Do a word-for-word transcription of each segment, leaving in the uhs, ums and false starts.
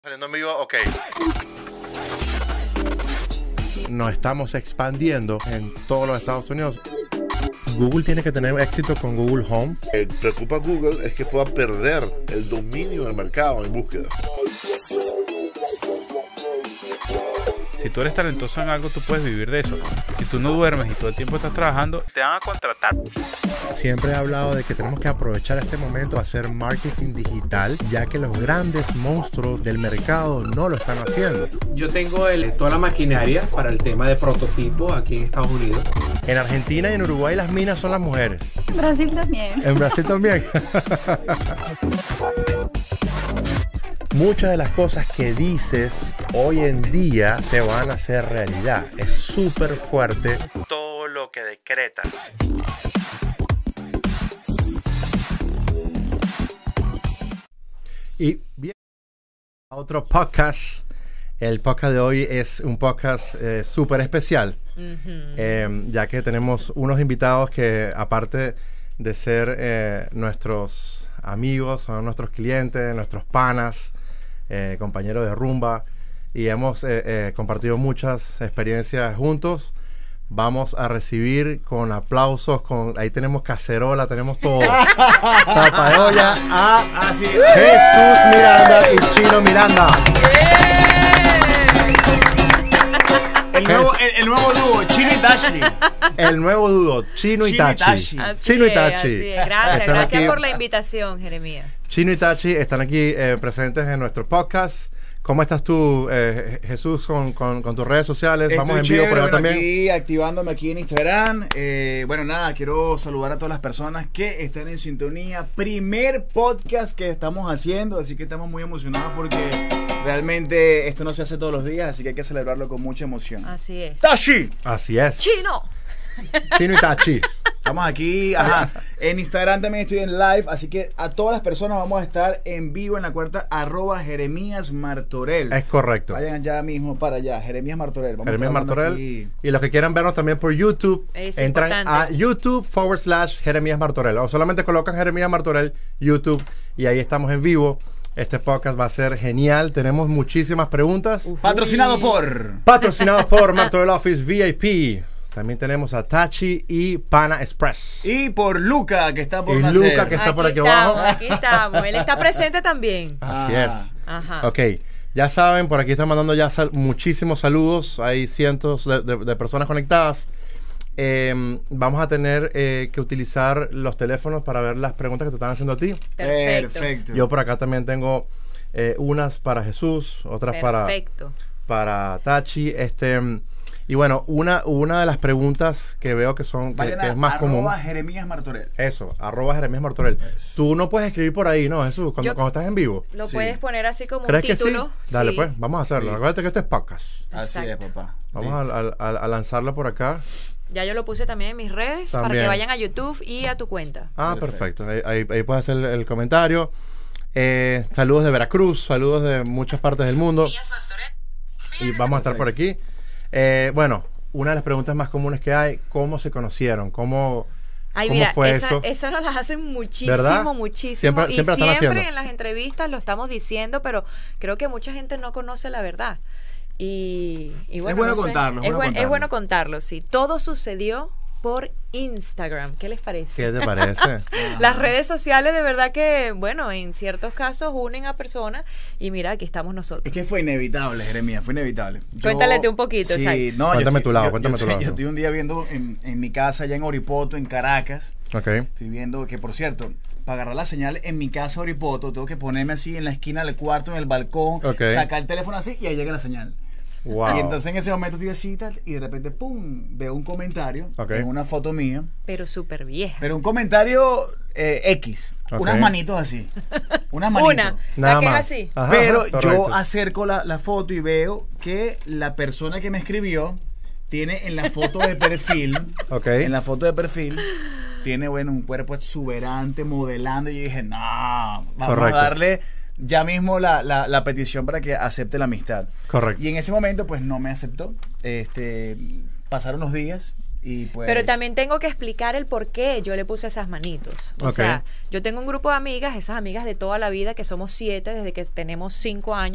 Saliendo en vivo, ok. Nos estamos expandiendo en todos los Estados Unidos. Google tiene que tener éxito con Google Home. Lo que preocupa a Google es que pueda perder el dominio del mercado en búsqueda. Si tú eres talentoso en algo, tú puedes vivir de eso. Si tú no duermes y todo el tiempo estás trabajando, te van a contratar. Siempre he hablado de que tenemos que aprovechar este momento a hacer marketing digital, ya que los grandes monstruos del mercado no lo están haciendo. Yo tengo el, toda la maquinaria para el tema de prototipo aquí en Estados Unidos. En Argentina y en Uruguay las minas son las mujeres. En Brasil también. En Brasil también. Muchas de las cosas que dices hoy en día se van a hacer realidad. Es súper fuerte todo lo que decretas. Y bien, a otro podcast. El podcast de hoy es un podcast eh, súper especial, uh-huh. eh, ya que tenemos unos invitados que, aparte de ser eh, nuestros amigos, son nuestros clientes, nuestros panas, eh, compañeros de rumba, y hemos eh, eh, compartido muchas experiencias juntos. Vamos a recibir con aplausos, con ahí tenemos cacerola, tenemos todo. Tapa de olla a Así Jesús Miranda y Chino Miranda. El nuevo, el, el nuevo dúo, Chino y Tachi. El nuevo dúo, Chino y Tachi. Chino y Tachi. Gracias, están gracias aquí, por la invitación, Jeremías. Chino y Tachi están aquí eh, presentes en nuestro podcast. ¿Cómo estás tú, eh, Jesús, con, con, con tus redes sociales? Estoy Vamos en chévere, vivo por allá bueno, también. Aquí activándome aquí en Instagram. Eh, bueno, nada, quiero saludar a todas las personas que están en sintonía. Primer podcast que estamos haciendo, así que estamos muy emocionados porque realmente esto no se hace todos los días, así que hay que celebrarlo con mucha emoción. Así es. ¡Tachi! Así es. ¡Chino! Chino y Tachi. Estamos aquí, ajá. En Instagram también estoy en live, así que a todas las personas vamos a estar en vivo en la cuenta arroba Jeremías Martorell. Es correcto. Vayan ya mismo para allá, Jeremías Martorell. Vamos Jeremías Martorell. Aquí. Y los que quieran vernos también por YouTube, es entran importante. a YouTube forward slash Jeremías Martorell. O solamente colocan Jeremías Martorell, YouTube, y ahí estamos en vivo. Este podcast va a ser genial. Tenemos muchísimas preguntas. Uy. Patrocinado por... Patrocinados por Martorell Office V I P. También tenemos a Tachi y Pana Express. Y por Luca, que está por y nacer. Luca, que está aquí por aquí estamos, abajo. Aquí estamos. Él está presente también. Así Ajá. es. Ajá. Ok, ya saben, por aquí están mandando ya sal muchísimos saludos. Hay cientos de, de, de personas conectadas. Eh, vamos a tener eh, que utilizar los teléfonos para ver las preguntas que te están haciendo a ti. Perfecto. Perfecto. Yo por acá también tengo eh, unas para Jesús, otras para, Perfecto. para Tachi. Este, y bueno, una, una de las preguntas que veo que son que, Vayan que a es más común. arroba Jeremías Martorell. Eso, arroba Jeremías Martorell. Tú no puedes escribir por ahí, ¿no, Jesús? Cuando, Yo- cuando estás en vivo. Lo Sí. puedes poner así como un ¿Crees que sí? título. Dale, Sí. pues, vamos a hacerlo. Sí. Acuérdate que este es podcast. Así es, Exacto. papá. Vamos a, a- a- a lanzarlo por acá. Ya yo lo puse también en mis redes para También. que vayan a YouTube y a tu cuenta. Ah, Perfecto. perfecto. Ahí, ahí, ahí puedes hacer el, el comentario. Eh, saludos de Veracruz, saludos de muchas partes del mundo. Y vamos a estar por aquí. Eh, bueno, una de las preguntas más comunes que hay, ¿cómo se conocieron? ¿Cómo, Ay, cómo mira, fue esa, eso? esa nos las hacen muchísimo, ¿Verdad? muchísimo. Siempre- y siempre la están siempre haciendo. en las entrevistas lo estamos diciendo, pero creo que mucha gente no conoce la verdad. Y, y bueno, bueno no sé, contarlo, es Es, bueno buen- contarlo. es bueno contarlo, sí. Todo sucedió por Instagram. ¿Qué les parece? ¿Qué te parece? Las redes sociales de verdad que, bueno, en ciertos casos unen a personas y mira, aquí estamos nosotros. Es que fue inevitable, Jeremías, fue inevitable. Yo- Cuéntale tú un poquito, sí, exacto. no, yo Cuéntame estoy- tu lado, yo- cuéntame yo tu estoy- lado. Yo estoy un día viendo en, en mi casa allá en Oripoto, en Caracas. Ok. Estoy viendo que, por cierto, para agarrar la señal en mi casa Oripoto, tengo que ponerme así en la esquina del cuarto, en el balcón, Ok. sacar el teléfono así y ahí llega la señal. Wow. Y entonces en ese momento estoy así tal, y de repente, pum, veo un comentario Ok. en una foto mía. Pero súper vieja. Pero un comentario eh, X. Ok. Unas manitos así. Unas manitos. Una, Nada la que es más. así. Ajá, Pero ajá, yo correcto. acerco la, la foto y veo que la persona que me escribió tiene en la foto de perfil, Ok. en la foto de perfil, tiene, bueno, un cuerpo exuberante, modelando. Y yo dije, no, vamos Correcto. a darle ya mismo la, la, la petición para que acepte la amistad. Correcto. Y en ese momento, pues, no me aceptó. Este, pasaron los días y pues... Pero también tengo que explicar el por qué yo le puse esas manitos. O Ok. sea, yo tengo un grupo de amigas, esas amigas de toda la vida, que somos siete, desde que tenemos cinco años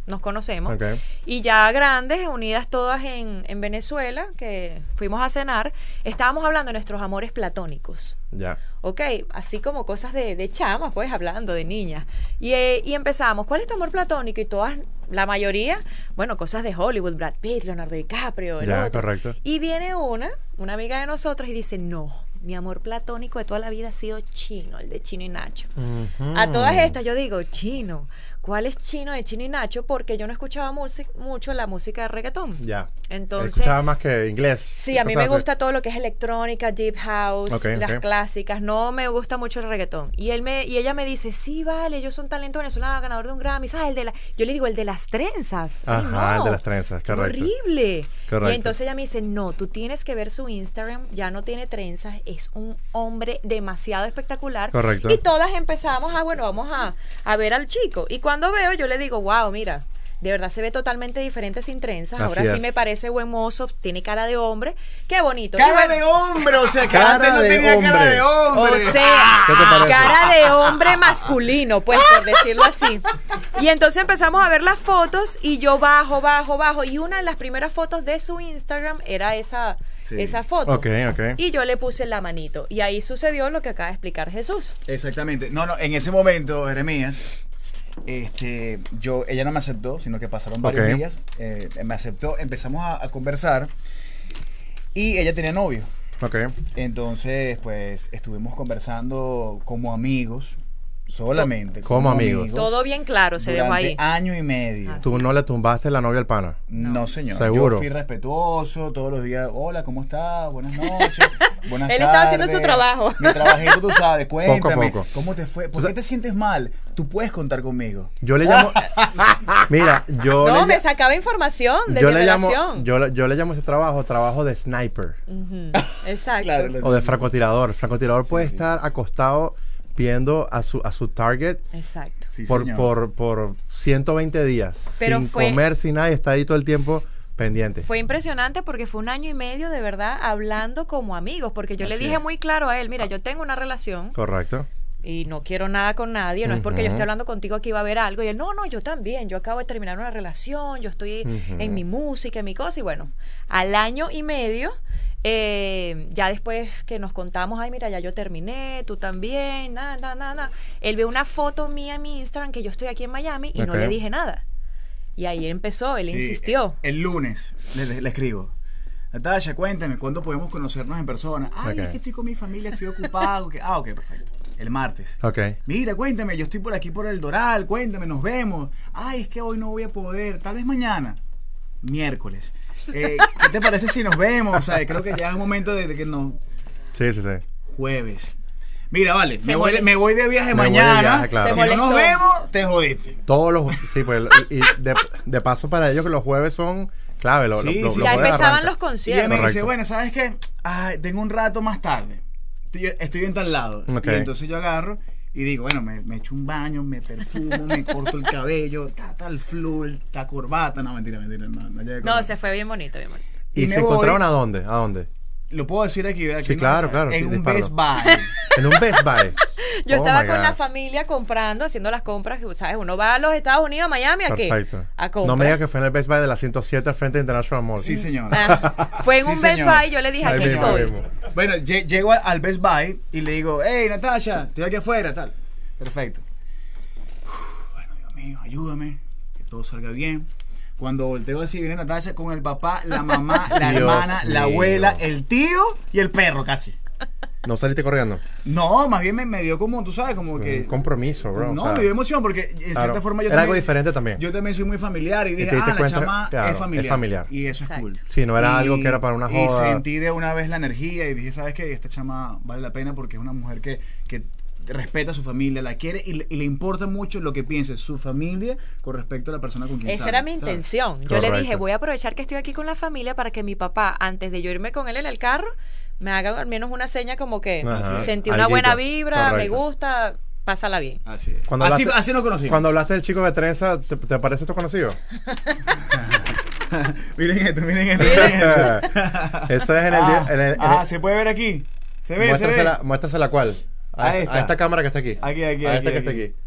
nos conocemos. Ok. Y ya grandes, unidas todas en, en Venezuela, que fuimos a cenar, estábamos hablando de nuestros amores platónicos. Ya. Ok, así como cosas de, de chamas, pues hablando de niñas. Y, eh, y empezamos, ¿cuál es tu amor platónico? Y todas, la mayoría, bueno, cosas de Hollywood, Brad Pitt, Leonardo DiCaprio, el Ya, otro. correcto. Y viene una, una amiga de nosotros y dice, no, mi amor platónico de toda la vida ha sido Chino, el de Chino y Nacho. Ujú. A todas estas yo digo, Chino, ¿cuál es Chino de Chino y Nacho? Porque yo no escuchaba music- mucho la música de reggaetón. Ya. Entonces, Escuchaba más que inglés. sí, a mí cosas me así. gusta todo lo que es electrónica, deep house, Ok, las ok. clásicas. No me gusta mucho el reggaetón. Y él me y ella me dice, sí, vale, ellos son talento venezolano, ganador de un Grammy. Ah, el de la... Yo le digo, el de las trenzas. Ay, Ajá, no, el de las trenzas, qué correcto. horrible. Correcto. Y entonces ella me dice, no, tú tienes que ver su Instagram, ya no tiene trenzas, es un hombre demasiado espectacular. Correcto. Y todas empezamos, ah, bueno, vamos a, a ver al chico. Y cuando veo, yo le digo, wow, mira, de verdad se ve totalmente diferente sin trenzas. Así Ahora sí es. me parece buen mozo, tiene cara de hombre. Qué bonito. Y Cara bueno, de hombre, o sea, que Cara antes no de tenía cara hombre. de hombre. o sea, ¿Qué te parece? cara de hombre masculino, pues por decirlo así. Y entonces empezamos a ver las fotos y yo bajo, bajo, bajo. Y una de las primeras fotos de su Instagram era esa, Sí. esa foto. Ok, ok. Y yo le puse la manito. Y ahí sucedió lo que acaba de explicar Jesús. Exactamente. No, no, en ese momento, Jeremías, este, yo, ella no me aceptó, sino que pasaron varios Ok. días. eh, me aceptó, empezamos a, a conversar y ella tenía novio. Ok. Entonces, pues, estuvimos conversando como amigos, solamente. Como amigos. Todo bien claro, se dejó durante ahí. año y medio. Ah, Tú no le tumbaste la novia al pana. No, señor. Seguro. Yo fui respetuoso todos los días. Hola, ¿cómo estás? Buenas noches. Buenas Él tardes. estaba haciendo su trabajo. Mi trabajito, tú sabes. Cuéntame. poco. ¿Cómo te fue? ¿Por Tú qué te sientes mal? Tú puedes contar conmigo. Yo le llamo. Mira, yo No, le me ll- sacaba información de yo mi le llamo, relación. yo, le- yo le llamo ese trabajo trabajo de sniper Ujú, exacto. Claro, lo- o de francotirador. Francotirador Sí, puede sí, estar acostado viendo a su a su target Exacto. Sí, por, señor. por, por ciento veinte días Pero sin fue- comer, sin nada, y está ahí todo el tiempo pendiente. Fue impresionante porque fue un año y medio de verdad hablando como amigos, porque yo le Así dije es. muy claro a él, mira, yo tengo una relación Correcto. y no quiero nada con nadie, no es porque yo Ujú. estoy hablando contigo que iba a haber algo, y él, no, no, yo también, yo acabo de terminar una relación, yo estoy Ujú. en mi música, en mi cosa, y bueno, al año y medio, eh, ya después que nos contamos, ay, mira, ya yo terminé, tú también, nada, nada, nada, nada, él ve una foto mía en mi Instagram que yo estoy aquí en Miami y no Ok. le dije nada. Y ahí empezó, él Sí, insistió. El lunes le, le- le escribo. Natasha, cuéntame, ¿cuándo podemos conocernos en persona? Ay, Ok. es que estoy con mi familia, estoy ocupado. que- Ah, ok, perfecto. El martes. Ok. Mira, cuéntame, yo estoy por aquí por el Doral, cuéntame, nos vemos. Ay, es que hoy no voy a poder, tal vez mañana. Miércoles. Eh, ¿Qué te parece si nos vemos? O sea, creo que ya es momento de, de que nos... Sí, sí, sí. Jueves. Mira, vale, Se me voy, de, molestó. me voy de viaje Me voy de mañana. viaje, claro. Si Se no nos molestó. vemos, te jodiste. Todos los sí, pues y, y de, de paso para ellos que los jueves son clave, lo- Sí, lo- sí. los Ya jueves empezaban arranca. los Y ella conciertos. me dice, Correcto. bueno, ¿sabes qué? Ay, tengo un rato más tarde. Estoy, estoy en tal lado. Ok. Y entonces yo agarro y digo, bueno, me, me echo un baño, me perfumo, me corto el cabello, ta, ta, el flu, ta corbata. No, mentira, mentira. No, no, llegué No, con- se fue bien bonito, bien bonito. ¿Y y se me voy. encontraron a dónde? ¿A dónde? Lo puedo decir aquí, ¿verdad? Sí, Aquí, claro, claro, En un dispáralo. Best Buy. En un Best Buy. Yo Oh estaba my con God. la familia comprando, haciendo las compras, que, ¿sabes? Uno va a los Estados Unidos, a Miami, ¿a qué? Perfecto. A comprar. No me digas que fue en el Best Buy de la ciento siete al frente de International Mall. Sí, señor. Ah, fue en Sí, un Best señor. Buy, yo le dije, Ahí aquí mismo, estoy. ahí mismo. Bueno, lle- llego al, al Best Buy y le digo, hey, Natasha, estoy aquí afuera, tal. Perfecto. Uf, bueno, Dios mío, ayúdame, que todo salga bien. Cuando volteo así, viene Natasha con el papá, la mamá, la Dios hermana, la mío. abuela, el tío y el perro casi. ¿No saliste corriendo? No, más bien me, me dio como, tú sabes, como que... Un compromiso, bro. No, o sea, me dio emoción porque en claro, cierta forma yo era algo también- diferente también. Yo también soy muy familiar y dije, te diste ah, la cuenta, chama claro, es es familiar. familiar. Y eso Exacto. es cool. Sí, no era Y- algo que era para una Y joda. sentí de una vez la energía y dije, ¿sabes qué? Esta chama vale la pena porque es una mujer que, que respeta a su familia, la quiere y le, y le importa mucho lo que piense su familia con respecto a la persona con quien Esa sale, era mi ¿sabes? intención. Yo Correcto. le dije, voy a aprovechar que estoy aquí con la familia para que mi papá, antes de yo irme con él en el carro, me haga al menos una seña como que Ajá. sentí una Alguito. buena vibra, me Correcto. gusta, pásala bien. Así es. Cuando así, hablaste- así nos conocimos. Cuando hablaste del chico de trenza, ¿te, te parece esto conocido? miren esto, miren esto. Miren esto. Eso es en el... Ah, en el- en ah, el- se puede ver aquí. Se ve, se ve. muéstrasela, muéstrasela cuál. A, Ahí esta- está. a esta cámara que está aquí. Aquí, aquí, A aquí, esta que está aquí. aquí.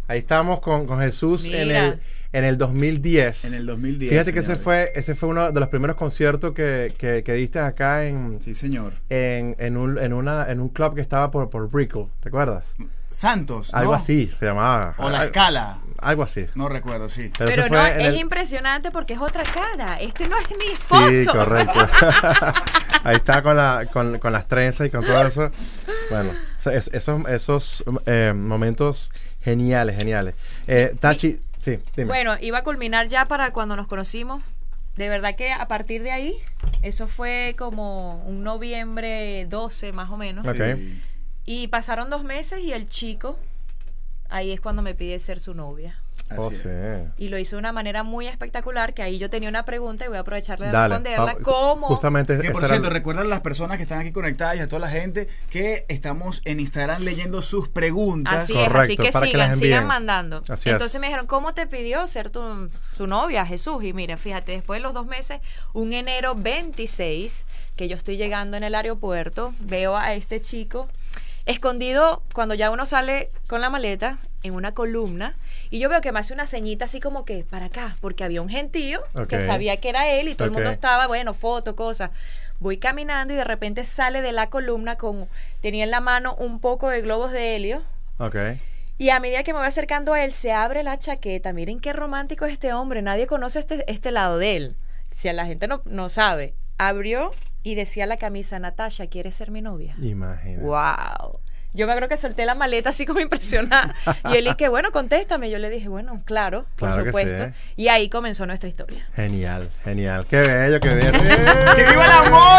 Ahí estamos con, con Jesús en Mira. el, en el dos mil diez. En el dos mil diez. Fíjate que ese señores. fue, ese fue uno de los primeros conciertos que, que, que diste acá en, Sí, señor. en, en, un, en, una, en un club que estaba por, por Brickell, ¿te acuerdas? Santos, ¿no? Algo así se llamaba. O La Al- Escala. Algo así. No recuerdo, sí. Pero Pero eso no, fue en es el- impresionante porque es otra cara. Este no es mi esposo. Sí, correcto. Ahí está con, la, con, con las trenzas y con todo eso. Bueno, so- es- esos, esos eh, momentos geniales, geniales. Eh, Tachi, sí, dime. Bueno, iba a culminar ya para cuando nos conocimos. De verdad que a partir de ahí, eso fue como un noviembre doce más o menos. Ok. Sí. Y pasaron dos meses y el chico, ahí es cuando me pide ser su novia. Oh, Así es. sí. Y lo hizo de una manera muy espectacular, que ahí yo tenía una pregunta y voy a aprovecharle de Dale. responderla. Ah, ¿Cómo? Justamente Que ese por era cierto, el- recuerdan a las personas que están aquí conectadas y a toda la gente que estamos en Instagram leyendo sus preguntas. Así es, así Correcto, que para que sigan, las sigan envíen. mandando. Así es. Entonces me dijeron, ¿cómo te pidió ser tu, su novia, Jesús? Y mira, fíjate, después de los dos meses, un enero veintiséis, que yo estoy llegando en el aeropuerto, veo a este chico escondido cuando ya uno sale con la maleta en una columna y yo veo que me hace una ceñita así como que para acá, porque había un gentío que Ok. sabía que era él y todo Ok. el mundo estaba, bueno, foto, cosas. Voy caminando y de repente sale de la columna con, tenía en la mano un poco de globos de helio. Ok. Y a medida que me voy acercando a él, se abre la chaqueta. Miren qué romántico es este hombre. Nadie conoce este, este lado de él. Si a la gente no, no sabe. Abrió y decía la camisa, Natasha, ¿quieres ser mi novia? Imagínate. ¡Wow! Yo me acuerdo que solté la maleta así como impresionada. Y él dije, bueno, contéstame. Yo le dije, bueno, claro, por Claro que supuesto. sí. Y ahí comenzó nuestra historia. Genial, genial. Qué bello, qué bello. ¡Que viva el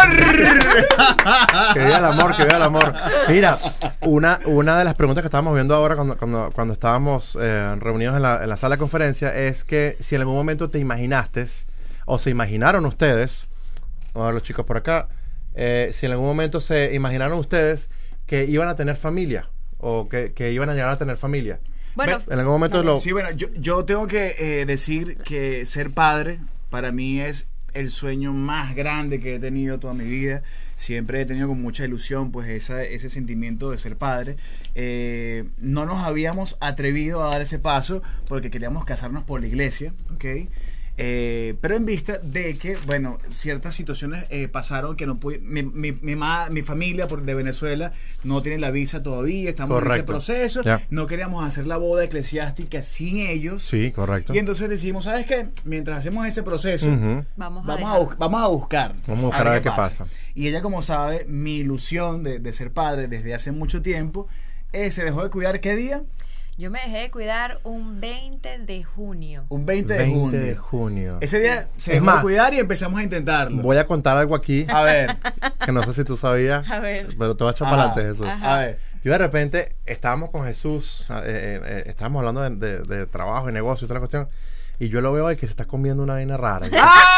amor! Que viva el amor, que viva el amor. Mira, una, una de las preguntas que estábamos viendo ahora cuando, cuando, cuando estábamos eh, reunidos en la, en la sala de conferencia es que si en algún momento te imaginaste o se imaginaron ustedes, vamos a ver los chicos por acá, eh, si en algún momento se imaginaron ustedes que iban a tener familia o que, que iban a llegar a tener familia. Bueno, En algún momento lo... Sí, bueno, yo, yo tengo que eh, decir que ser padre para mí es el sueño más grande que he tenido toda mi vida. Siempre he tenido con mucha ilusión pues esa, ese sentimiento de ser padre. Eh, no nos habíamos atrevido a dar ese paso porque queríamos casarnos por la iglesia, ¿ok? Eh, pero en vista de que, bueno, ciertas situaciones eh, pasaron que no pude, mi, mi, mi, ma- mi familia por, de Venezuela no tiene la visa todavía, estamos en ese Correcto. proceso, Ya. no queríamos hacer la boda eclesiástica sin ellos. Sí, correcto. Y entonces decimos, ¿sabes qué? Mientras hacemos ese proceso, Ujú. vamos a vamos, a dejar. bus- vamos a buscar. Vamos a buscar a ver qué pasa. Y ella, como sabe, mi ilusión de, de ser padre desde hace mucho tiempo, eh, se dejó de cuidar, ¿qué día? Yo me dejé de cuidar un veinte de junio. Un veinte de veinte junio. de junio. Ese día se Es dejó más, de cuidar y empezamos a intentarlo. Voy a contar algo aquí A ver, que no sé si tú sabías, A ver. pero te voy a echar Ajá. para adelante, Jesús. Ajá. a ver. Yo de repente estábamos con Jesús, eh, eh, eh, estábamos hablando de, de- de trabajo y negocio y toda la cuestión, y yo lo veo ahí que se está comiendo una vaina rara.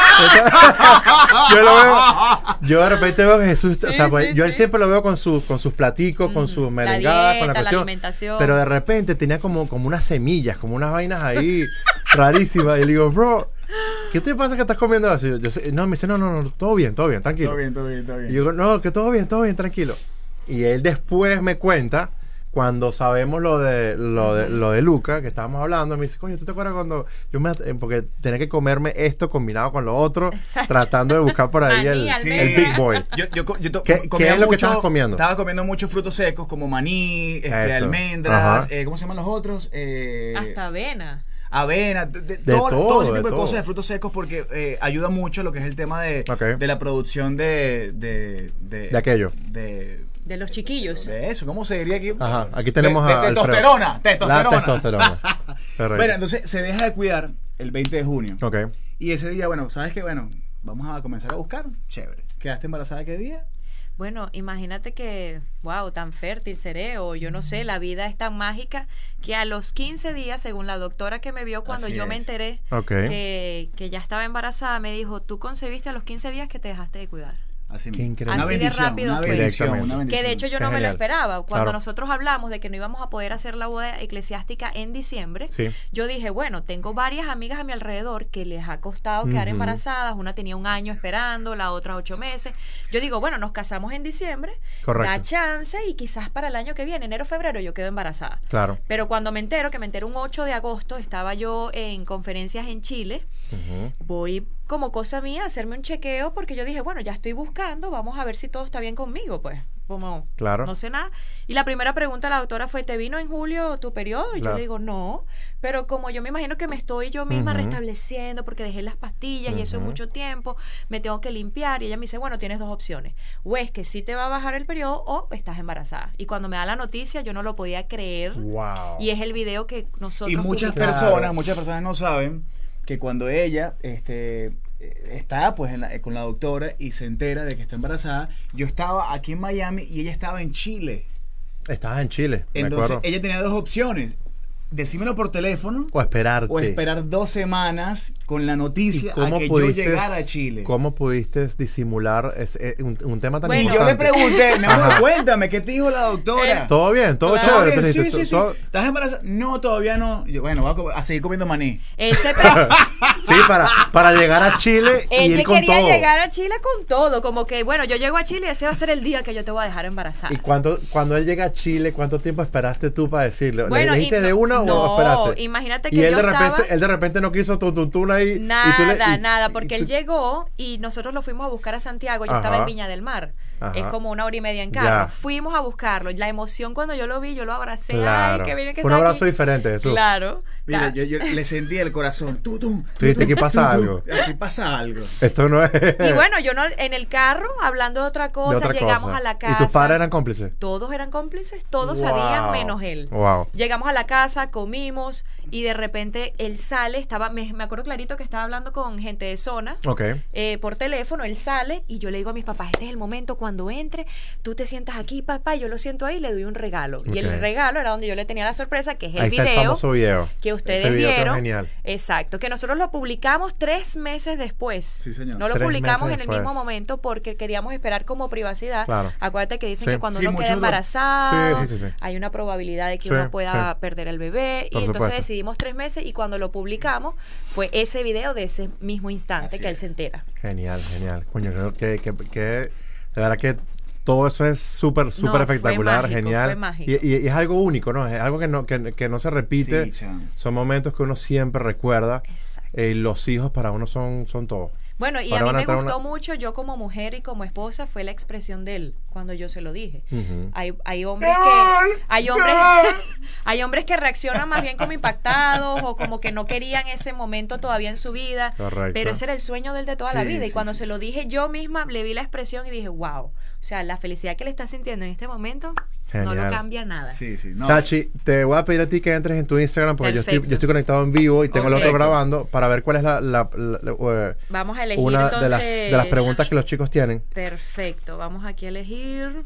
yo lo veo, yo de repente veo que Jesús, o Sí, sea, pues, sí, yo él sí. siempre lo veo con, sus con sus platicos, con sus merengadas, con la dieta, la cuestión, alimentación. pero de repente tenía como, como unas semillas, como unas vainas ahí rarísimas, y le digo, bro, ¿qué te pasa que estás comiendo así? Yo, sé- no, me dice, no, no, no, todo bien, todo bien, tranquilo. Todo bien, todo bien, todo bien. Y yo digo, no, que todo bien, todo bien, tranquilo. Y él después me cuenta, cuando sabemos lo de lo de, lo de Luca, que estábamos hablando, me dice, coño, ¿tú te acuerdas cuando yo me... eh, porque tenía que comerme esto combinado con lo otro, Exacto. tratando de buscar por ahí Maní, el, almendra. el Big Boy. Yo, yo, co- yo to- ¿Qué- qué comía es lo que mucho- estabas comiendo? Estaba comiendo muchos frutos secos como maní, este, Eso. almendras, Ajá. eh, ¿cómo se llaman los otros? Eh, Hasta avena. avena, de, de- De todo, todo, todo ese de tipo de todo. cosas de frutos secos porque eh, ayuda mucho a lo que es el tema de, Ok. de la producción de de, de, De aquello. de, De los chiquillos. de eso, ¿cómo se diría aquí? Ajá, aquí tenemos de, a de Alfredo. testosterona, testosterona. La testosterona. Correcto. Bueno, entonces se deja de cuidar el veinte de junio. Ok. Y ese día, bueno, ¿sabes qué? Bueno, vamos a comenzar a buscar. Chévere. ¿Quedaste embarazada qué día? Bueno, imagínate que, wow, tan fértil seré, o yo no sé, la vida es tan mágica que a los quince días, según la doctora que me vio cuando Así yo me es. enteré Ok. que, que ya estaba embarazada, me dijo, tú concebiste a los quince días que te dejaste de cuidar. Así Qué mismo. increíble. Una Así de bendición, rápido una fue. bendición, Directamente. una bendición. Que de hecho yo Qué no me lo genial. esperaba. Cuando Claro. nosotros hablamos de que no íbamos a poder hacer la boda eclesiástica en diciembre, Sí. yo dije, bueno, tengo varias amigas a mi alrededor que les ha costado quedar Ujú. embarazadas. Una tenía un año esperando, la otra ocho meses. Yo digo, bueno, nos casamos en diciembre, Correcto. da chance y quizás para el año que viene, enero, febrero, yo quedo embarazada. Claro. Pero cuando me entero, que me entero un ocho de agosto, estaba yo en conferencias en Chile, Ujú. voy como cosa mía a hacerme un chequeo porque yo dije, bueno, ya estoy buscando, vamos a ver si todo está bien conmigo, pues, como Claro. no sé nada. Y la primera pregunta de la doctora fue, ¿te vino en julio tu periodo? Y Claro. yo le digo, no, pero como yo me imagino que me estoy yo misma Ujú. restableciendo porque dejé las pastillas y eso es Ujú. mucho tiempo, me tengo que limpiar. Y ella me dice, bueno, tienes dos opciones, o es que sí te va a bajar el periodo o estás embarazada. Y cuando me da la noticia yo no lo podía creer. Wow. Y es el video que nosotros Y muchas publicamos. Claro. personas, muchas personas no saben que cuando ella este, eh, está pues en la- eh, con la doctora y se entera de que está embarazada, yo estaba aquí en Miami y ella estaba en Chile. Estabas en Chile, me Entonces acuerdo. ella tenía dos opciones: decímelo por teléfono O esperarte. o esperar dos semanas con la ¿Y noticia a cómo que pudiste, yo llegara a Chile. ¿Cómo pudiste disimular ese- eh, un, un tema tan Bueno, Y yo le importante? pregunté, mi amor, Ajá. cuéntame, ¿qué te dijo la doctora? Todo bien, todo Claro. chévere. Bien, te sí, dijiste, sí, sí. todo- ¿Estás embarazada? No, todavía no. Yo, bueno, voy a, co- a seguir comiendo maní. Él se pre- Sí, para, para llegar a Chile y Ella ir con quería todo. llegar a Chile con todo, como que, bueno, yo llego a Chile y ese va a ser el día que yo te voy a dejar embarazada. ¿Y cuánto, cuando él llega a Chile, cuánto tiempo esperaste tú para decirle? Bueno, ¿Le dijiste y no- de una no, o esperaste? imagínate y que él yo de repente, estaba- él de repente no quiso tu tuntuna ahí. y Nada, tú le- y- nada, y- porque y él tú- llegó y nosotros lo fuimos a buscar a Santiago, yo Ajá. estaba en Viña del Mar. Ajá. Es como una hora y media en carro. Ya. Fuimos a buscarlo. La emoción cuando yo lo vi, yo lo abracé. Claro. Ay, qué bien que Fue un está abrazo aquí. diferente, Jesús. Claro. Mira, Ta- yo, yo le sentí el corazón. Tú, tú. Tú dijiste, aquí pasa algo. Aquí pasa algo. Esto no es. Y bueno, yo no en el carro hablando de otra cosa, de otra llegamos cosa. a la casa. ¿Y tus padres eran cómplices? Todos eran cómplices, todos Wow. sabían menos él. Wow. Llegamos a la casa, comimos y de repente él sale, estaba, me, me acuerdo clarito que estaba hablando con gente de zona. Ok. eh, por teléfono, él sale y yo le digo a mis papás, este es el momento, cuando entre, tú te sientas aquí, papá, y yo lo siento ahí y le doy un regalo. Y Ok. el regalo era donde yo le tenía la sorpresa, que es el Ahí está el video famoso video. que ustedes Ese video quedó vieron. genial. Exacto, que nosotros lo publicamos tres meses después. Sí, señor. No lo Tres publicamos meses en el después. mismo momento porque queríamos esperar como privacidad. Claro. Acuérdate que dicen Sí. que cuando Sí, uno queda muchos lo- embarazado, Sí, sí, sí, sí. hay una probabilidad de que Sí, uno pueda sí. perder el bebé. Por y entonces supuesto. decidimos tres meses y cuando lo publicamos fue ese video de ese mismo instante Así que él es. se entera. Genial, genial. Coño, creo que, que, que de verdad que todo eso es súper, súper fue espectacular, mágico, genial. fue mágico. Y, y- y es algo único, ¿no? Es algo que no, que, que no se repite. Sí, chamo. Son momentos que uno siempre recuerda. Exacto. Eh, los hijos para uno son, son todo. Bueno, y Ahora a mí van a me entrar gustó una- mucho, yo como mujer y como esposa, fue la expresión de él cuando yo se lo dije. Ujú. Hay, hay hombres que hay hombres hay hombres que reaccionan más bien como impactados o como que no querían ese momento todavía en su vida. Correcto. Pero ese era el sueño de él de toda la Sí, vida. Y sí, cuando sí, se sí. lo dije yo misma, le vi la expresión y dije, wow. O sea, la felicidad que le está sintiendo en este momento no lo Genial. cambia nada. Sí, sí. No. Tachi, te voy a pedir a ti que entres en tu Instagram porque yo estoy, Perfecto. yo estoy conectado en vivo y tengo el Ok. otro grabando para ver cuál es la, la- la- la- eh, Vamos a elegir una entonces. de las, de las preguntas que los chicos tienen. Perfecto. Vamos aquí a elegir.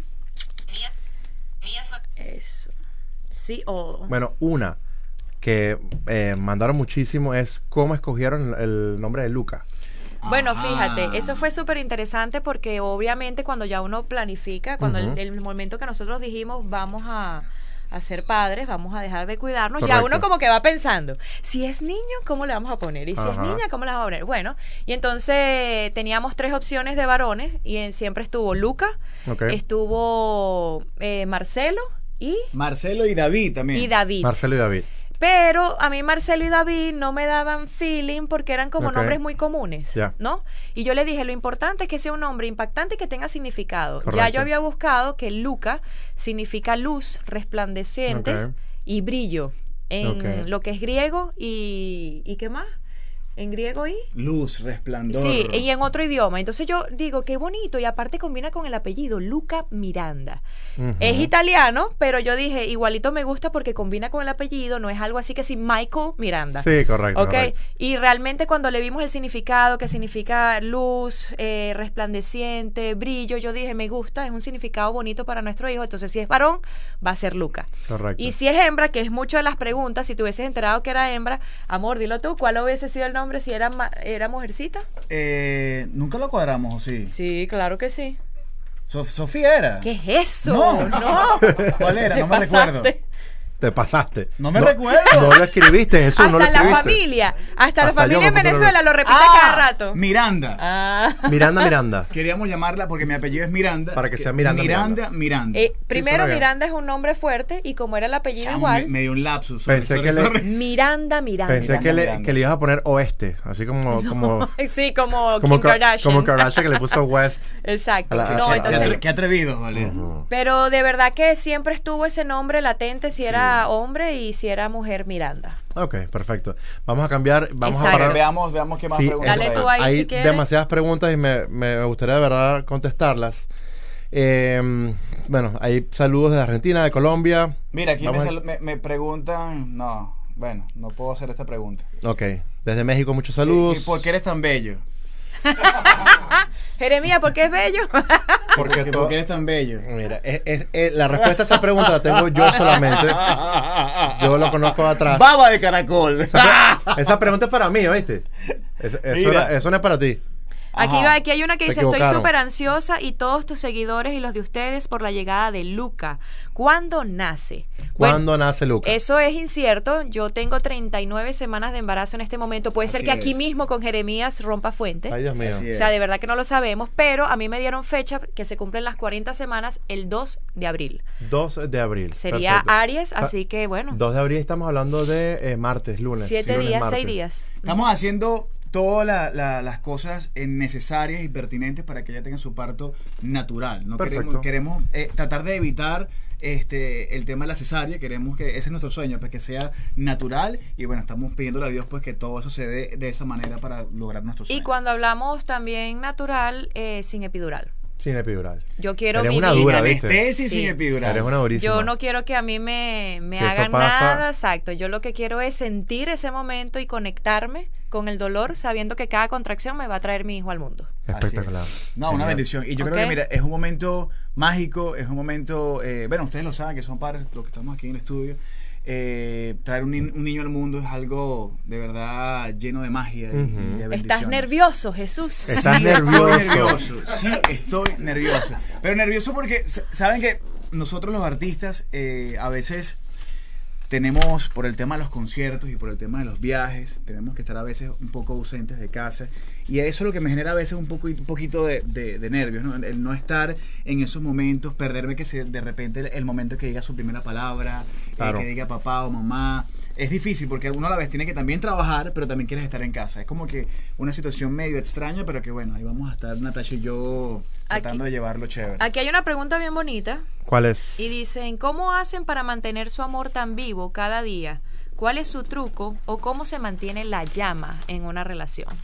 Eso. Sí o. Bueno, una que eh, mandaron muchísimo es cómo escogieron el nombre de Luca. Bueno, Ajá. fíjate, eso fue súper interesante porque obviamente cuando ya uno planifica, cuando el- Ujú. el, momento que nosotros dijimos vamos a, a ser padres, vamos a dejar de cuidarnos, ya Correcto. uno como que va pensando, si es niño, ¿cómo le vamos a poner? Y si es Ajá. niña, ¿cómo le vamos a poner? Bueno, y entonces teníamos tres opciones de varones y en- siempre estuvo Luca, Ok. estuvo eh, Marcelo y, Marcelo y David también. y David. Marcelo y David. Pero a mí Marcelo y David no me daban feeling porque eran como Ok. nombres muy comunes, Ya. ¿no? Y yo le dije, lo importante es que sea un nombre impactante y que tenga significado. Ya Correcto. yo había buscado que Luca significa luz, resplandeciente Ok. y brillo en Ok. lo que es griego y... ¿y qué más? En griego y... Luz, resplandor. Sí, y en otro idioma. Entonces yo digo, qué bonito, y aparte combina con el apellido, Luca Miranda. Ujú. Es italiano, pero yo dije, igualito me gusta porque combina con el apellido, no es algo así que si Michael Miranda. Sí, correcto. Ok, correcto. y realmente cuando le vimos el significado, que significa luz, eh, resplandeciente, brillo, yo dije, me gusta, es un significado bonito para nuestro hijo, entonces si es varón, va a ser Luca. Correcto. Y si es hembra, que es mucho de las preguntas, si te hubieses enterado que era hembra, amor, dilo tú, ¿cuál hubiese sido el nombre nombre si era, ma- era mujercita? Eh, ¿Nunca lo cuadramos o sí? Sí, claro que sí. Sof- ¿Sofía era? ¿Qué es eso? No. no. ¿Cuál era? Te No me recuerdo. pasaste. Te pasaste. No me recuerdo. No lo escribiste, Jesús, Hasta no lo la escribiste. familia. Hasta, la Hasta familia yo en me puse Venezuela lo repite Ah, cada rato. Miranda. Ah. Miranda, Miranda. Queríamos llamarla porque mi apellido es Miranda. Para que sea Miranda, Miranda, Miranda. Eh, primero, suena bien. Miranda es un nombre fuerte y como era el apellido Chamo, igual, me, me dio un lapsus. Pensé que le- Miranda, Miranda. Pensé que le, Miranda. que le ibas a poner oeste, así como como Sí, como, como, Kim Ka- Kardashian. como Kardashian que le puso West. Exacto. A la- no, a- a- Qué, entonces, atre- qué atrevidos, ¿vale? pero de verdad que siempre estuvo ese nombre latente si era hombre y si era mujer Miranda. Ok, perfecto. Vamos a cambiar, vamos Exacto. a parar. Veamos, veamos qué más Sí, preguntas Dale hay. tú ahí hay si quieres. demasiadas preguntas y me, me gustaría de verdad contestarlas. Eh, bueno, hay saludos de Argentina, de Colombia. Mira, aquí me, Vamos a- sal- me, me preguntan... No, bueno, no puedo hacer esta pregunta. Ok, desde México muchos ¿Qué- saludos. qué- ¿Por qué eres tan bello? Jeremías, ¿por qué es bello? Porque ¿Por todo- qué eres tan bello? Mira, es, es- es- la respuesta a esa pregunta la tengo yo solamente. Yo lo conozco atrás. Baba de caracol. Esa, esa pregunta es para mí, ¿oíste? Es- eso, Mira. no- eso no es para ti. Aquí, Ajá. va, aquí hay una que Se dice, estoy equivocaron. súper ansiosa y todos tus seguidores y los de ustedes por la llegada de Luca. ¿Cuándo nace? ¿Cuándo Bueno, nace Luca? eso es incierto. Yo tengo treinta y nueve semanas de embarazo en este momento. Puede ser Así que aquí es. mismo con Jeremías rompa fuente. Ay, Dios mío. Así O sea, de verdad que no lo sabemos, pero a mí me dieron fecha que se cumplen las cuarenta semanas el dos de abril. dos de abril. Sería Perfecto. Aries, Ta- así que bueno, dos de abril estamos hablando de eh, martes, lunes. siete lunes, días, martes. seis días. Estamos haciendo todas la- la- las cosas eh, necesarias y pertinentes para que ella tenga su parto natural. No Perfecto. queremos, queremos eh, tratar de evitar este el tema de la cesárea. Queremos que ese es nuestro sueño, pues que sea natural. Y bueno, estamos pidiéndole a Dios pues que todo eso se dé de esa manera para lograr nuestro sueño. Y cuando hablamos también natural, eh, sin epidural. Sin epidural. Yo quiero Eres vivir. una sin dura, ¿viste? anestesia y Sí. sin epidural. Eres una durísima. Yo no quiero que a mí me, me Si eso hagan pasa- nada, exacto. Yo lo que quiero es sentir ese momento y conectarme con el dolor, sabiendo que cada contracción me va a traer mi hijo al mundo. Así Espectacular. es. No, una Genial. bendición. Y yo Ok. creo que, mira, es un momento mágico, es un momento, eh, bueno, ustedes lo saben, que son padres, los que estamos aquí en el estudio. Eh, traer un, ni- un niño al mundo es algo de verdad lleno de magia y, Ujú. y de bendiciones. ¿Estás nervioso, Jesús? Estás Sí, nervioso. Estoy nervioso. Sí, estoy nervioso. Pero nervioso porque, s- ¿saben que nosotros los artistas eh, a veces tenemos, por el tema de los conciertos y por el tema de los viajes, tenemos que estar a veces un poco ausentes de casa? Y eso es lo que me genera a veces un, poco, un poquito de, de- de nervios, ¿no? El no estar en esos momentos, perderme que se, de repente el, el momento que diga su primera palabra, eh, Claro. que diga papá o mamá. Es difícil porque uno a la vez tiene que también trabajar, pero también quieres estar en casa. Es como que una situación medio extraña, pero que bueno, ahí vamos a estar Natasha y yo tratando Aquí- de llevarlo chévere. Aquí hay una pregunta bien bonita ¿Cuál es? y dicen, ¿cómo hacen para mantener su amor tan vivo cada día? ¿Cuál es su truco o cómo se mantiene la llama en una relación?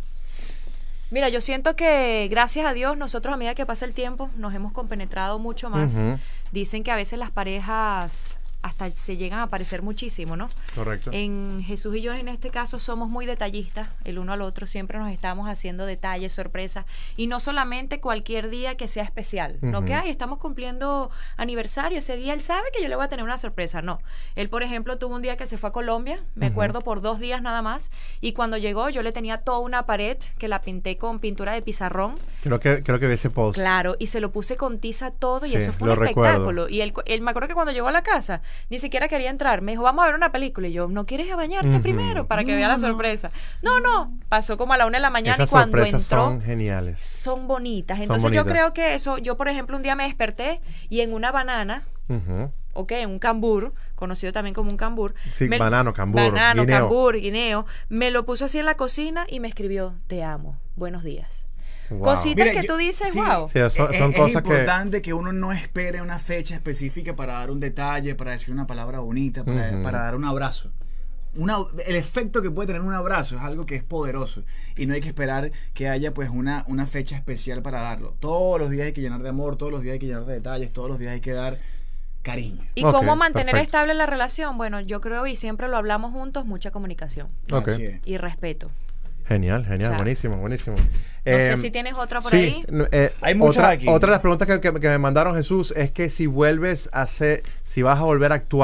Mira, yo siento que gracias a Dios nosotros a medida que pasa el tiempo nos hemos compenetrado mucho más. Ujú. Dicen que a veces las parejas hasta se llegan a parecer muchísimo, ¿no? Correcto. En Jesús y yo en este caso somos muy detallistas el uno al otro, siempre nos estamos haciendo detalles, sorpresas, y no solamente cualquier día que sea especial, no Ujú. que ay, estamos cumpliendo aniversario, ese día él sabe que yo le voy a tener una sorpresa, no. Él, por ejemplo, tuvo un día que se fue a Colombia, me acuerdo, por dos días nada más, y cuando llegó yo le tenía toda una pared que la pinté con pintura de pizarrón, Creo que, creo que vi ese post. claro, y se lo puse con tiza todo, y Sí, eso fue lo un recuerdo. espectáculo. Y él, él me acuerdo que cuando llegó a la casa, ni siquiera quería entrar. Me dijo, vamos a ver una película. Y yo, ¿no quieres ir a bañarte Ujú. primero para que vea la sorpresa? No, no. Pasó como a la una de la mañana Esas y cuando sorpresas entró, son geniales. son bonitas. Son Entonces yo bonitas. creo que eso, yo por ejemplo un día me desperté y en una banana, Ujú. ok, en un cambur, conocido también como un cambur. Sí, me- banano, cambur, Banano, guineo. cambur, guineo. Me lo puso así en la cocina y me escribió, te amo, buenos días. Wow. Cositas Mira, que yo- tú dices, sí, wow. Sí, eso- es, son es cosas que... importante que... uno no espere una fecha específica para dar un detalle, para decir una palabra bonita, para, Ujú. para dar un abrazo. Una, el efecto que puede tener un abrazo es algo que es poderoso y no hay que esperar que haya pues una, una fecha especial para darlo. Todos los días hay que llenar de amor, todos los días hay que llenar de detalles, todos los días hay que dar cariño. ¿Y Ok, cómo mantener perfecto. estable la relación? Bueno, yo creo, y siempre lo hablamos juntos, mucha comunicación Ok. Así es. y respeto. Genial, genial, Claro. buenísimo, buenísimo. No Eh, sé si tienes otra por sí, ahí. no, eh, Hay muchas otra, aquí. otra de las preguntas que, que- que me mandaron, Jesús, es que si vuelves a hacer, si vas a volver a actuar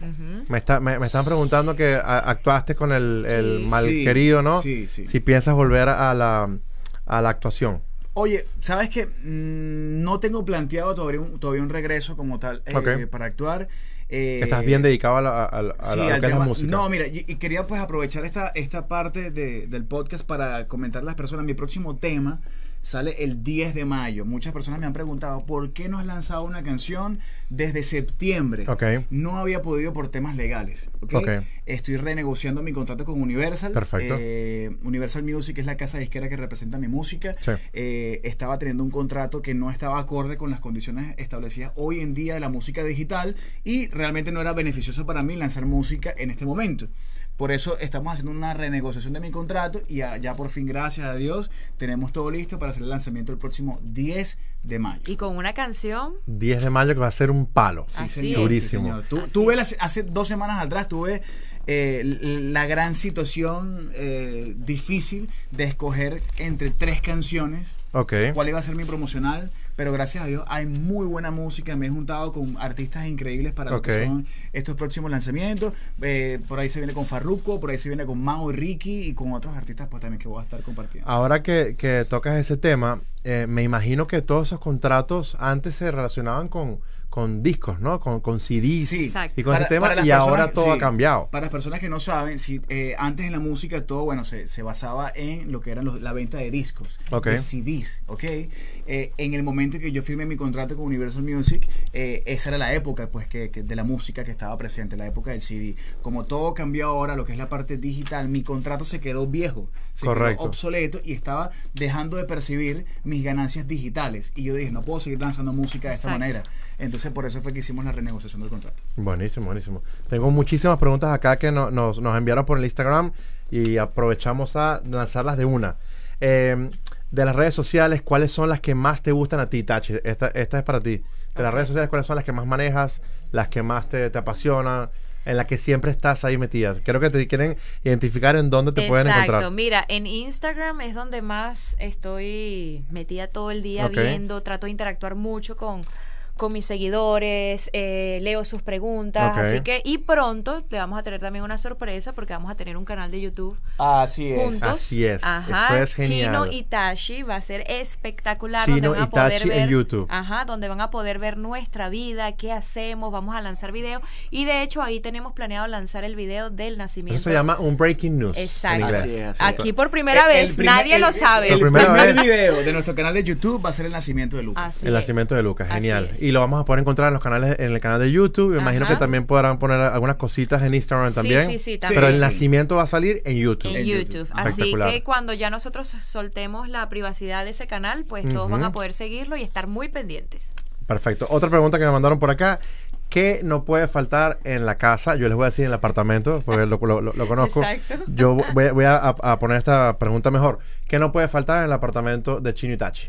Ujú. Me, está, me, me están preguntando que a- actuaste con el, el Sí. mal Sí, querido, ¿no? sí, sí. Si piensas volver a la, a la actuación. Oye, ¿sabes qué? Mm, no tengo planteado todavía un, todavía un regreso como tal eh, Ok. para actuar. Eh, Estás bien dedicado a, la, a, la- a Sí, la- a lo al que es la tema- música. No, mira, y, y quería pues aprovechar esta, esta parte de- del podcast para comentar a las personas. Mi próximo tema sale el diez de mayo. Muchas personas me han preguntado, ¿por qué no has lanzado una canción desde septiembre? Ok. No había podido por temas legales. ¿Ok? Ok. Estoy renegociando mi contrato con Universal. Perfecto. Eh, Universal Music es la casa disquera que representa mi música. Sí. Eh, estaba teniendo un contrato que no estaba acorde con las condiciones establecidas hoy en día de la música digital y realmente no era beneficioso para mí lanzar música en este momento. Por eso estamos haciendo una renegociación de mi contrato y ya, ya por fin, gracias a Dios, tenemos todo listo para hacer el lanzamiento el próximo diez de mayo. Y con una canción. diez de mayo que va a ser un palo. Así señor, es. Durísimo. sí, señor. Tu- Así tuve es. las- hace dos semanas atrás tuve eh, l- la gran situación eh, difícil de escoger entre tres canciones Ok. cuál iba a ser mi promocional, pero gracias a Dios hay muy buena música. Me he juntado con artistas increíbles para lo Ok. que son estos próximos lanzamientos. Eh, por ahí se viene con Farruko, por ahí se viene con Mao y Ricky y con otros artistas pues también que voy a estar compartiendo. Ahora que, que tocas ese tema, eh, me imagino que todos esos contratos antes se relacionaban con, con discos, ¿no? Con, con C Ds Sí, Exacto. y con Para- ese tema, para las y ahora personas- todo sí, ha cambiado. Para las personas que no saben, si eh, antes en la música todo, bueno, se, se basaba en lo que eran los- la venta de discos, Ok. de C Ds, ¿ok? Eh, en el momento que yo firmé mi contrato con Universal Music, eh, esa era la época, pues, que, que de la música que estaba presente, la época del C D. Como todo cambió ahora, lo que es la parte digital, mi contrato se quedó viejo, se Correcto. quedó obsoleto y estaba dejando de percibir mis ganancias digitales. Y yo dije, no puedo seguir lanzando música de esta Exacto. manera. Entonces, por eso fue que hicimos la renegociación del contrato. Buenísimo, buenísimo. Tengo muchísimas preguntas acá que no- nos, nos enviaron por el Instagram y aprovechamos a lanzarlas de una. Eh, de las redes sociales, ¿cuáles son las que más te gustan a ti, Tachi? Esta, esta es para ti. De las redes sociales, ¿cuáles son las que más manejas? Las que más te, te apasionan, en las que siempre estás ahí metida. Creo que te quieren identificar en dónde te pueden Exacto. encontrar. Mira, en Instagram es donde más estoy metida todo el día Ok. viendo, trato de interactuar mucho con, con mis seguidores, eh, leo sus preguntas, Ok. así que, y pronto le vamos a tener también una sorpresa porque vamos a tener un canal de YouTube Así es. juntos. Así es, Ajá, eso es genial. Chino y Tashi va a ser espectacular. Chino donde van a y Tashi poder ver, en YouTube. Ajá, donde van a poder ver nuestra vida, qué hacemos, vamos a lanzar video. Y de hecho ahí tenemos planeado lanzar el video del nacimiento. Eso se llama un breaking news Exacto. en inglés. Así es, así es. Aquí por primera El- vez, el primer- nadie el- lo sabe. El Por primera primer vez. video de nuestro canal de YouTube va a ser el nacimiento de Lucas. Así El es. nacimiento de Lucas, Así genial. es. Y lo vamos a poder encontrar en los canales, en el canal de YouTube. Me imagino Ajá. que también podrán poner algunas cositas en Instagram Sí, también. sí, sí, Pero también. el Sí. nacimiento va a salir en YouTube. En En YouTube. YouTube. Así Espectacular. que cuando ya nosotros soltemos la privacidad de ese canal, pues todos van Ujú. a poder seguirlo y estar muy pendientes. Perfecto. Otra pregunta que me mandaron por acá. ¿Qué no puede faltar en la casa? Yo les voy a decir en el apartamento, porque lo, lo- lo- lo conozco. Exacto. Yo voy, voy a, a poner esta pregunta mejor. ¿Qué no puede faltar en el apartamento de Chino y Tachi?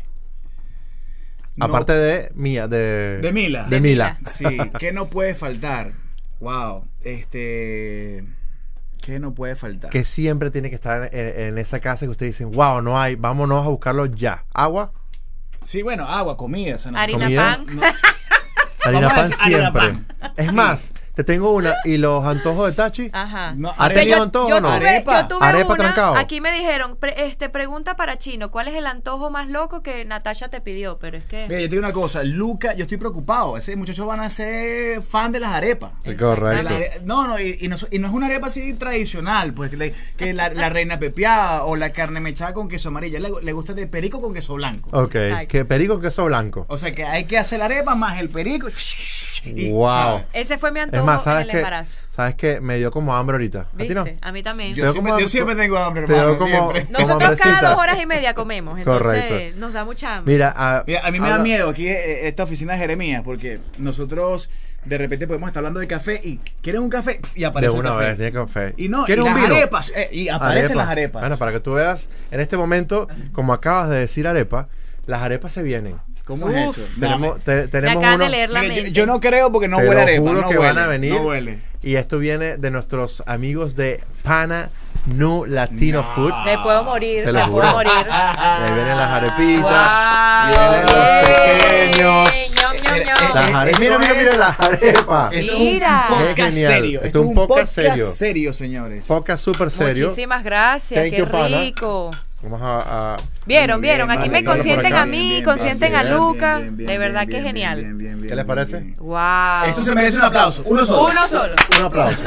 No- Aparte de Mía, de... De Mila. De Mila. Sí, ¿qué no puede faltar? Wow, este... ¿Qué no puede faltar? Que siempre tiene que estar en, en esa casa que ustedes dicen, wow, no hay, vámonos a buscarlo ya. ¿Agua? Sí, bueno, agua, comida. o sea, no- Harina ¿Comida? pan. no- Harina Vamos a pan decir harina siempre. pan. Es Sí. más, te tengo una. ¿Y los antojos de Tachi? Ajá. No, ¿Ha arepa. tenido yo, antojo yo o no? tuve, Arepa. yo tuve Arepa una, trancado. aquí me dijeron, pre- este pregunta para Chino, ¿cuál es el antojo más loco que Natasha te pidió? Pero es que... Mira, yo te digo una cosa, Luca, yo estoy preocupado. Ese muchacho van a ser fan de las arepas. Correcto. La are- no, no, y, y no, so- y no es una arepa así tradicional, pues que, le- que la, la reina pepiada o la carne mechada con queso amarillo. Le, le gusta de perico con queso blanco. Ok. Exacto. Que perico, queso blanco. O sea que hay que hacer la arepa más el perico. y, Wow. ¿sabes? Ese fue mi Es antojo más, en ¿sabes el qué? embarazo. ¿Sabes qué? Me dio como hambre ahorita. ¿A ti ¿Viste? no? A mí también. Yo, Te dio siempre, como- yo siempre tengo hambre, te dio hermano. como- siempre. como Nosotros cada hambrecita. dos horas y media comemos, entonces Correcto. nos da mucha hambre. Mira, a, Mira, a mí me da habla- miedo aquí eh, esta oficina de Jeremías, porque nosotros de repente podemos estar hablando de café y ¿quieres un café? Y De aparece una el café. vez, tiene café. Y no, y ¿Quieres las un vino? arepas, eh, y aparecen Arepa. las arepas. Bueno, para que tú veas, en este momento, como acabas de decir arepa, las arepas se vienen. ¿Cómo Uf. es eso? Tenemos, te- Me tenemos acaban de unos- leer la Mire, yo, mente. yo no creo porque no te huele lo arepa. juro no que huele, van a venir. No huele. Y esto viene de nuestros amigos de Pana Nu Latino No. Food. Me puedo morir, Te me lo puedo juro. morir. Ahí vienen las arepitas. Guau, Vienen los bien. pequeños. Ñom, ñom, señor. Las arepas. Mira, mira, mira las arepas. Esto Mira. es un podcast Es genial. serio. Esto Esto es es un un podcast podcast serio. serio, señores. Podcast súper serio. Muchísimas gracias, Thank qué you, pana. rico. Vamos a... a Vieron, Bien, vieron, aquí vale, me claro, consienten por acá. a mí, Bien, bien, consienten bien, a bien, Luca. Bien, bien, De verdad bien, que es bien, genial. bien, bien, bien, ¿Qué les bien, parece? bien. Wow. Esto se merece un aplauso. Uno solo. Uno solo. un aplauso.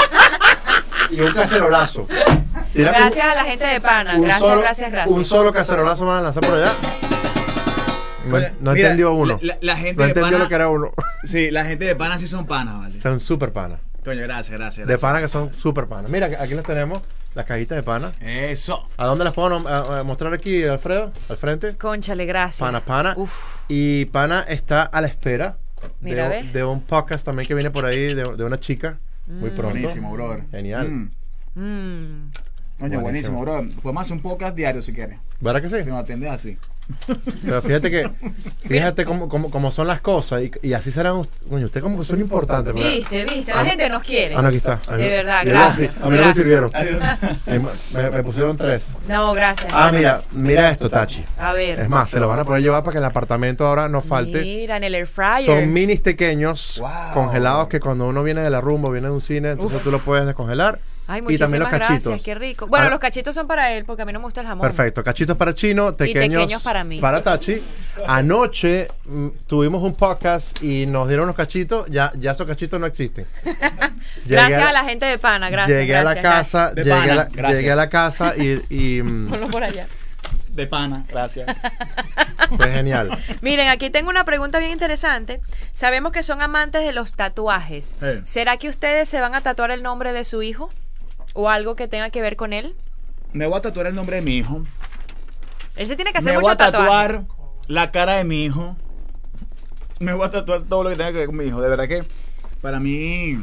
Y un cacerolazo. Tira un- Gracias a la gente de Pana. un Gracias, solo- gracias, gracias. Un solo cacerolazo más a lanzar por allá. No, Oye, no mira, entendió uno. La, la gente no de entendió pana, lo que era uno. Sí, la gente de pana sí son panas, vale. Son súper panas. Coño, gracias, gracias. De gracias. pana que son súper panas. Mira, aquí les tenemos las cajitas de pana. Eso. ¿A dónde las puedo nom- a- a mostrar aquí, Alfredo? Al frente. Cónchale, gracias. Pana, pana. Uf. Y pana está a la espera Mira, de, ve. de un podcast también que viene por ahí de, de una chica. Muy pronto. Buenísimo, brother. Genial. Mm. Mm. Coño, Buenísimo. buenísimo, brother. Podemos hacer un podcast diario si quieres. ¿Verdad que sí? Si nos atiendes así. Pero fíjate que, fíjate cómo, cómo, cómo son las cosas y, y así serán. ust- Coño, ustedes como que son importantes. ¿verdad? Viste, viste, la gente nos quiere. Ah, no, aquí está. De verdad, Y gracias. sí, a mí no me gracias. sirvieron. Me, me- me pusieron tres. No, gracias. Ah, mira, mira esto, Tachi. A ver. Es más, se lo van a poder llevar para que el apartamento ahora no falte. Mira, en el air fryer. Son minis pequeños, Wow. congelados, que cuando uno viene de la rumba o viene de un cine, entonces tú lo puedes descongelar. Ay, y también los muchísimas cachitos. gracias, qué rico. Bueno, Ahora- los cachitos son para él porque a mí no me gusta el jamón. Perfecto, cachitos para Chino, pequeños, pequeños para mí. para Tachi. Anoche mm, tuvimos un podcast y nos dieron los cachitos, ya, ya esos cachitos no existen. Llegué Gracias a la gente de Pana, gracias. Llegué a la gracias, casa, De llegué, pana, a la, gracias. llegué a la casa y, y, mm, Ponlo por allá. De pana, gracias. fue genial. Miren, aquí tengo una pregunta bien interesante. Sabemos que son amantes de los tatuajes. Eh. ¿Será que ustedes se van a tatuar el nombre de su hijo? ¿O algo que tenga que ver con él? Me voy a tatuar el nombre de mi hijo. Él se tiene que hacer Me voy mucho a tatuar tatuaje. la cara de mi hijo. Me voy a tatuar todo lo que tenga que ver con mi hijo. De verdad que para mí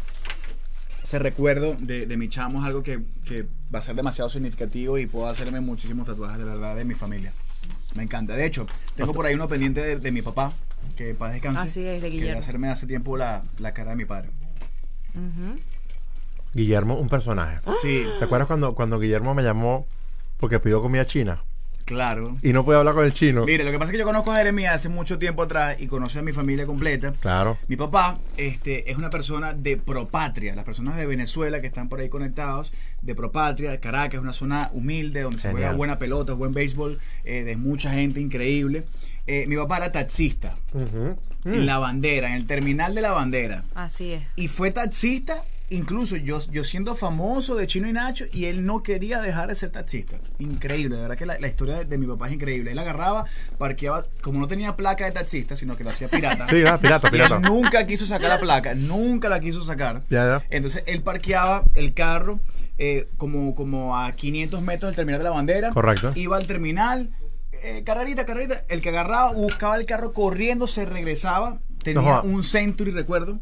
ese recuerdo de, de mi chamo es algo que, que va a ser demasiado significativo y puedo hacerme muchísimos tatuajes de verdad de mi familia. Me encanta. De hecho, tengo por ahí uno pendiente de, de mi papá, que paz descanse. Así es, de Quería Guillermo. hacerme hace tiempo la, la cara de mi padre. Ujú. Guillermo, un personaje. Sí, ¿Te acuerdas cuando, cuando Guillermo me llamó porque pidió comida china? claro. Y no podía hablar con el chino. Mire, lo que pasa es que yo conozco a Jeremías hace mucho tiempo atrás y conocí a mi familia completa. Claro. Mi papá este, es una persona de Propatria. Las personas de Venezuela que están por ahí conectados, de Propatria, Caracas es una zona humilde donde se Genial. juega buena pelota, buen béisbol, eh, de mucha gente increíble. Eh, mi papá era taxista Ujú. Mm. en La Bandera, en el terminal de La Bandera. Así es. Y fue taxista, incluso yo, yo siendo famoso de Chino y Nacho, y él no quería dejar de ser taxista. Increíble, de verdad que la, la historia de, de mi papá es increíble. Él agarraba, parqueaba, como no tenía placa de taxista, sino que lo hacía pirata. Sí, ah, pirata, Y pirata. él nunca quiso sacar la placa, nunca la quiso sacar. Ya, ya. Entonces él parqueaba el carro eh, como, como a quinientos metros del terminal de La Bandera. Correcto. Iba al terminal, eh, carrerita, carrerita. El que agarraba, buscaba el carro corriendo, se regresaba. Tenía No joda. un Century, recuerdo.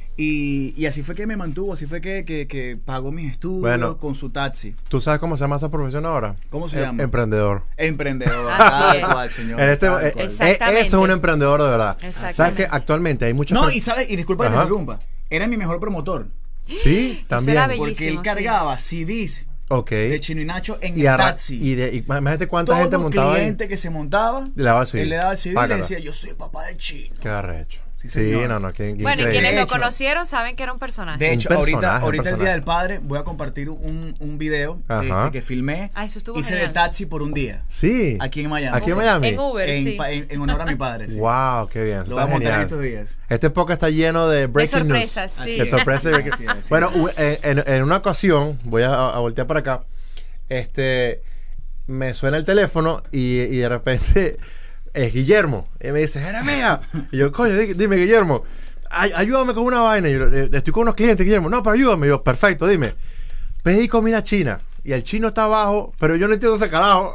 Y, y así fue que me mantuvo, así fue que, que, que pagó mis estudios Bueno. con su taxi. ¿Tú sabes cómo se llama esa profesión ahora? ¿Cómo se Em- llama? Emprendedor. Emprendedor. Así tal es. cual, señor. En este, tal eh, cual. eh, Exactamente. eso es un emprendedor de verdad. Exactamente. ¿Sabes que actualmente hay muchas No, per- y sabes, y disculpa que te Ajá. interrumpa, era mi mejor promotor. Sí, también. era Porque él Bellísimo, sí. cargaba C Ds Ok. de Chino y Nacho en Y, el arra- taxi. y de, y imagínate cuánta Todo gente montaba ahí. cliente que se montaba, Le daba el C D. él le daba el C D y le Págata. decía, yo soy papá de Chino. Qué arrecho. Sí, Sí, señor. no, no, qué, qué Bueno, y increíble. quienes De lo hecho- conocieron saben que era un personaje. De Un hecho, personaje, ahorita, un ahorita el personaje. Día del Padre voy a compartir un, un video Ajá. este, que filmé. Ah, eso estuvo Hice genial. de taxi por un día. Sí. Aquí en Miami. Aquí en Miami. En Uber, En, sí. pa- en- en honor a mi padre. sí. Wow, qué bien. Eso Lo voy a está montar en genial. estos días. Este podcast está lleno de breaking sorpresas, news. sí. De sorpresas y breaking- Así es, así Bueno, es. u- eh, en, en una ocasión, voy a, a voltear para acá, este, me suena el teléfono y, y de repente es Guillermo. Y me dice, Jeremías. Y yo, coño, di- dime, Guillermo, ay- ayúdame con una vaina. Y yo, "Eh, estoy con unos clientes, Guillermo. No, pero ayúdame. Y yo, perfecto, dime. Pedí comida china. Y el chino está abajo, pero yo no entiendo ese carajo.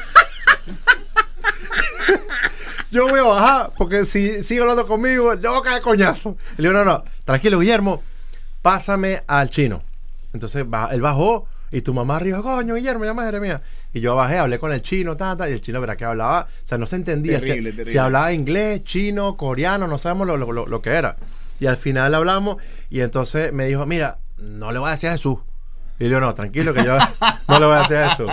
Yo voy a bajar, porque si sigue hablando conmigo, le voy a caer coñazo. Y le digo, no, no, tranquilo, Guillermo, pásame al chino. Entonces ba- él bajó y tu mamá arriba, coño, Guillermo, llama a Jeremías. Y yo bajé, hablé con el chino, tata, y el chino, verá que hablaba, o sea, no se entendía. Terrible, si, terrible. si hablaba inglés, chino, coreano, no sabemos lo, lo- lo- lo que era. Y al final hablamos, y entonces me dijo, mira, no le voy a decir a Jesús. Y yo, no, tranquilo, que yo no le voy a decir a Jesús.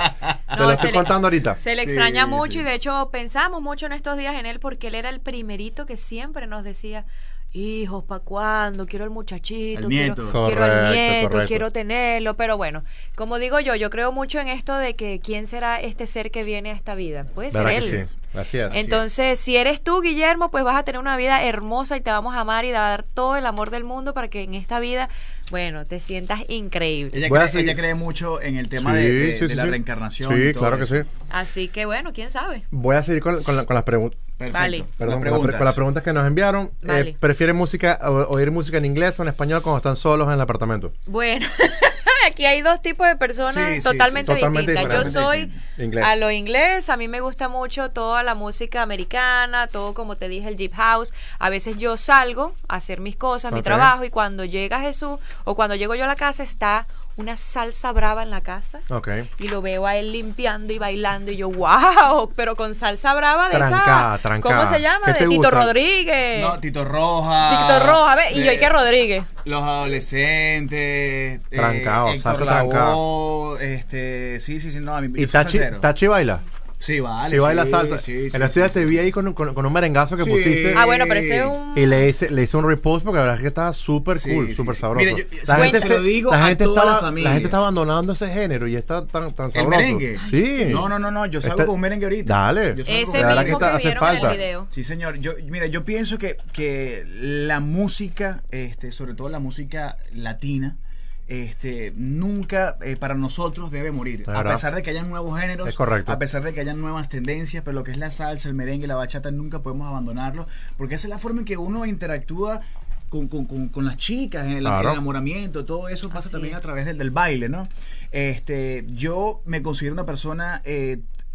Te No, lo se estoy le- contando ahorita. Se le Sí, extraña mucho sí. y de hecho pensamos mucho en estos días en él porque él era el primerito que siempre nos decía, hijos, ¿para cuándo? Quiero el muchachito, El quiero, nieto. quiero el Correcto, nieto, correcto. quiero tenerlo. Pero bueno, como digo yo, yo creo mucho en esto de que quién será este ser que viene a esta vida. Puede ser ¿Verdad él. que sí? Así es. Entonces, si eres tú, Guillermo, pues vas a tener una vida hermosa y te vamos a amar y dar todo el amor del mundo para que en esta vida, bueno, te sientas increíble. Ella, Voy a cree, seguir. ella cree mucho en el tema Sí, de, de- sí, de sí, la sí. reencarnación. Sí, y todo claro que eso. sí. Así que bueno, quién sabe. Voy a seguir con, con la- con las preguntas. Perfecto. Vale. Perdón, Las con, la pre- preguntas. con las preguntas que nos enviaron. Vale. Eh, ¿Prefieren música, o- oír música en inglés o en español cuando están solos en el apartamento? Bueno, aquí hay dos tipos de personas Sí, sí, totalmente, sí. Totalmente distintas. Yo diferentes. soy Inglés. a lo inglés, a mí me gusta mucho toda la música americana, todo como te dije, el deep house. A veces yo salgo a hacer mis cosas, mi Ok. trabajo, y cuando llega Jesús o cuando llego yo a la casa está una salsa brava en la casa. Ok. Y lo veo a él limpiando y bailando y yo, wow, pero con salsa brava de Trancada, esa, trancada. ¿cómo se llama? ¿Qué De te Tito gusta? Rodríguez. No, Tito Roja. Tito Roja, ¿ves? Y de- yo, ¿y qué Rodríguez? Los adolescentes. Trancado, eh, Héctor salsa trancada. Lavoe, este, sí, sí, sí, no, a mí, ¿Y yo soy Tachi, salsero. Tachi baila? Sí, vale. Sí, baila sí, salsa. sí, sí, en estos días sí, te sí. vi ahí con, con- con un merengazo que Sí. pusiste. Ah, bueno, pero ese es un... Y le hice, le hice un repost porque la verdad es que estaba súper Sí, cool, sí, súper sí. sabroso. Mire, yo- la bueno, gente se se- lo digo la a gente toda la estaba, familia. la gente está abandonando ese género y está tan, tan ¿El sabroso. merengue? Sí. No, no, no, no, yo salgo Está- con merengue ahorita. Dale. Yo salgo Ese con La verdad mismo que que, está- hace vieron en falta. el video. Sí, señor. Yo, mira, yo pienso que, que la música, este, sobre todo la música latina, este, nunca eh, para nosotros debe morir. A ¿Verdad? pesar de que hayan nuevos géneros, Es correcto. a pesar de que hayan nuevas tendencias, pero lo que es la salsa, el merengue, la bachata, nunca podemos abandonarlo, porque esa es la forma en que uno interactúa con, con, con, con las chicas, en el, Claro. el enamoramiento, todo eso pasa Así también es. a través del, del baile, ¿no? Este, yo me considero una persona eh,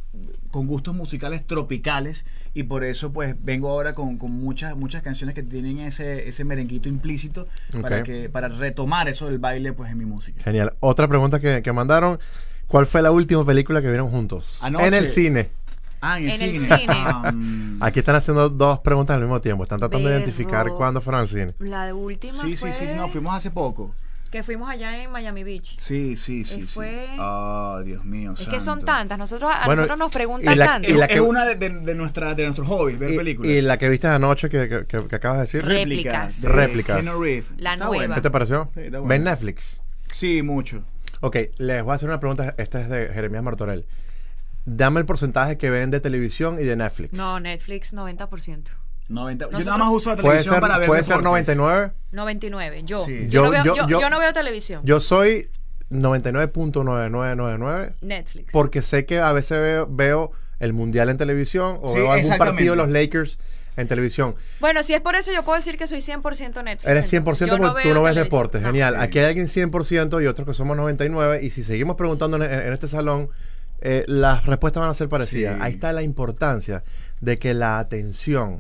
con gustos musicales tropicales y por eso pues vengo ahora con, con muchas muchas canciones que tienen ese ese merenguito implícito para Ok. que para retomar eso del baile pues en mi música. Genial. Otra pregunta que, que mandaron. ¿Cuál fue la última película que vieron juntos? Anoche. En el cine. Ah, en el En el cine. cine. Ah, mm. Aquí están haciendo dos preguntas al mismo tiempo. Están tratando de Berro. identificar cuándo fueron al cine. La última sí, fue sí, sí, no, fuimos hace poco. que fuimos allá en Miami Beach. Sí, sí, sí, Eh, sí. fue- Ah, Dios mío. Es que son santo. tantas. Nosotros, a Bueno, nosotros nos y preguntan la- tanto. y Es, la es que- una de, de, de nuestra, de nuestros hobbies, ver Y, películas. y la que viste anoche que, que, que- que acabas de decir. Réplicas. de Réplicas. Keanu Reeves. La Está nueva. buena. ¿Qué te pareció? Sí, está buena. ¿Ven Netflix? Sí, mucho. Ok, les voy a hacer una pregunta. Esta es de Jeremías Martorell. Dame el porcentaje que ven de televisión y de Netflix. No, Netflix noventa por ciento. noventa. Yo Nosotros- nada más uso la Puede televisión ser, para ver puede ser deportes. noventa y nueve. noventa y nueve. Yo. Sí. Yo, Yo- no veo, yo- yo, yo- yo no veo televisión. Yo soy noventa y nueve punto nueve nueve nueve nueve Netflix. porque sé que a veces veo, veo el mundial en televisión o Sí, veo algún exactamente. partido de los Lakers en televisión. Bueno, si es por eso, yo puedo decir que soy cien por ciento Netflix. Eres cien por ciento entonces. Yo porque tú no ves televisión. deportes. No. Genial. Sí. Aquí hay alguien cien por ciento y otros que somos noventa y nueve. Y si seguimos preguntando en, en este salón, eh, las respuestas van a ser parecidas. Sí. Ahí está la importancia de que la atención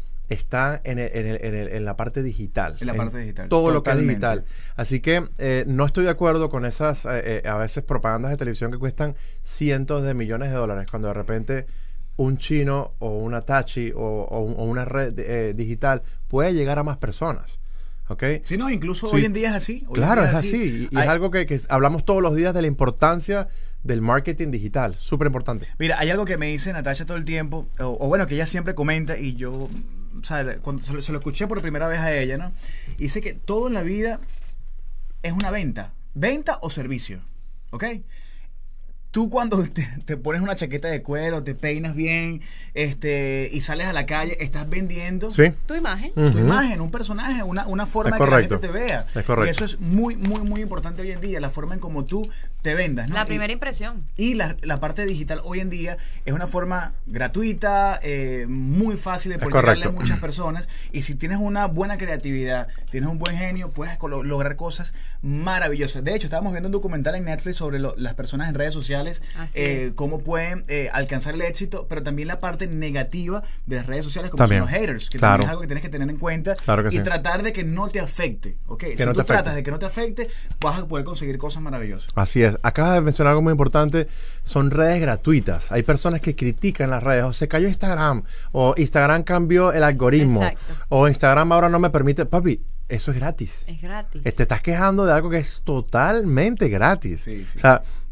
está en, el- en, el- en el- en la parte digital. En la parte digital, Todo lo que es totalmente. digital. Así que eh, no estoy de acuerdo con esas, eh, eh, a veces, propagandas de televisión que cuestan cientos de millones de dólares, cuando de repente un chino o una Tachi o, o un- o una red eh, digital puede llegar a más personas. ¿Ok? Sí, no, incluso Sí. hoy en día es así. Hoy en Claro, día es así. Y, y Hay- es algo que, que hablamos todos los días de la importancia del marketing digital. Súper importante. Mira, hay algo que me dice Natasha todo el tiempo, o, o bueno, que ella siempre comenta, y yo, o sea, cuando se lo, se lo escuché por primera vez a ella, ¿no? Y dice que todo en la vida es una venta, venta o servicio, ¿ok? Tú cuando te, te pones una chaqueta de cuero, te peinas bien, este, y sales a la calle, estás vendiendo ¿Sí? Tu imagen. tu Ujú. imagen, un personaje, una, una forma Es que la correcto. gente te vea. Es correcto. Y eso es muy, muy, muy importante hoy en día, la forma en cómo tú te vendas, ¿no? La Y- primera impresión. y la, la parte digital hoy en día es una forma gratuita, eh, muy fácil de Es poder llegarle a correcto. muchas personas. Y si tienes una buena creatividad, tienes un buen genio, puedes colo- lograr cosas maravillosas. De hecho, estábamos viendo un documental en Netflix sobre lo- las personas en redes sociales, Así eh, es. cómo pueden eh, alcanzar el éxito, pero también la parte negativa de las redes sociales, como También. son los haters, que Claro. también es algo que tienes que tener en cuenta. Claro que y sí. tratar de que no te afecte. ¿Ok? Si no tú te afecte. tratas de que no te afecte, vas a poder conseguir cosas maravillosas. Así es. Acabas de mencionar algo muy importante. Son redes gratuitas. Hay personas que critican las redes. O se cayó Instagram. O Instagram cambió el algoritmo. Exacto. O Instagram ahora no me permite. Papi, eso es gratis. Es gratis. Te estás quejando de algo que es totalmente gratis. Sí, sí. O sea,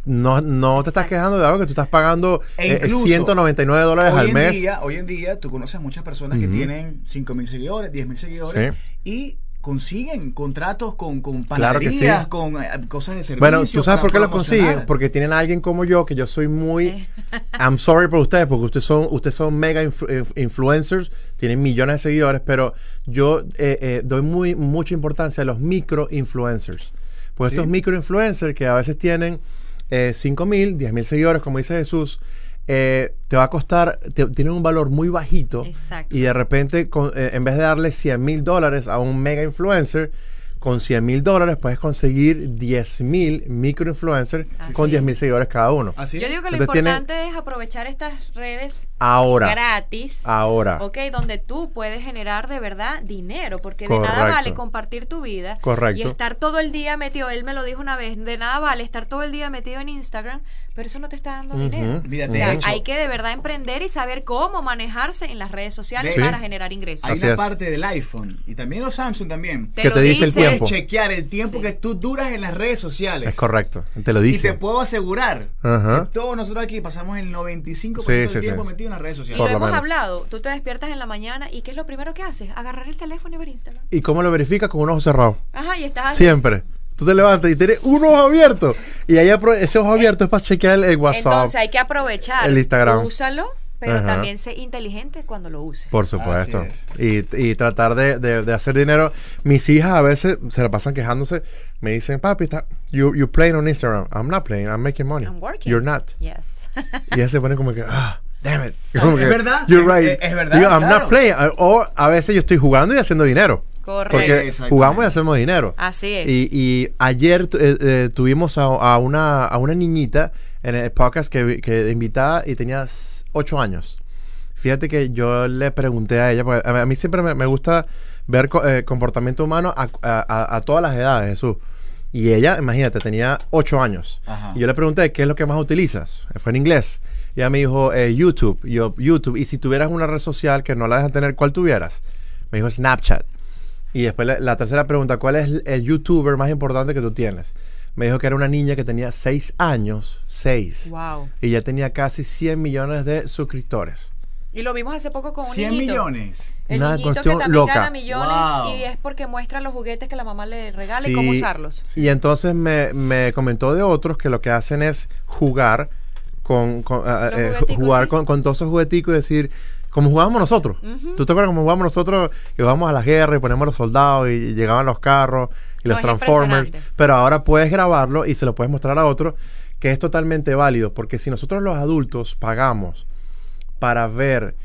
no, no te estás Exacto. quejando de algo que tú estás pagando E eh, incluso, ciento noventa y nueve dólares hoy al en mes. Día, hoy en día tú conoces a muchas personas que Ujú. tienen cinco mil seguidores, diez mil seguidores Sí. y consiguen contratos con, con Claro que panaderías, sí. con eh, cosas de servicio. Bueno, ¿tú sabes para por qué lo promocionar. consiguen? Porque tienen a alguien como yo, que yo soy muy... Eh. I'm sorry por ustedes, porque ustedes son, ustedes son mega influ- inf- influencers, tienen millones de seguidores, pero yo eh, eh, doy muy mucha importancia a los micro influencers. Pues Sí. estos micro influencers que a veces tienen eh, cinco mil, diez mil seguidores, como dice Jesús, eh, te va a costar, te- tienen un valor muy bajito. Exacto. Y de repente, con, eh, en vez de darle cien mil dólares a un mega influencer, con cien mil dólares puedes conseguir diez mil micro influencers Así con es. diez mil seguidores cada uno. Así Yo es. digo que lo Entonces tiene- importante es aprovechar estas redes Ahora. gratis. Ahora. Ok, donde tú puedes generar de verdad dinero, porque de Correcto. nada vale compartir tu vida Correcto. y estar todo el día metido, él me lo dijo una vez, de nada vale estar todo el día metido en Instagram, pero eso no te está dando Ujú. dinero. Mira, O de sea, hecho- hay que de verdad emprender y saber cómo manejarse en las redes sociales Sí. para generar ingresos. Hay Así una es. parte del iPhone y también los Samsung también. Que lo te dice el dice. tiempo. Puedes chequear el tiempo Sí. que tú duras en las redes sociales. Es correcto. Te lo Y dice. te puedo asegurar Ajá. que todos nosotros aquí pasamos el noventa y cinco por ciento Sí, del sí, tiempo sí. metido en las redes Y sociales. lo Por lo hemos menos. hablado, tú te despiertas en la mañana y ¿qué es lo primero que haces? Agarrar el teléfono y ver Instagram. ¿Y cómo lo verificas? Con un ojo cerrado. Ajá, y estás así. Siempre. Tú te levantas y tienes un ojo abierto. Y ahí apro- ese ojo abierto es para chequear el WhatsApp. Entonces hay que aprovechar. el Instagram. Úsalo, pero Ajá. también sé inteligente cuando lo uses. Por supuesto. Así Y, y tratar de, de- de hacer dinero. Mis hijas a veces se la pasan quejándose. Me dicen, papi, está, you, you're playing on Instagram. I'm not playing, I'm making money. I'm working. You're not. Yes. Y ellas se ponen como que, ah, damn it. Es Como que, verdad, You're es- right. es- es verdad, Digo, I'm claro. not playing. O a veces yo estoy jugando y haciendo dinero. Correcto. Porque Exactamente. jugamos y hacemos dinero. Así es. Y, y ayer tu- eh, eh, tuvimos a, a una, a una niñita en el podcast que, vi- que invitada y tenía s- ocho años. Fíjate que yo le pregunté a ella, porque a, a mí siempre me, me gusta ver co- eh, comportamiento humano a, a- a- a todas las edades, Jesús. Y ella, imagínate, tenía ocho años. Ajá. Y yo le pregunté, ¿qué es lo que más utilizas? Fue en inglés. Y ella me dijo, eh, YouTube. Y yo, YouTube. Y si tuvieras una red social que no la dejan tener, ¿cuál tuvieras? Me dijo, Snapchat. Y después la, la tercera pregunta, ¿cuál es el youtuber más importante que tú tienes? Me dijo que era una niña que tenía seis años, seis. Wow. Y ya tenía casi cien millones de suscriptores. Y lo vimos hace poco con un cien niñito. millones. El Una niñito que cuestión también loca. gana millones Wow. y es porque muestra los juguetes que la mamá le regala y Sí. cómo usarlos. Y entonces me, me comentó de otros que lo que hacen es jugar con, con, ah, Los eh, jugueticos, jugar sí. con, con todos esos jugueticos y decir, como jugábamos nosotros. Ujú. ¿Tú te acuerdas cómo jugábamos nosotros? Que jugábamos a la guerra y poníamos los soldados y llegaban los carros y No, los es Transformers. impresionante. Pero ahora puedes grabarlo y se lo puedes mostrar a otro, que es totalmente válido. Porque si nosotros los adultos pagamos para ver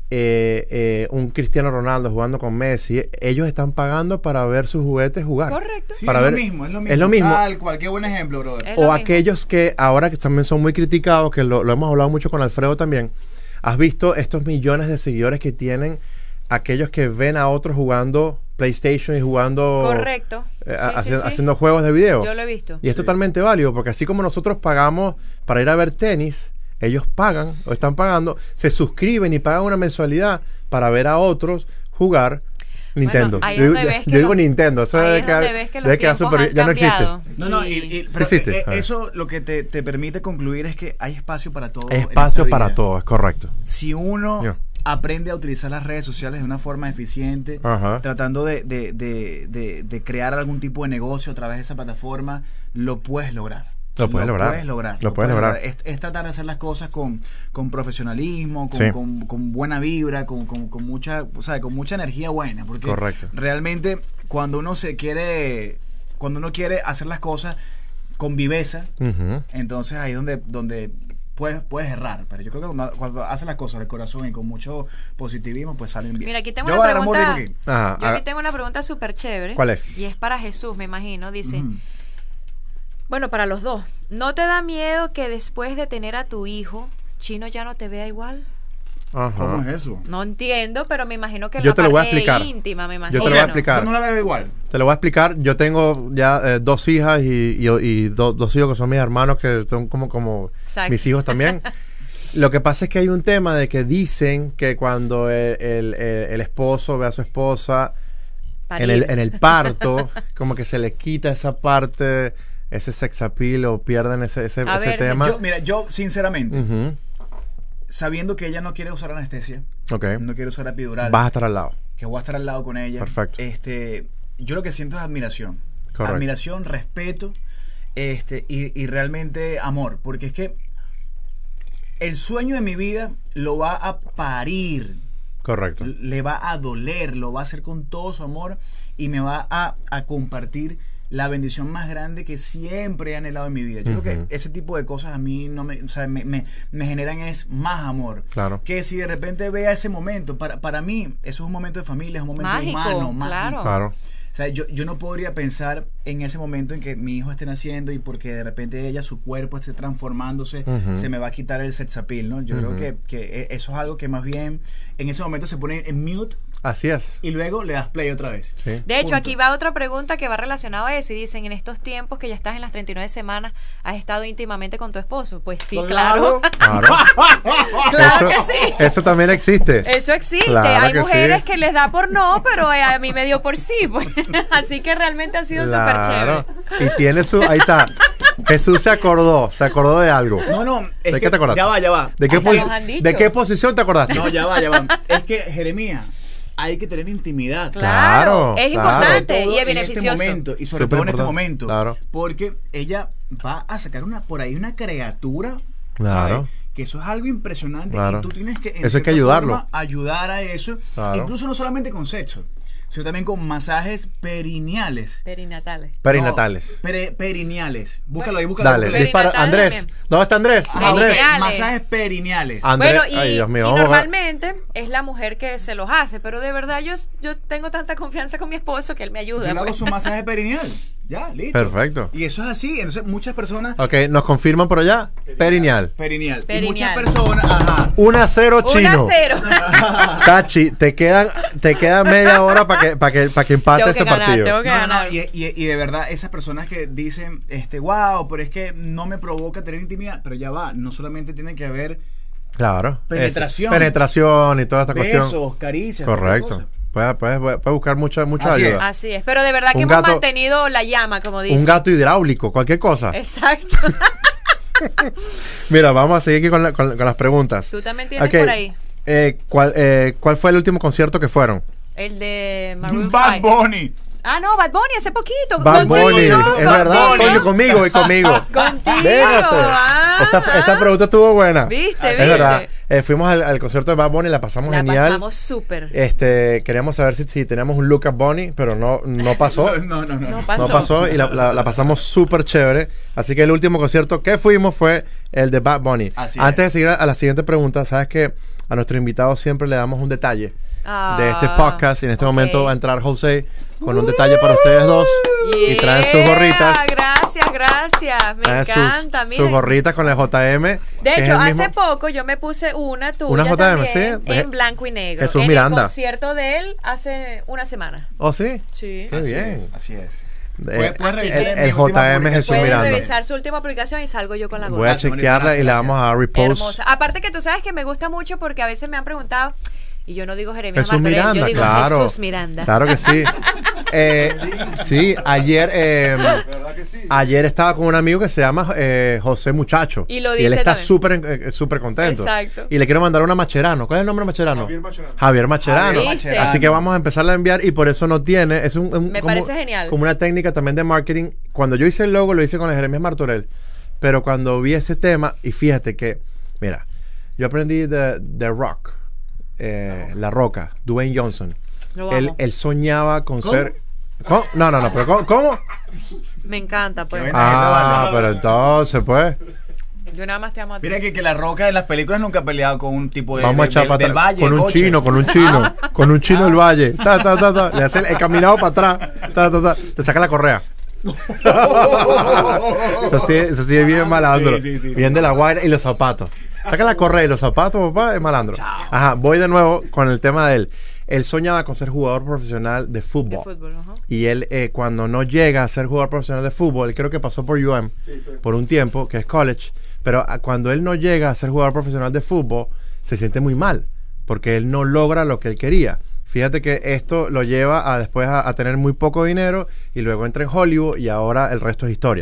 eh, eh, un Cristiano Ronaldo jugando con Messi, ellos están pagando para ver sus juguetes jugar. Correcto. Sí, Para es ver- lo mismo, es lo mismo. es lo mismo. Tal cual, qué buen ejemplo, brother. Es O lo mismo. aquellos que ahora que también son muy criticados, que lo, lo hemos hablado mucho con Alfredo también. ¿Has visto estos millones de seguidores que tienen aquellos que ven a otros jugando PlayStation y jugando Correcto. eh, Sí, haci- sí, sí. haciendo juegos de video? Yo lo he visto. Y es totalmente válido, porque así como nosotros pagamos para ir a ver tenis, ellos pagan o están pagando, se suscriben y pagan una mensualidad para ver a otros jugar Nintendo. ahí es yo donde yo- ves que yo digo los- Nintendo, eso ahí debe es quedar- donde ves que los debe quedar tiempos súper- han ya no existe. cambiado. No, no, y, Y- y- Sí pero, existe. eh, A ver. eso lo que te, te permite concluir es que hay espacio para todo. Hay en espacio esta para vida. todo, es correcto. Si uno Yeah. aprende a utilizar las redes sociales de una forma eficiente, Ajá. tratando de, de- de- de- de crear algún tipo de negocio a través de esa plataforma, lo puedes lograr. Lo puedes lograr. Puedes lograr. Lo puedes lograr. Es, es tratar de hacer las cosas con, con profesionalismo, con, Sí. con- con buena vibra, con, con- con mucha, o sea, con mucha energía buena. Porque Correcto. realmente cuando uno se quiere, cuando uno quiere hacer las cosas con viveza, Ujú. entonces ahí es donde, donde puedes, puedes errar. Pero yo creo que cuando, cuando haces las cosas del corazón y con mucho positivismo, pues salen bien. Mira, aquí tengo Yo una voy a agarrar un pregunta. motivo aquí. Ajá, Yo haga- aquí tengo una pregunta súper chévere. ¿Cuál es? Y es para Jesús, me imagino. Dice, Ujú. bueno, para los dos. ¿No te da miedo que después de tener a tu hijo, Chino ya no te vea igual? Ajá. ¿Cómo es eso? No entiendo, pero me imagino que Yo la te lo voy a parte explicar. íntima, me Yo imagino. te lo voy a explicar. Yo no la veo igual. Te lo voy a explicar. Yo tengo ya eh, dos hijas y, y- y do- dos hijos que son mis hermanos, que son como, como Exacto. mis hijos también. Lo que pasa es que hay un tema de que dicen que cuando el, el- el- el esposo ve a su esposa en el, Parir. en el parto, como que se le quita esa parte ese sex appeal o pierden ese, ese, A ese ver, tema. Yo, mira, yo sinceramente, Ujú. sabiendo que ella no quiere usar anestesia, Ok. no quiere usar epidural, Vas a estar al lado. que voy a estar al lado con ella. Perfecto. Este, yo lo que siento es admiración. Correcto. Admiración, respeto, este, y, y realmente amor. Porque es que el sueño de mi vida lo va a parir. Correcto. Le va a doler, lo va a hacer con todo su amor y me va a, a compartir la bendición más grande que siempre he anhelado en mi vida. Yo Ujú. creo que ese tipo de cosas a mí no me, o sea, me, me, me generan es más amor. Claro. Que si de repente vea ese momento, para, para mí eso es un momento de familia, es un momento Mágico, humano, claro. mágico. Claro. O sea, yo, yo no podría pensar en ese momento en que mi hijo esté naciendo y porque de repente ella, su cuerpo esté transformándose, Ujú. se me va a quitar el sex appeal, ¿no? Yo Ujú. creo que, que eso es algo que más bien en ese momento se pone en mute Así es. y luego le das play otra vez. Sí. De hecho, Punto. aquí va otra pregunta que va relacionada a eso y dicen, en estos tiempos que ya estás en las treinta y nueve semanas, ¿has estado íntimamente con tu esposo? Pues sí, claro. Claro. Claro eso, que sí. Eso también existe. Eso existe. Claro Hay que mujeres sí. que les da por no, pero eh, a mí me dio por sí. Pues. Así que realmente ha sido súper Claro. chévere. Y tiene su. Ahí está. Jesús se acordó. Se acordó de algo. No, no, es ¿De que qué te acordaste? ya va, ya va. ¿De qué, Hasta posi- nos han dicho. ¿De qué posición te acordaste? No, ya va, ya va. Es que, Jeremías, hay que tener intimidad. Claro, Claro, es claro. importante Sobre todo y es en beneficioso. este momento, y sobre Súper todo en este importante, momento. claro. Porque ella va a sacar una por ahí una criatura. Claro. ¿sabes? Que eso es algo impresionante. Claro. Y tú tienes que, en Eso hay que cierta ayudarlo. forma, ayudar a eso. Claro. Incluso no solamente con sexo, sino también con masajes perineales. Perinatales. Perinatales. No, pere- perineales. Búscalo ahí, búscalo. Dale, búscalo. dispara. Perinatales Andrés. también. ¿Dónde está Andrés? Ajá, Andrés. Perineales. Masajes perineales. Andrés. Bueno, y, Ay, Dios mío, y vamos a jugar. normalmente es la mujer que se los hace, pero de verdad yo, yo tengo tanta confianza con mi esposo que él me ayuda. Yo le hago pues. su masaje perineal. Ya, listo. Perfecto. Y eso es así. Entonces, muchas personas. Ok, nos confirman por allá. Perineal. Perineal. Y Perineal. muchas personas. Ajá. uno a cero Un chino. a cero. Tachi, te quedan, te queda media hora para que, para que, para que empate Tengo ese que ganar, partido. tengo que No, no, no, ganar. y, y- y de verdad, esas personas que dicen, este, wow, pero es que no me provoca tener intimidad, pero ya va, no solamente tiene que haber Claro. Penetración. Eso. Penetración y toda esta cuestión. besos, caricias, Correcto. Puedes, puedes, puedes buscar mucha, mucha Así ayuda. es. Así es, pero de verdad que Un hemos gato- mantenido la llama, como dice. Un gato hidráulico, cualquier cosa. Exacto. Mira, vamos a seguir aquí con, la- con- con las preguntas. Tú también tienes Ok, por ahí. eh, ¿cuál, eh, ¿Cuál fue el último concierto que fueron? El de Maroon Bad five. Bunny. Ah, no, Bad Bunny hace poquito. Bad contigo, Bunny, ¿no? es Bad verdad, Bunny. coño, conmigo y conmigo. Contigo. Véngase. Ah, esa, esa pregunta estuvo buena. Viste, Es viste. verdad. Eh, fuimos al, al concierto de Bad Bunny, la pasamos La genial. pasamos súper. Este, queríamos saber si, si teníamos un look at Bunny, pero no, no pasó. No, no, no. No pasó. No pasó y la, la- la pasamos súper chévere. Así que el último concierto que fuimos fue el de Bad Bunny. Así Antes es. de seguir a, a la siguiente pregunta, sabes que a nuestro invitado siempre le damos un detalle Ah, de este podcast. Y en este ok. momento va a entrar José con un detalle para ustedes dos. Y traen sus Yeah, gorritas. Gracias, gracias. Me Traen sus- encanta. sus, miren. gorritas con el J M. De que es hecho, el hace mismo- poco yo me puse una tuya Una J M, también, sí. en blanco y negro. Jesús en Miranda. el concierto de él hace una semana. ¿Oh, sí? Sí. Qué Así bien. es, así es. Eh, Puedes- puedes Así revisar que- en el mi última J M publicación. Jesús Pueden Miranda. revisar su última publicación y salgo yo con la Voy a gorra. Gracias, chequearla y la gracias. vamos a repost. Hermosa. Aparte que tú sabes que me gusta mucho porque a veces me han preguntado y yo no digo Jeremías Jesús Martorell, Miranda, yo digo claro. Jesús Miranda. Claro que sí. Eh, sí, ayer eh, ayer estaba con un amigo que se llama eh, José Muchacho. Y lo él dice está también. súper eh, súper contento. Exacto. Y le quiero mandar una Macherano. ¿Cuál es el nombre de Macherano? Javier Macherano. Javier Macherano. Javier ¿Viste? Macherano. Así que vamos a empezar a enviar y por eso no tiene. Es un, un- Me como, parece genial. como una técnica también de marketing. Cuando yo hice el logo, lo hice con el Jeremías Martorell. Pero cuando vi ese tema, y fíjate que, mira, yo aprendí de, de Rock, eh, La Roca, Dwayne Johnson. Lo Él, amo. él soñaba con ¿Cómo? ser. ¿Cómo? No, no, no, pero ¿cómo? ¿Cómo? Me encanta, pues. Qué Ah, vale. pero entonces, pues. Yo nada más te amo a ti. Mira que, que La Roca en las películas nunca ha peleado con un tipo de. Vamos a de- echar del- para del atrás. valle, Con un coche. chino, con un chino. Con un chino del valle. Ta, ta, ta, ta. Le hace el, el caminado para atrás. Ta, ta, ta. Te saca la correa. Eso sí, eso sí es bien malandro. Sí, sí, sí, sí. Bien de la guaira y los zapatos. Saca la correa y los zapatos, papá, es malandro. Ajá, voy de nuevo con el tema de él. Él soñaba con ser jugador profesional de De fútbol. fútbol, ajá. Y él, eh, cuando no llega a ser jugador profesional de fútbol, él creo que pasó por U M por un tiempo, que es college, pero ah, cuando él no llega a ser jugador profesional de fútbol, se siente muy mal, porque él no logra lo que él quería. Fíjate que esto lo lleva a después a, a tener muy poco dinero y luego entra en Hollywood y ahora el resto es historia.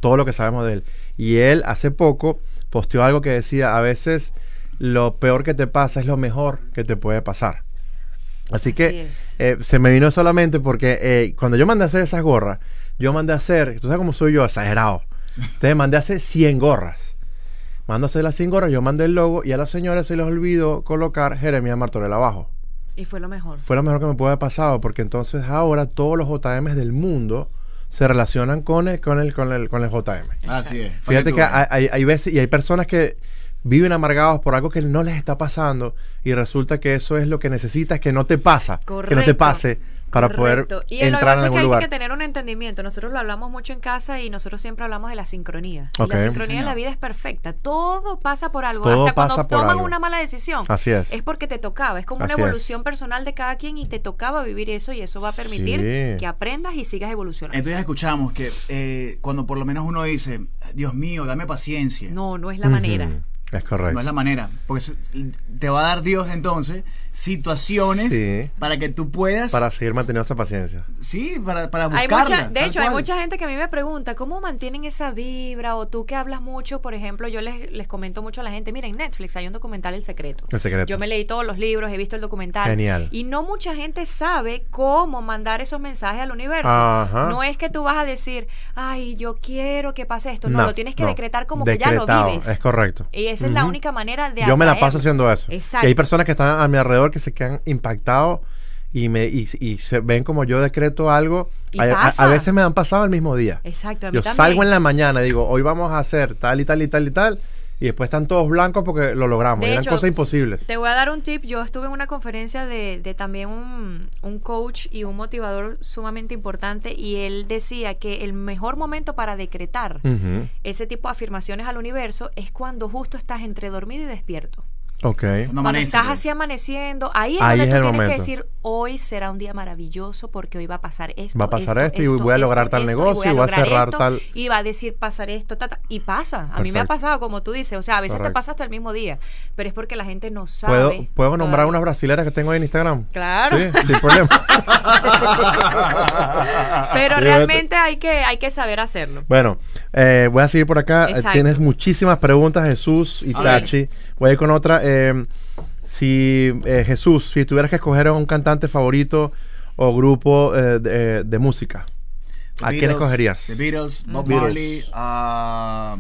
todo lo que sabemos de él. Y él hace poco posteó algo que decía, a veces lo peor que te pasa es lo mejor que te puede pasar. Así, Así que eh, se me vino solamente porque eh, cuando yo mandé a hacer esas gorras, yo mandé a hacer, tú sabes cómo soy yo, exagerado. Entonces mandé a hacer cien gorras. Mando a hacer las cien gorras, yo mandé el logo y a la señora se les olvidó colocar Jeremías Martorell abajo. Y fue lo mejor. Fue lo mejor que me puede haber pasado, porque entonces ahora todos los J Ms del mundo se relacionan con el, con el, con el, con el J M. Así es. Fíjate que hay, hay, hay veces y hay personas que viven amargados por algo que no les está pasando y resulta que eso es lo que necesitas que no te pasa, Correcto. que no te pase para Correcto. poder y entrar en algún lugar. lugar. Hay que tener un entendimiento. Nosotros lo hablamos mucho en casa y nosotros siempre hablamos de la sincronía. Y Okay. la sincronía Sí, en la señor. vida es perfecta. Todo pasa por algo. Todo Hasta pasa cuando por tomas algo. una mala decisión. Así es. Es porque te tocaba. Es como Así una es. evolución personal de cada quien y te tocaba vivir eso y eso va a permitir Sí. que aprendas y sigas evolucionando. Entonces escuchamos que eh, cuando por lo menos uno dice, Dios mío, dame paciencia. No, no es la manera. Ujú. Es correcto. No es la manera, porque se- te va a dar Dios entonces situaciones Sí. para que tú puedas, Para seguir manteniendo esa paciencia. sí, para, para Hay buscarla. mucha, de tal hecho, hay cual. mucha gente que a mí me pregunta cómo mantienen esa vibra o tú que hablas mucho, por ejemplo, yo les, les comento mucho a la gente, mira, en Netflix hay un documental El Secreto. El Secreto. Yo me leí todos los libros, he visto el documental. Genial. Y no mucha gente sabe cómo mandar esos mensajes al universo. Ajá. No es que tú vas a decir, ay, yo quiero que pase esto. No, No, lo tienes que no. decretar como Decretado, que ya lo vives. es correcto. Y esa es la única manera de Yo me la atraerlo. paso haciendo eso. Exacto. Y hay personas que están a mi alrededor que se quedan impactados y me y, y se ven como yo decreto algo. Y A, a- pasa. a veces me han pasado el mismo día. Exacto, a mí Yo también. salgo en la mañana y digo, hoy vamos a hacer tal y tal y tal y tal. Y después están todos blancos porque lo logramos. De Eran hecho, cosas imposibles. Te voy a dar un tip. Yo estuve en una conferencia de, de también un, un coach y un motivador sumamente importante y él decía que el mejor momento para decretar Ujú. ese tipo de afirmaciones al universo es cuando justo estás entre dormido y despierto. Ok. No Cuando amanece, estás pues. así amaneciendo, ahí es Ahí donde es tú el tienes momento. que decir, hoy será un día maravilloso porque hoy va a pasar esto. Va a pasar esto y voy a lograr tal negocio y voy a lograr cerrar esto, tal- Y va a decir pasar esto, ta, ta, y pasa. A mí me ha Perfecto. pasado, como tú dices, o sea, a veces Correcto. te pasa hasta el mismo día, pero es porque la gente no sabe. ¿Puedo, ¿puedo nombrar todavía. unas brasileras que tengo ahí en Instagram? Claro. Sí, sin problema. Pero Sí, realmente hay que, hay que saber hacerlo. Bueno, eh, voy a seguir por acá. Eh, Exacto. Tienes muchísimas preguntas, Jesús y Sí. Tachi. Voy a ir con otra. Eh, si eh, Jesús, si tuvieras que escoger a un cantante favorito o grupo eh, de, de música, The ¿a quién Beatles, escogerías? The Beatles, Bob Beatles. Marley, ah,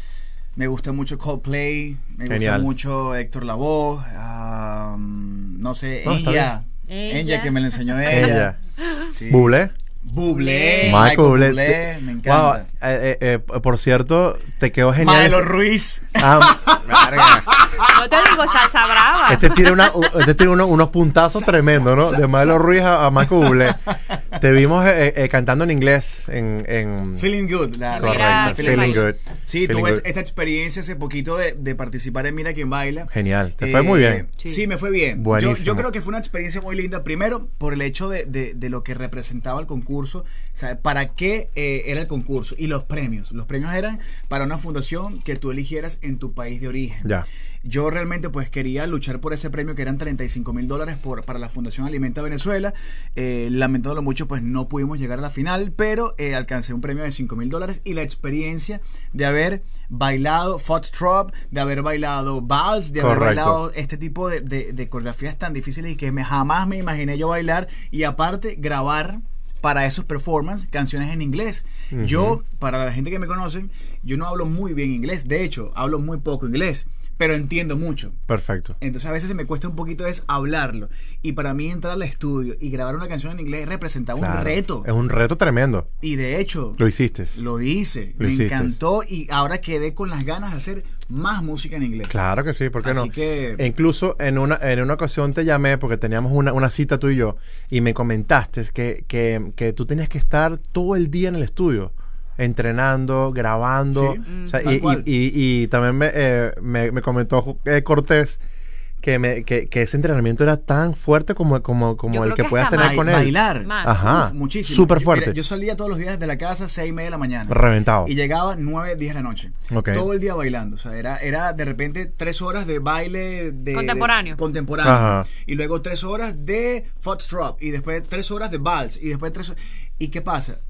me gusta mucho Coldplay, me Genial. gusta mucho Héctor Lavoe, ah, no sé, No, está Enya, bien. Enya que me la enseñó ella. Ella. Sí. Bublé. Bublé, Michael Bublé. Bublé, Te- me Wow, encanta. eh, eh, eh, por cierto, te quedó genial. Maelo ese- Ruiz. Ah, verga. No te digo salsa brava. Este tiene, una, u- este tiene uno- unos puntazos tremendos, ¿no? De Maelo Ruiz a, a Michael Bublé. Te vimos eh, eh, cantando en inglés en... en Feeling Good. la- correcto, Mira, Feeling Feeling Good. Sí, Feeling tuve Good. esta experiencia hace poquito de, de participar en Mira Quién Baila. Genial, te fue muy bien. Sí. Sí. me fue bien. Yo, Buenísimo. yo creo que fue una experiencia muy linda. Primero, por el hecho de, de- de lo que representaba el concurso. O sea, para qué eh, era el concurso. Y los premios. Los premios eran para una fundación que tú eligieras en tu país de origen. Ya. Yo realmente pues quería luchar por ese premio que eran treinta y cinco mil dólares por, para la Fundación Alimenta Venezuela. Eh, lamentándolo mucho pues no pudimos llegar a la final, pero eh, alcancé un premio de cinco mil dólares y la experiencia de haber bailado Foxtrot, de haber bailado Vals, de haber Correcto. bailado este tipo de, de- de coreografías tan difíciles y que me, jamás me imaginé yo bailar y aparte grabar para esos performances canciones en inglés. Ujú. Yo, para la gente que me conocen, yo no hablo muy bien inglés, de hecho, hablo muy poco inglés, pero entiendo mucho. Perfecto. Entonces a veces se me cuesta un poquito es hablarlo. Y para mí entrar al estudio y grabar una canción en inglés representaba un Claro. reto. Es un reto tremendo. Y de hecho, Lo hiciste. lo hice. Lo me hiciste. encantó y ahora quedé con las ganas de hacer más música en inglés. Claro que sí, ¿por qué Así no? que- E incluso en una, en una ocasión te llamé porque teníamos una, una cita tú y yo y me comentaste que, que, que tú tenías que estar todo el día en el estudio entrenando, grabando. Sí, o sea, tal y, y- cual. y- y también me, eh, me, me comentó eh, Cortés que, me, que, que ese entrenamiento era tan fuerte como, como, como Yo el creo que que puedas hasta tener más. con Ba- él. Bailar. Más. Ajá. Uf, muchísimo. Súper Yo- fuerte. mira, yo salía todos los días de la casa a seis y media de la mañana. Reventado. Y llegaba nueve, diez de la noche. Ok. Todo el día bailando. O sea, era, era de repente tres horas de baile de Contemporáneo. de- contemporáneo. Ajá. Y luego tres horas de foxtrot. Y después tres horas de vals. Y después tres horas. ¿Y qué pasa?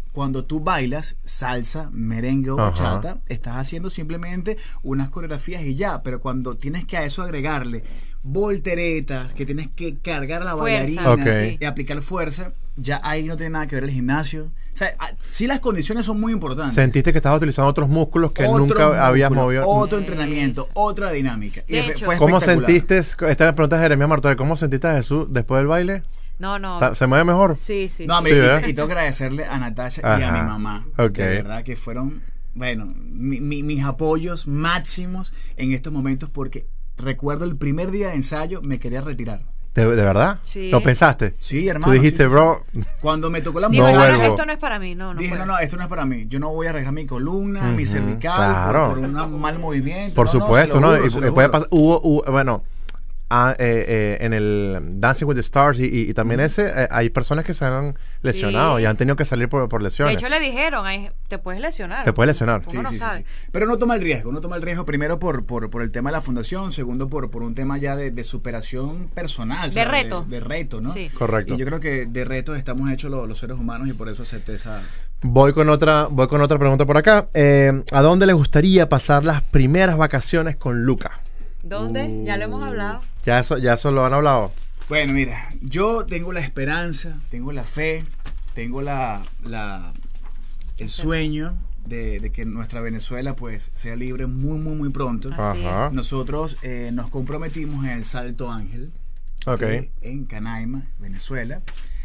cuando tú bailas salsa, merengue o Ajá. bachata, estás haciendo simplemente unas coreografías y ya, pero cuando tienes que a eso agregarle volteretas, que tienes que cargar a la Fuerza, bailarina Ok. y aplicar fuerza, ya ahí no tiene nada que ver el gimnasio. O sea, ah, sí las condiciones son muy importantes. Sentiste que estabas utilizando otros músculos que Otro nunca habías músculo, movido. Otro Eso. entrenamiento, otra dinámica. Y De fue- hecho. fue ¿Cómo espectacular. sentiste? Esta pregunta es Jeremías Martorell. ¿Cómo sentiste a Jesús después del baile? No, no. ¿Ta- ¿Se mueve mejor? Sí, sí. No, a sí. mí- Sí, ¿verdad? y, y tengo que agradecerle a Natasha y a Ajá. mi mamá. Ok. De verdad que fueron, bueno, mi- mi- mis apoyos máximos en estos momentos porque recuerdo el primer día de ensayo me quería retirar. ¿De, de verdad? Sí. ¿Lo pensaste? Sí, hermano. Tú dijiste, sí, sí, bro, sí. Cuando me tocó la Digo, No "Bueno, vuelvo". esto no es para mí, no, no dije, puedo. no, no, esto no es para mí. Yo no voy a arriesgar mi columna, mi Ujú, cervical, claro. por, por un mal movimiento. por No, no, supuesto, se lo ¿no? juro, Y se lo puede juro. pasar, hubo, hubo- bueno, ah, eh, eh, en el Dancing with the Stars y, y- y también ese, eh, hay personas que se han lesionado Sí. y han tenido que salir por, por De lesiones. hecho, le dijeron, "Ay, te puedes lesionar. Te puedes lesionar. Uno Sí, no sí, sí, sabe. sí. Pero no toma el riesgo, no toma el riesgo primero por, por, por el tema de la fundación, segundo por, por un tema ya de, de superación personal. De ¿sabes? reto. De, de reto, ¿no? Sí. Correcto. Y yo creo que de retos estamos hechos los, los seres humanos y por eso acepté esa... Voy con otra, voy con otra pregunta por acá. Eh, ¿A dónde le gustaría pasar las primeras vacaciones con Luca? ¿Dónde? Ya lo hemos hablado. Ya eso, ya eso lo han hablado. Bueno, mira, yo tengo la esperanza, tengo la fe, tengo la, la el sueño de, de que nuestra Venezuela pues sea libre muy, muy, muy pronto. Así Ajá. Nosotros eh, nos comprometimos en el Salto Ángel, Ok. eh, en Canaima, Venezuela,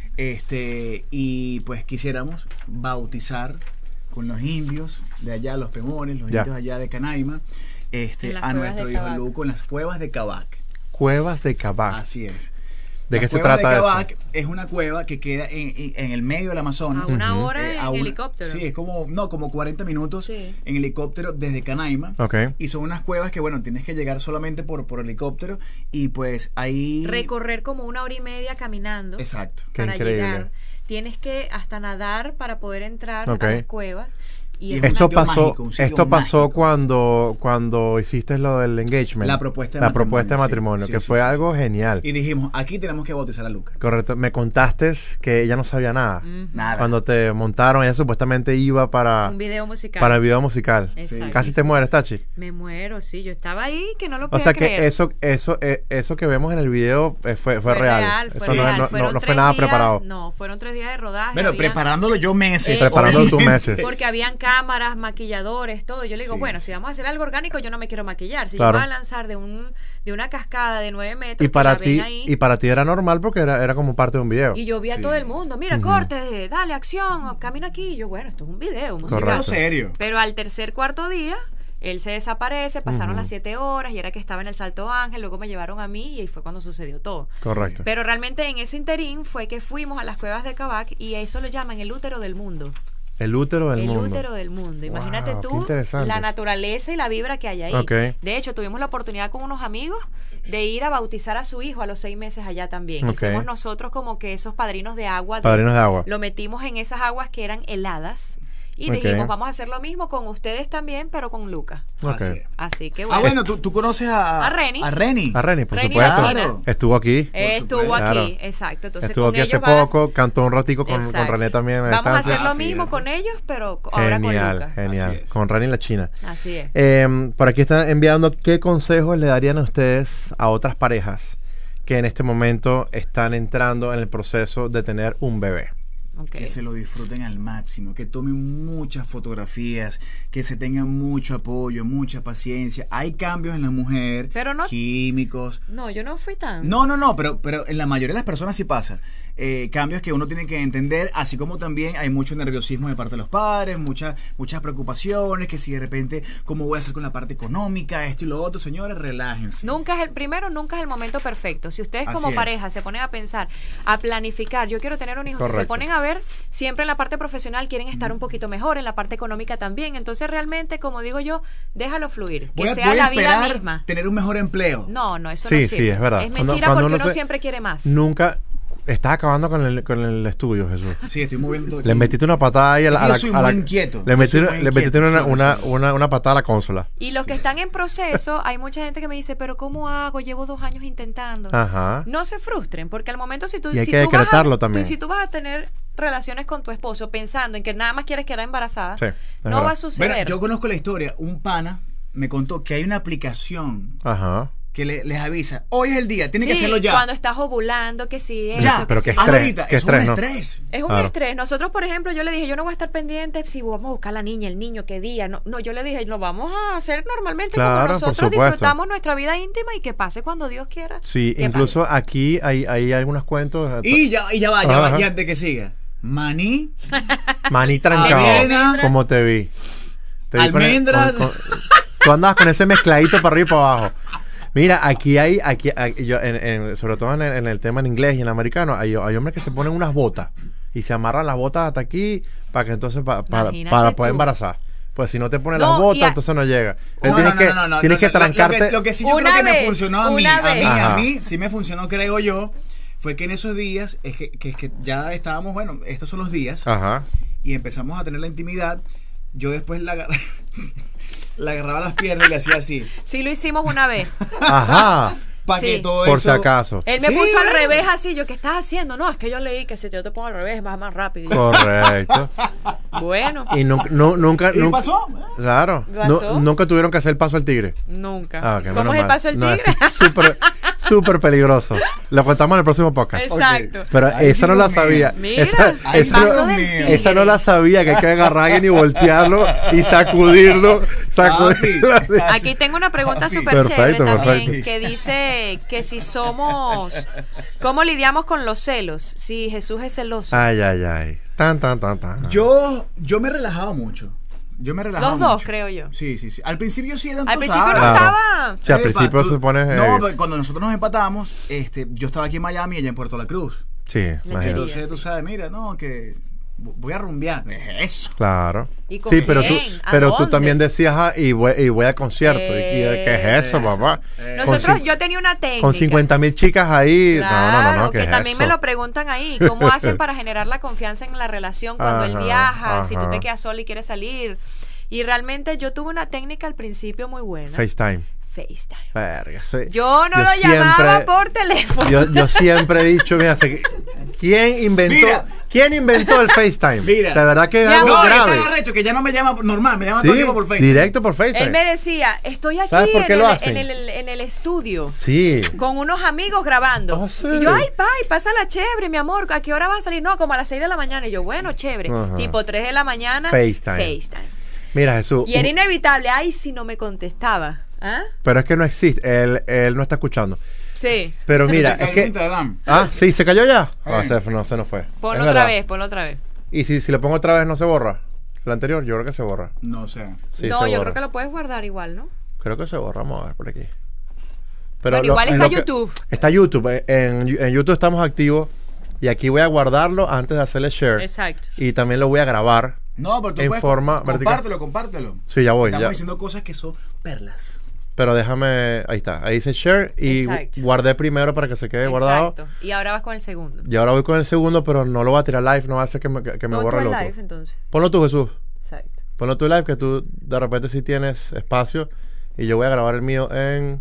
este y pues quisiéramos bautizar con los indios de allá, los pemones, los Ya. indios allá de Canaima, este, En las a cuevas nuestro de hijo Cabac. Luco en las cuevas de Cabac. Cuevas de Cabac. Así es. ¿De La qué se cueva trata de eso? Cabac es una cueva que queda en, en- en el medio del Amazonas. A una Ujú. hora Eh, en a una- helicóptero. Sí, es como, no, como cuarenta minutos Sí. en helicóptero desde Canaima. Ok. Y son unas cuevas que, bueno, tienes que llegar solamente por, por helicóptero y pues ahí... Recorrer como una hora y media caminando Exacto. Qué para increíble. llegar. Tienes que hasta nadar para poder entrar Ok. a las cuevas. Y Y es un una- Esto sitio pasó, mágico, un sitio esto pasó mágico. cuando, cuando hiciste lo del engagement. La propuesta de La matrimonio, propuesta de sí. matrimonio, Sí, que sí, fue sí, algo sí, sí. genial. Y dijimos, aquí tenemos que bautizar a Luca. Correcto. Me contaste que ella no sabía nada. Ujú. Nada. Cuando te montaron, ella supuestamente iba para, Un video musical. para el video musical. Exacto. Casi te mueres, Tachi. Me muero, sí. Yo estaba ahí que no lo O podía sea que creer. eso, eso, eh, eso que vemos en el video eh, fue, fue, fue real. fue Eso no, real. no- no- Fueron no fue tres nada días- preparado. No, fueron tres días de rodaje. Bueno, había- preparándolo yo meses. Eh, Preparándolo tú obviamente. meses. Porque habían cámaras, maquilladores, todo. Yo le digo, Sí, bueno, sí. si vamos a hacer algo orgánico, yo no me quiero maquillar. Si Claro. yo voy a lanzar de un de una cascada de nueve metros, Y que para la ven ti, ahí, y para ti era normal porque era, era como parte de un video. y yo vi a Sí. todo el mundo, mira, corte, dale, acción, camina aquí. Y yo, bueno, esto es un video musical. Correcto. Algo serio. Pero al tercer, cuarto día, él se desaparece, pasaron las siete horas y era que estaba en el Salto Ángel, luego me llevaron a mí y ahí fue cuando sucedió todo. Correcto. Pero realmente en ese interín fue que fuimos a las cuevas de Cabac y eso lo llaman el útero del mundo. El útero del el mundo. útero del mundo. Imagínate Wow, qué tú interesante. la naturaleza y la vibra que hay ahí. Ok. De hecho, tuvimos la oportunidad con unos amigos de ir a bautizar a su hijo a los seis meses allá también. Ok. Y fuimos nosotros como que esos padrinos de agua. de- Padrinos de agua. Lo metimos en esas aguas que eran heladas. Y Ok. dijimos, vamos a hacer lo mismo con ustedes también, pero con Luca. Ok. Así es. Así que bueno. Ah, bueno, ¿tú, tú conoces a... A Reni. A Reni. A Reni, por Reni supuesto. Latina. Estuvo aquí. Eh, Por Estuvo supuesto. aquí, Claro. exacto. Entonces, Estuvo con aquí hace ellos vas- poco, cantó un ratico con, con Exacto. René también. a Vamos a distancia. hacer lo Ah, mismo fíjate. con ellos, pero ahora con Genial, Luca. genial. Así es. Con Rani la China. Así es. Eh, por aquí están enviando qué consejos le darían a ustedes a otras parejas que en este momento están entrando en el proceso de tener un bebé. Ok. Que se lo disfruten al máximo, que tomen muchas fotografías, que se tengan mucho apoyo, mucha paciencia. Hay cambios en la mujer, Pero no- químicos. No, yo no fui tan. No, no, no, pero, pero en la mayoría de las personas sí pasa. Eh, cambios que uno tiene que entender, así como también hay mucho nerviosismo de parte de los padres, muchas muchas preocupaciones, que si de repente, ¿cómo voy a hacer con la parte económica, esto y lo otro? Señores, relájense. Nunca es el primero, nunca es el momento perfecto. Si ustedes Así como es. pareja se ponen a pensar, a planificar, yo quiero tener un hijo, si se Correcto. ponen a ver, siempre en la parte profesional quieren estar un poquito mejor, en la parte económica también. Entonces realmente, como digo yo, déjalo fluir, que Voy a, sea voy a la vida esperar misma. tener un mejor empleo. No, no, eso Sí, no sí, sirve. es verdad. Es Cuando- mentira cuando porque uno uno se- siempre quiere más. Nunca estás acabando con el, con el estudio, Jesús. Sí, estoy moviendo todo. Le metiste una patada ahí a la, a Yo la- soy a la- muy inquieto. Le Yo metiste, soy muy le metiste inquieto, una, sí, una, sí. una, una patada a la consola. Y los que están en proceso, hay mucha gente que me dice, pero ¿cómo hago? Llevo dos años intentando. Ajá. No se frustren, porque al momento si tú, Y hay si que tú vas a- decretarlo tú- también. si tú vas a tener relaciones con tu esposo pensando en que nada más quieres quedar embarazada, Sí, es no verdad. va a suceder. Bueno, yo conozco la historia. Un pana me contó que hay una aplicación Ajá. que le- les avisa. Hoy es el día, tiene Sí, que hacerlo ya. cuando estás ovulando, que sí. Ya, esto, pero que qué sí. hazlo estrés, ahorita. qué Es un estrés, ¿no? estrés. Es un Claro. estrés. Nosotros, por ejemplo, yo le dije, yo no voy a estar pendiente si vamos a buscar a la niña, el niño, qué día. No, no, yo le dije, lo vamos a hacer normalmente Claro, como por nosotros supuesto. disfrutamos nuestra vida íntima y que pase cuando Dios quiera. Sí, que incluso pase. aquí hay, hay algunos cuentos. Y ya, y ya va, ya Ajá. va, y antes que siga. Maní, Maní trancado, Avena. como te vi. Te vi con el- Almendras. con- con- tú andabas con ese mezcladito para arriba y para abajo. Mira, aquí hay, aquí, aquí- yo, en- en- sobre todo en el, en el tema en inglés y en americano, hay, hay hombres que se ponen unas botas y se amarran las botas hasta aquí para que entonces pa- para, Imagínate para poder tú. embarazar. Pues si no te pones No, las botas, y a- entonces no llega. Entonces No, tienes no, que, no, no, no, tienes no, que lo- lo trancarte. que- Lo que sí yo Una creo que me vez, funcionó a mí, una a mí, vez. a Ajá. mí, sí me funcionó, creo yo, fue que en esos días, es que, que, que ya estábamos, bueno, estos son los días, Ajá. y empezamos a tener la intimidad. Yo después la agarré, la agarraba las piernas y le hacía así, Sí lo hicimos una vez. Ajá. para Sí. que todo Por eso... si acaso. Él me Sí, puso al bueno. revés así, yo, ¿qué estás haciendo? No, es que yo leí que si yo te pongo al revés vas más rápido. Y yo, Correcto. bueno, Y nunca, nu- nunca, ¿Y nunca- pasó? Claro. ¿Pasó? Nu- nunca tuvieron que hacer el paso al tigre. nunca. Ah, ok, ¿Cómo menos es el mal. paso del No, tigre? es súper, súper peligroso. Lo contamos en el próximo podcast. Exacto. Pero Ay, esa no Dios la mío. sabía. Mira, esa, el esa paso no, del mío. tigre. esa no la sabía, que hay que agarrar a alguien y voltearlo y sacudirlo. Sacudirlo así. Aquí tengo una pregunta Papi. súper chévere Perfecto, también perfecto. que dice que si somos, ¿cómo lidiamos con los celos? Si Jesús es celoso. Ay, ay, ay. Tan, tan, tan, tan. Yo, yo me relajaba mucho. Yo me relajaba Los dos, mucho. creo yo. Sí, sí, sí. Al principio sí eran Al tú principio no sabes. Claro. estaba. Sí, al Epa, principio tú- se supone. No, eh, pero cuando nosotros nos empatamos, este, yo estaba aquí en Miami y ella en Puerto La Cruz. sí, imagínate. Entonces sí. tú sabes, mira, no, que voy a rumbear. Eso. Claro. ¿Y con Sí, pero tú, quién? ¿A pero tú dónde? también decías, ah, y voy, y voy a concierto. ¿Y, y qué es eso, papá? Nosotros, Con cin- yo tenía una técnica. Con cincuenta mil chicas ahí. Claro, no, no, no, no, ¿qué que es también eso? me lo preguntan ahí. ¿Cómo hacen para generar la confianza en la relación cuando él Ajá, viaja? Si tú ajá. te quedas sola y quieres salir. Y realmente yo tuve una técnica al principio muy buena. FaceTime. FaceTime. Verga, soy- Yo no yo lo llamaba siempre- por teléfono. Yo, yo siempre he dicho, mira, sé que- ¿quién inventó, Mira. ¿quién inventó el FaceTime? Mira. De verdad que es Mi algo amor, No, grave. está arrecho, que ya no me llama normal, me llama Sí, todo el tiempo por Facebook. directo por FaceTime. Él me decía, estoy aquí ¿Sabes por en qué el, lo hacen? en, el, en el estudio. Sí. Con unos amigos grabando. Oh, sí. Y yo, ay, bye, pásala chévere, mi amor. ¿A qué hora vas a salir? No, como a las seis de la mañana. Y yo, bueno, chévere. Ajá. Tipo tres de la mañana. FaceTime. FaceTime. Mira, Jesús. Y era un- inevitable. Ay, si no me contestaba. ¿Ah? pero es que no existe. Él, él no está escuchando. Sí. Pero mira, Te es cayó que. Instagram. Ah, sí, se cayó ya. Ah, Sí. se, no, se nos fue. Ponlo Es otra verdad. vez, ponlo otra vez. Y si, si le pongo otra vez, ¿no se borra? La anterior, yo creo que se borra. No sé. Sí, no, se yo borra. creo que lo puedes guardar igual, ¿no? Creo que se borra. Vamos a ver por aquí. Pero lo- igual en está lo que- YouTube. Está YouTube. eh, En, en YouTube estamos activos. Y aquí voy a guardarlo antes de hacerle share. Exacto. Y también lo voy a grabar. No, pero tú En puedes forma vertical. compártelo, compártelo. Sí, ya voy. Estamos Ya. diciendo cosas que son perlas. Pero déjame. Ahí está. Ahí dice share. Y Exacto. guardé primero para que se quede guardado. Exacto. Y ahora vas con el segundo. Y ahora voy con el segundo, pero no lo voy a tirar live. No va a hacer que me, que me Pon borre tú el el otro. live, entonces. Ponlo tú, Jesús. Exacto. Ponlo tú live, que tú de repente sí tienes espacio. Y yo voy a grabar el mío en.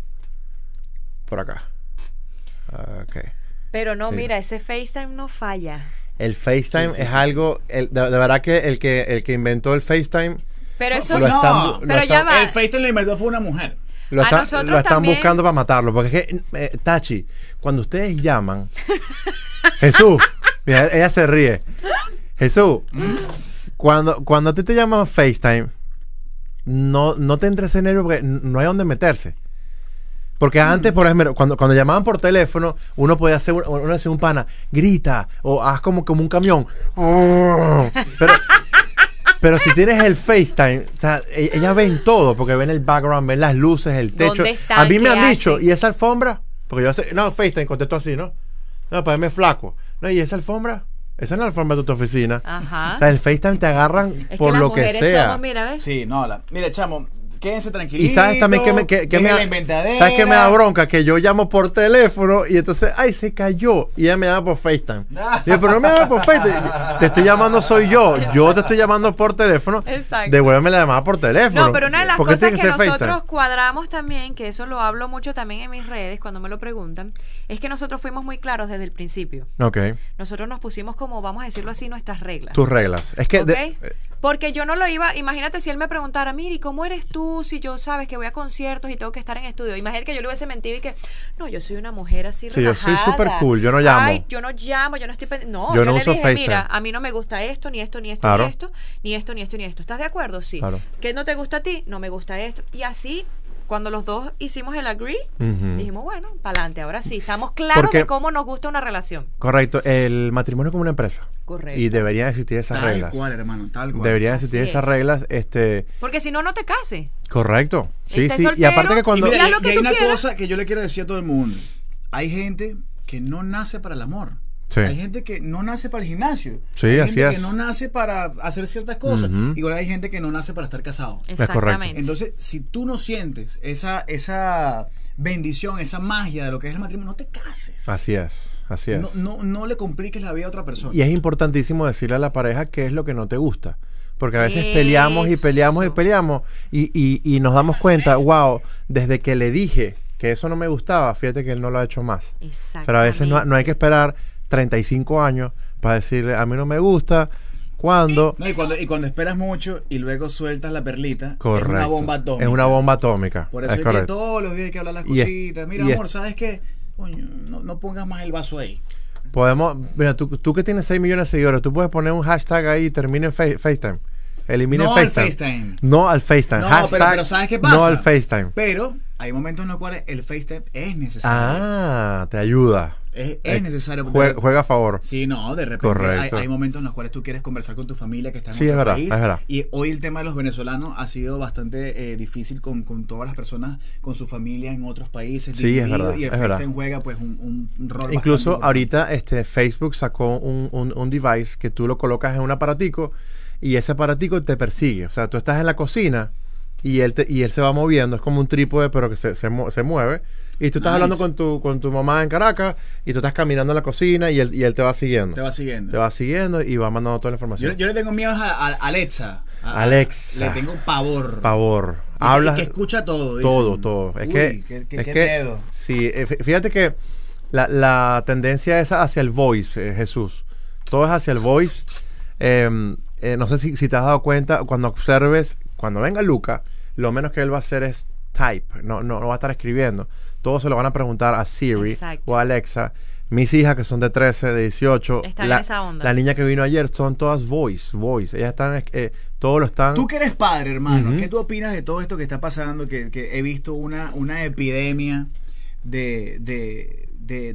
Por acá. Ok. Pero no, Sí. mira, ese FaceTime no falla. El FaceTime Sí, sí, es sí. algo. el- de, de verdad que el, que el que inventó el FaceTime. Pero eso Lo no, están, bu- lo pero ya están- va. El FaceTime lo inventó fue una mujer. Lo, A está- nosotros lo están también. buscando para matarlo. Porque es que, eh, Tachi, cuando ustedes llaman. Jesús, mira, ella se ríe. Jesús, cuando, cuando a ti te llaman FaceTime, no, no te entres en nervio porque n- no hay dónde meterse. Porque antes, por ejemplo, cuando, cuando llamaban por teléfono, uno podía hacer un, uno decía un pana, grita, o haz como, como un camión. Pero, pero si tienes el FaceTime, o sea, e- ellas ven todo, porque ven el background, ven las luces, el techo. ¿Dónde están? A mí me ¿Qué han dicho, hacen? ¿y esa alfombra? Porque yo hace, no, FaceTime, contesto así, ¿no? No, para verme flaco. No, ¿y esa alfombra? Esa no es la alfombra de tu oficina. Ajá. O sea, el FaceTime te agarran Es por que las lo que mujeres sea. somos, mira, ¿ves? Sí, no, la, mira, chamo, quédense tranquilitos. Y sabes también que me, que, que me dejen da, la inventadera. ¿sabes que me da bronca? Que yo llamo por teléfono y entonces, ay, se cayó. Y ella me llama por FaceTime. Y yo, pero no me llames por FaceTime. Te estoy llamando, soy yo. Yo te estoy llamando por teléfono. Exacto. Devuélveme la llamada por teléfono. No, pero una de las ¿Por qué cosas tiene que ser nosotros FaceTime? cuadramos también, que eso lo hablo mucho también en mis redes cuando me lo preguntan, es que nosotros fuimos muy claros desde el principio. Ok. Nosotros nos pusimos como, vamos a decirlo así, nuestras reglas. Tus reglas. Es que... ¿Ok? de- Porque yo no lo iba, imagínate si él me preguntara, Miri, ¿cómo eres tú si yo sabes que voy a conciertos y tengo que estar en estudio? Imagínate que yo le hubiese mentido y que, no, yo soy una mujer así Sí, yo soy relajada. súper cool, yo no llamo. Ay, yo no llamo, yo no estoy pendiente. No, Yo yo, no le uso dije, FaceTime. mira, a mí no me gusta esto, ni esto, ni esto, Claro. ni esto, ni esto, ni esto, ni esto. ¿Estás de acuerdo? Sí. Claro. ¿Qué no te gusta a ti? No me gusta esto. Y así, cuando los dos hicimos el agree, Ujú. dijimos, bueno, para adelante, ahora sí, estamos claros Porque- de cómo nos gusta una relación. Correcto. El matrimonio es como una empresa. Correcto. Y deberían existir esas Tal reglas. cual, hermano, tal cual. Deberían Así existir esas es. reglas. Este, Porque si no, no te cases. correcto. Sí, Estés sí. Y soltero aparte que Y cuando... y mira, haz lo y que hay tú una quieras. cosa que yo le quiero decir a todo el mundo. Hay gente que no nace para el amor. Sí. Hay gente que no nace para el gimnasio. Sí, hay así gente es. que no nace para hacer ciertas cosas. Ujú. Igual hay gente que no nace para estar casado. Exactamente. Entonces, si tú no sientes esa, esa bendición, esa magia de lo que es el matrimonio, no te cases. Así es. Así es. No, no, no le compliques la vida a otra persona. Y es importantísimo decirle a la pareja qué es lo que no te gusta. Porque a veces peleamos y peleamos y Eso. peleamos y, y, y nos damos cuenta, wow, desde que le dije que eso no me gustaba, fíjate que él no lo ha hecho más. Exactamente. Pero a veces no, no hay que esperar treinta y cinco años para decirle, a mí no me gusta, cuando... No, y, cuando, y cuando esperas mucho y luego sueltas la perlita, Correcto. es una bomba atómica. Es una bomba atómica. Por eso es es, que correcto. todos los días hay que hablar las Y es- cositas. Mira, y es- amor, ¿sabes qué? Coño, no, no pongas más el vaso ahí. Podemos, mira, tú, tú que tienes seis millones de seguidores, tú puedes poner un hashtag ahí y termine en Fa- FaceTime. Elimina No el al FaceTime. FaceTime. No al FaceTime. No, hashtag pero, pero ¿sabes qué pasa? no al FaceTime. Pero hay momentos en los cuales el FaceTime es necesario. Ah, te ayuda. Es, Eh, es necesario. porque- Juega, juega a favor. Sí, no, de repente Correcto. hay, hay momentos en los cuales tú quieres conversar con tu familia que está en Sí, otro es verdad, país. es verdad. Y hoy el tema de los venezolanos ha sido bastante eh, difícil con, con todas las personas, con su familia en otros países. Sí, es dividido, verdad, Y el es verdad. FaceTime juega pues un, un, un rol Incluso bastante ahorita este Facebook sacó un, un, un device que tú lo colocas en un aparatico y ese aparatico te persigue. O sea, tú estás en la cocina y él, te- y él se va moviendo. Es como un trípode, pero que se, se, mu- se mueve. Y tú estás Nice. hablando con tu, con tu mamá en Caracas y tú estás caminando en la cocina y él, y él te va siguiendo. Te va siguiendo. Te va siguiendo y va mandando toda la Yo, información. yo le tengo miedo a, a Alexa. A- Alexa. Le tengo pavor. Pavor. Y que- Hablas y que escucha todo. todo, dicen. todo. Es Uy, que, qué, qué- es qué que pedo. sí, eh, fí- fíjate que la, la tendencia es hacia el voice, eh, Jesús. Todo es hacia el voice. Eh, eh, no sé si, si te has dado cuenta, cuando observes, cuando venga Luca, lo menos que él va a hacer es type, no, no, no va a estar escribiendo. Todo se lo van a preguntar a Siri Exacto. o a Alexa. Mis hijas, que son de trece, de dieciocho, Están en la, esa onda. la niña que vino ayer, son todas voice, voice. Ellas están, eh, todos lo están... Tú que eres padre, hermano, Ujú. ¿qué tú opinas de todo esto que está pasando? Que, que he visto una, una epidemia de, de, de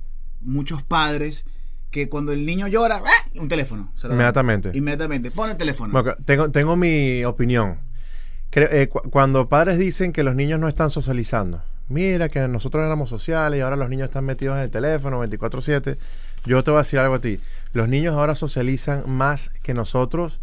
muchos padres que cuando el niño llora, ¡ah! Un teléfono. se lo dan. Inmediatamente. Inmediatamente. Pon el teléfono. Bueno, tengo, tengo mi opinión. Creo- eh, cu- cuando padres dicen que los niños no están socializando, mira que nosotros éramos sociales y ahora los niños están metidos en el teléfono veinticuatro siete, yo te voy a decir algo a ti. Los niños ahora socializan más que nosotros,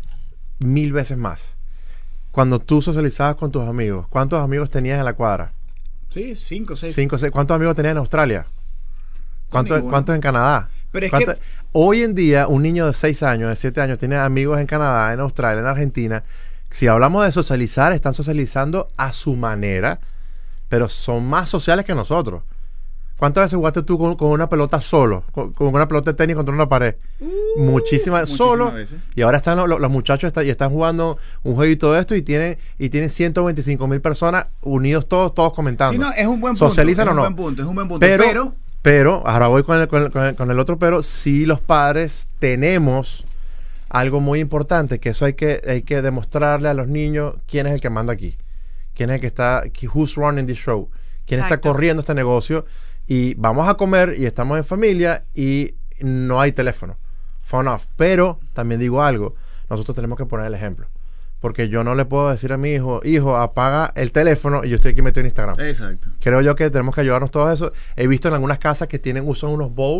mil veces más. Cuando tú socializabas con tus amigos, ¿cuántos amigos tenías en la cuadra? Sí, cinco, seis. Cinco, seis. ¿Cuántos amigos tenías en Australia? ¿Cuántos, Ninguno. ¿cuántos en Canadá? Pero es ¿Cuántos- que- Hoy en día, un niño de seis años, de siete años, tiene amigos en Canadá, en Australia, en Argentina. Si hablamos de socializar, están socializando a su manera, pero son más sociales que nosotros. ¿Cuántas veces jugaste tú con, con una pelota solo? Con, con una pelota de tenis contra una pared. muchísimas, muchísimas solo. veces. Y ahora están los, los- los muchachos están, y están jugando un jueguito de esto y tienen, y tienen ciento veinticinco mil personas unidos todos, todos comentando. Sí, no, es un buen punto. ¿Socializan es o no? un buen punto, es un buen punto. Pero, Pero, pero, ahora voy con el, con, el, con el- con el otro pero, sí los padres tenemos algo muy importante, que eso hay que, hay que demostrarle a los niños quién es el que manda aquí, quién es el que está, who's running the show, quién está Exacto. corriendo este negocio, y vamos a comer y estamos en familia y no hay teléfono, phone off. Pero también digo algo, nosotros tenemos que poner el ejemplo, porque yo no le puedo decir a mi hijo, hijo, apaga el teléfono y yo estoy aquí metido en Instagram. exacto. Creo yo que tenemos que ayudarnos todos a eso. He visto en algunas casas que tienen, usan unos bowls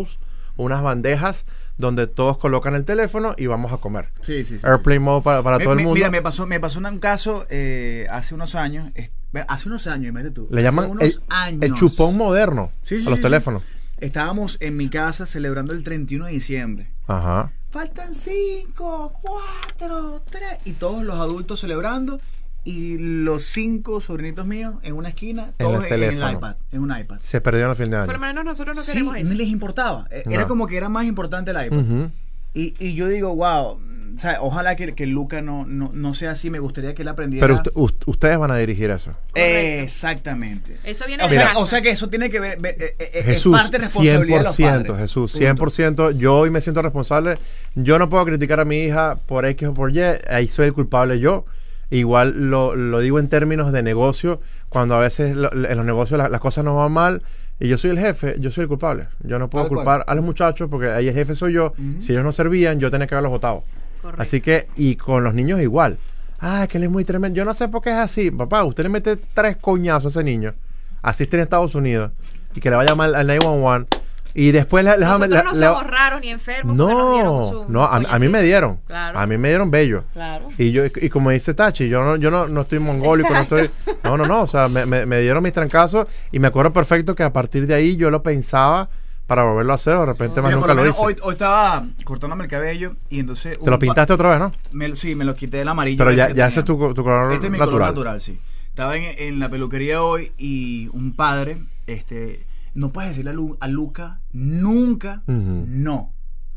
unas bandejas donde todos colocan el teléfono y vamos a comer. Sí, sí, sí. Airplane mode para, para Me- todo el me- mundo. Mira, me pasó, me pasó un caso eh, hace unos años. eh, hace unos años, imagínate tú. Le hace llaman unos el, años. el chupón moderno Sí, sí, a los sí, teléfonos. sí. Estábamos en mi casa celebrando el treinta y uno de diciembre. Ajá. Faltan cinco, cuatro, tres. Y todos los adultos celebrando. Y los cinco sobrinitos míos en una esquina, En todos el en, teléfono. el iPad, en un iPad. Se perdieron el fin de Por lo año. menos nosotros no Sí, queremos eso. no les importaba. Eh, Era No. como que era más importante el iPad. Ujú. y, y yo digo, wow, o sea, ojalá que, que Luca no, no, no sea así. Me gustaría que él aprendiera. Pero usted- ust- ustedes van a dirigir eso. Eh, exactamente. Eso viene O de sea, casa. o sea que eso tiene que ver, ve- eh, eh, Jesús, es parte de cien responsabilidad de por los ciento, padres. Jesús, Punto. cien por ciento. Yo hoy me siento responsable. Yo no puedo criticar a mi hija por X o por Y. Ahí soy el culpable yo. Igual lo, lo digo en términos de negocio. Cuando a veces lo- en los negocios la- las cosas no van mal y yo soy el jefe, yo soy el culpable. Yo no puedo Tal cual. culpar a los muchachos porque ahí el jefe soy yo. Si ellos no servían, yo tenía que haberlos votado. Correcto. Así que, y con los niños igual. Ah, que él es muy tremendo. Yo no sé por qué es así. Papá, usted le mete tres coñazos a ese niño. Así está en Estados Unidos. Y que le va a llamar al nueve uno uno. Y después le, le- Nosotros le- no le- somos raros ni enfermos. porque nos dieron No, su no, a, a mí coñacito. me dieron. Claro. A mí me dieron bello. Claro. Y yo y como dice Tachi, yo no, yo no, no estoy mongólico, no Exacto. estoy. No, no, no. O sea, me, me- me dieron mis trancazos y me acuerdo perfecto que a partir de ahí yo lo pensaba para volverlo a hacer. De repente más Mira, por nunca lo lo menos hice. hoy, hoy estaba cortándome el cabello y entonces... Te lo un pa- pintaste otra vez, ¿no? Me, sí, me lo quité del amarillo. Pero ese ya, que ya tenía. ese es tu, tu color Este es mi natural. color natural, sí. Estaba en, en la peluquería hoy y un padre, este, no puedes decirle a, Lu- a Luca nunca Ujú. no.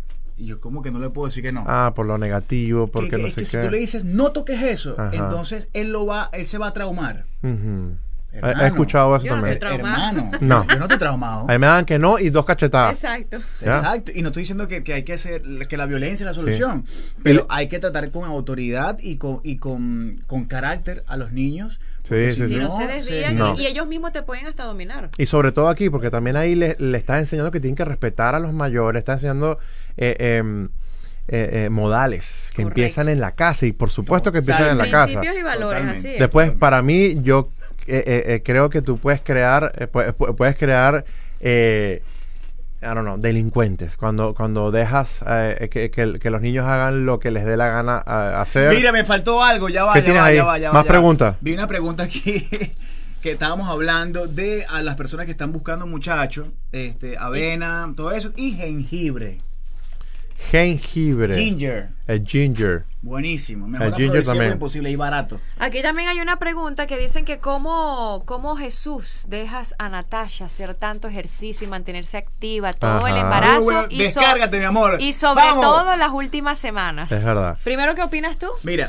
Y yo como que no le puedo decir que no. Ah, por lo negativo, Que- porque que- no es sé que qué. si tú le dices no toques eso, Ajá. entonces él lo va, él se va a traumar. Ujú. He, Hermano. he escuchado eso Yo no también. estoy traumado. Hermano, No. yo no estoy traumado. A mí me dan que no y dos cachetadas. Exacto. ¿Ya? Exacto, y no estoy diciendo que, que hay que hacer que la violencia es la solución, pero hay que tratar con autoridad y con y con, con carácter a los niños. Sí, porque sí, si sí. Y no no, se se- desvían No. y, y ellos mismos te pueden hasta dominar. Y sobre todo aquí, porque también ahí le, le está enseñando que tienen que respetar a los mayores, está enseñando eh, em, eh, eh, modales que Correcto. empiezan en la casa y por supuesto que empiezan en la casa. Principios y valores, Totalmente. así es. Después, para mí, yo eh, eh, eh, creo que tú puedes crear, eh, puedes, puedes crear, eh, I don't know, delincuentes. Cuando, cuando dejas eh, que, que- que los niños hagan lo que les dé la gana a- hacer. Mira, me faltó algo, ya va, ¿Qué ya tienes va, ahí? ya va, ya va, ¿Más ya va. preguntas? Vi una pregunta aquí que estábamos hablando de a las personas que están buscando muchachos, este, avena, todo eso, y jengibre. Jengibre. Ginger. El ginger. Buenísimo. Mejor El ginger afrodisíaco también. imposible y barato. Aquí también hay una pregunta que dicen que cómo, cómo Jesús dejas a Natasha hacer tanto ejercicio y mantenerse activa todo Ajá. el embarazo Muy bueno. y, so- Descárgate, mi amor. y sobre ¡Vamos! todo las últimas semanas. Es verdad. Primero, ¿qué opinas tú? Mira,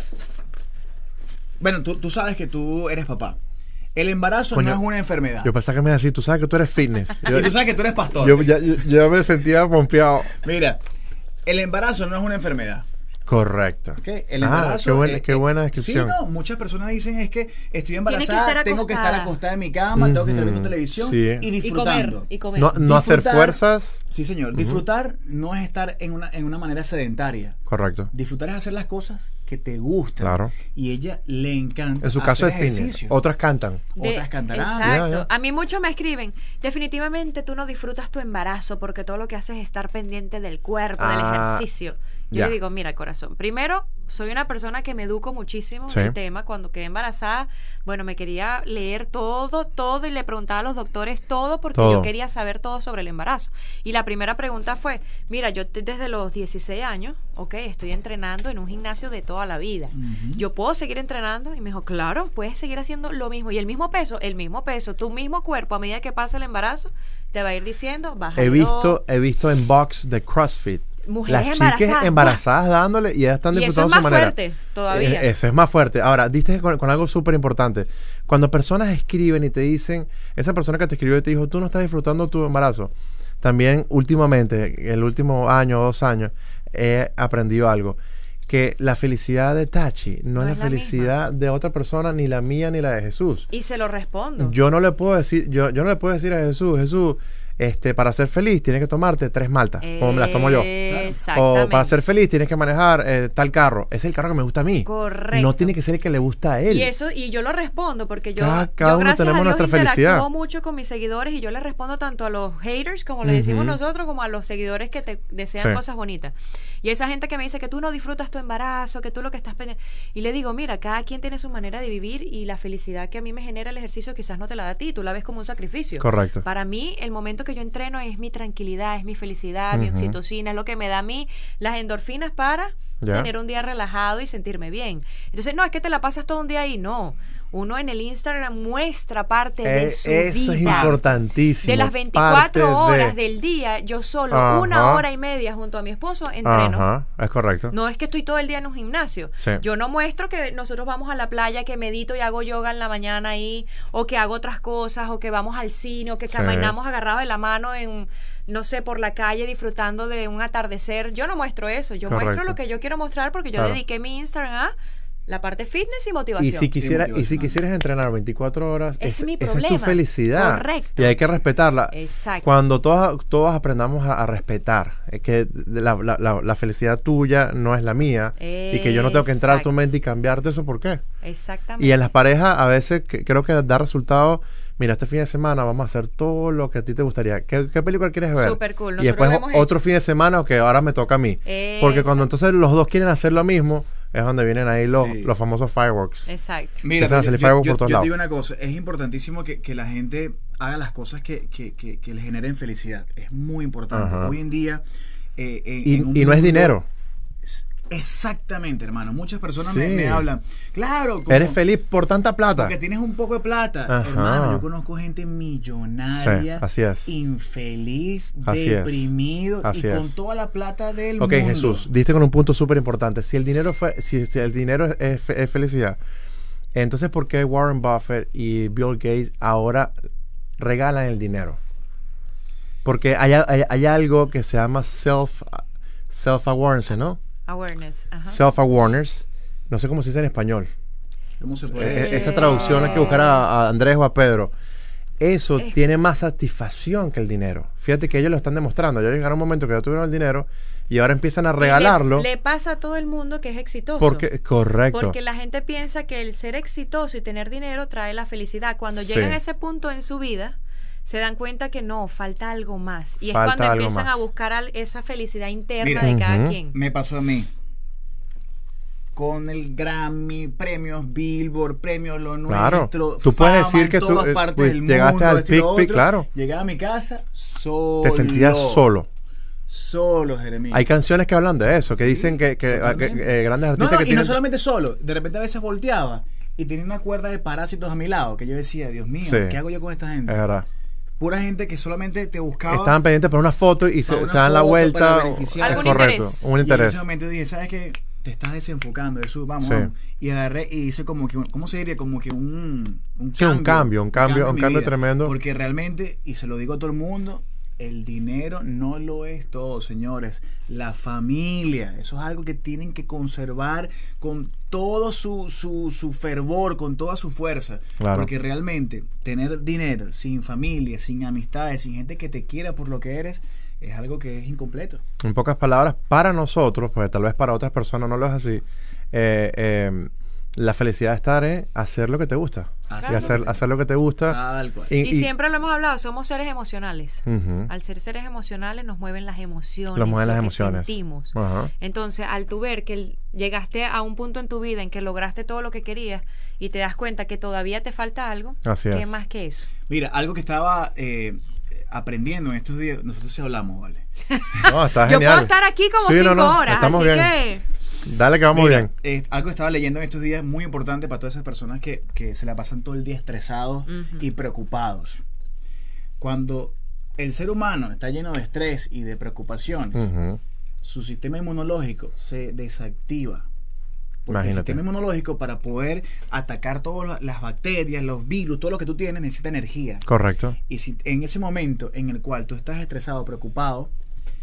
bueno, tú, tú sabes que tú eres papá. El embarazo Coño, no es una enfermedad. Yo pensaba que me decía, tú sabes que tú eres fitness. Yo, y tú sabes que tú eres pastor. yo, ya, yo- yo me sentía pompeado. Mira, el embarazo no es una enfermedad. Correcto. ¿Ok? El Ah, embarazo. qué, buena, eh, qué buena eh, descripción. Sí, no, muchas personas dicen es que estoy que embarazada, estar tengo que estar acostada. acostada en mi cama, tengo que estar viendo Ujú, televisión sí. y Y comer. disfrutando. Y comer. No, no hacer Disfrutar- fuerzas. Sí, señor. Disfrutar no es estar en una, en una manera sedentaria. Correcto. Disfrutar es hacer las cosas que te gustan. Claro. Y ella le encanta. En su caso es hacer fitness. ejercicio. Otras cantan. De- Otras cantarán. Exacto. Ya, ya. A mí muchos me escriben, definitivamente tú no disfrutas tu embarazo porque todo lo que haces es estar pendiente del cuerpo, del Ah, ejercicio. Yo ya. le digo, mira, corazón, primero, soy una persona que me educo muchísimo Sí. en el tema. Cuando quedé embarazada, bueno, me quería leer todo, todo y le preguntaba a los doctores todo porque Todo. yo quería saber todo sobre el embarazo. Y la primera pregunta fue, mira, yo te- desde los dieciséis años, ok, estoy entrenando en un gimnasio de toda la vida. ¿Yo puedo seguir entrenando? Y me dijo, claro, puedes seguir haciendo lo mismo. Y el mismo peso, el mismo peso, tu mismo cuerpo, a medida que pasa el embarazo, te va a ir diciendo, baja He visto, he visto en box de CrossFit. Mujeres las chicas embarazadas. embarazadas dándole y ellas están Y eso disfrutando es su más manera. fuerte todavía. Eh, eso es más fuerte. Ahora, diste con, con algo súper importante. Cuando personas escriben y te dicen, esa persona que te escribió y te dijo, tú no estás disfrutando tu embarazo. También últimamente, el último año o dos años, he aprendido algo. Que la felicidad de Tachi no, es la, la felicidad de otra persona, ni la mía ni la de Jesús. Y se lo respondo. Yo no le puedo decir, yo, yo no le puedo decir a Jesús, Jesús, este, para ser feliz tienes que tomarte tres maltas, como me las tomo yo. Exactamente. O para ser feliz tienes que manejar eh, tal carro. Es el carro que me gusta a mí. Correcto. No tiene que ser el que le gusta a él. Y eso, y yo lo respondo porque yo, Cada- cada yo uno gracias tenemos a Dios nuestra felicidad. interactúo mucho con mis seguidores y yo les respondo tanto a los haters, como le decimos Ujú. nosotros, como a los seguidores que te desean Sí. cosas bonitas. Y esa gente que me dice que tú no disfrutas tu embarazo, que tú lo que estás pendiente. Y le digo, mira, cada quien tiene su manera de vivir y la felicidad que a mí me genera el ejercicio quizás no te la da a ti, tú la ves como un sacrificio. Correcto. Para mí, el momento que yo entreno es mi tranquilidad, es mi felicidad, mi Ujú. oxitocina, es lo que me da a mí las endorfinas para Ya. tener un día relajado y sentirme bien. Entonces, no, es que te la pasas todo un día ahí, no. Uno en el Instagram muestra parte de Eh, su eso es vida. importantísimo. De las parte veinticuatro horas de- del día, yo solo Ajá. una hora y media junto a mi esposo entreno. Ajá, es correcto. No es que estoy todo el día en un gimnasio. Sí. Yo no muestro que nosotros vamos a la playa, que medito y hago yoga en la mañana ahí, o que hago otras cosas, o que vamos al cine, o que Sí. caminamos agarrados de la mano en, no sé, por la calle disfrutando de un atardecer. Yo no muestro eso. Yo Correcto. muestro lo que yo quiero mostrar porque yo Claro. dediqué mi Instagram a la parte fitness y motivación. Y si, quisiera, y si motivación. quisieras entrenar veinticuatro horas, Ese es mi esa es tu problema. felicidad. Correcto. Y hay que respetarla. Exacto. Cuando todos, todos aprendamos a, a respetar eh, que la, la- la- la felicidad tuya no es la mía y que yo no tengo que entrar a tu Exacto. mente y cambiarte eso, ¿por qué? Exactamente. Y en las parejas a veces que- creo que da resultado. Mira, este fin de semana vamos a hacer todo lo que a ti te gustaría. ¿Qué, qué película quieres ver? Súper cool. Y Nosotros después lo hemos otro fin de semana, que ahora me toca a mí. Porque cuando entonces los dos quieren hacer lo mismo, es donde vienen ahí los, Sí. los famosos fireworks. Exacto. Mira, Empiezan a yo, salir yo- fireworks yo- por todos yo lados. te digo una cosa, es importantísimo que, que la gente haga las cosas que, que, que, que le generen felicidad. Es muy importante. Ajá. Hoy en día... eh, en- Y, en un y no es mundo- dinero. Exactamente, hermano. Muchas personas Sí. me, me hablan. Claro, como- Eres feliz por tanta plata. porque tienes un poco de plata. Ajá. Hermano, yo conozco gente millonaria, Sí, así es. infeliz, Así es. deprimido Así y con es. toda la plata del Ok, mundo. Jesús, diste con un punto súper importante. Si el dinero fue, si, si el dinero es, es fe- es felicidad, entonces ¿por qué Warren Buffett y Bill Gates ahora regalan el dinero? Porque hay, hay, hay algo que se llama self self awareness, ¿no? Awareness. Ajá. Self awareness. No sé cómo se dice en español. ¿Cómo se Eh, puede eh, decir? esa traducción hay que buscar a, a Andrés o a Pedro. Eso Es- tiene más satisfacción que el dinero. Fíjate que ellos lo están demostrando. Ya llegaron un momento que ya tuvieron el dinero y ahora empiezan a regalarlo. Y Le, le pasa a todo el mundo que es exitoso. porque, correcto. Porque la gente piensa que el ser exitoso y tener dinero trae la felicidad. Cuando Sí. llegan a ese punto en su vida, se dan cuenta que no, falta algo más. Y Falta es cuando algo empiezan más. a buscar al- esa felicidad interna Mira. de cada Ujú. quien. Me pasó a mí. Con el Grammy, premios Billboard, premios lo Claro. nuestro. Tú puedes fama decir en que tú, todas eh, partes pues, del llegaste mundo, al esto y lo pic, pic, otro. claro. Llegué a mi casa solo. Te sentías solo. Solo, Jeremías. Hay canciones que hablan de eso, que dicen que, que, totalmente. que, eh, grandes No, artistas no, que y tienen... no solamente solo. De repente a veces volteaba y tenía una cuerda de parásitos a mi lado que yo decía, Dios mío, Sí. ¿qué hago yo con esta gente? Es verdad. Pura gente que solamente te buscaba. Estaban pendientes por una foto y se, Para una se dan la foto, vuelta. para o- beneficiar. es Algún correcto, interés. un Y en interés. ese momento dije, ¿sabes qué? Te estás desenfocando, Jesús, vamos, Sí. vamos. Y agarré y hice como que, ¿cómo se diría? Como que un, un Sí, un cambio, un cambio, en un mi cambio vida. tremendo. Porque realmente, y se lo digo a todo el mundo, el dinero no lo es todo, señores. La familia, eso es algo que tienen que conservar con todo su, su, su fervor, con toda su fuerza. Claro. Porque realmente tener dinero sin familia, sin amistades, sin gente que te quiera por lo que eres, es algo que es incompleto. En pocas palabras, para nosotros, porque tal vez para otras personas no lo es así, eh, eh, la felicidad de estar en hacer lo que te gusta. Así Y es. hacer, hacer lo que te gusta. Tal cual. Y, siempre lo hemos hablado, somos seres emocionales. Ujú. Al ser seres emocionales nos mueven las emociones. Nos mueven lo las que emociones. sentimos. Ajá. Entonces, al tú ver que el- llegaste a un punto en tu vida en que lograste todo lo que querías y te das cuenta que todavía te falta algo, Así ¿qué es. más que eso? Mira, algo que estaba eh, aprendiendo en estos días, nosotros sí hablamos, ¿vale? No, está Yo genial. puedo estar aquí como Sí, cinco no, no, horas, estamos así bien. que... Dale que vamos Mira, bien. eh, algo que estaba leyendo en estos días muy importante para todas esas personas que, que se la pasan todo el día estresados Ujú. y preocupados. Cuando el ser humano está lleno de estrés y de preocupaciones, Ujú. su sistema inmunológico se desactiva. Porque el Imagínate. sistema inmunológico, para poder atacar todas las bacterias, los virus, todo lo que tú tienes, necesita energía. Correcto. Y si en ese momento en el cual tú estás estresado, preocupado,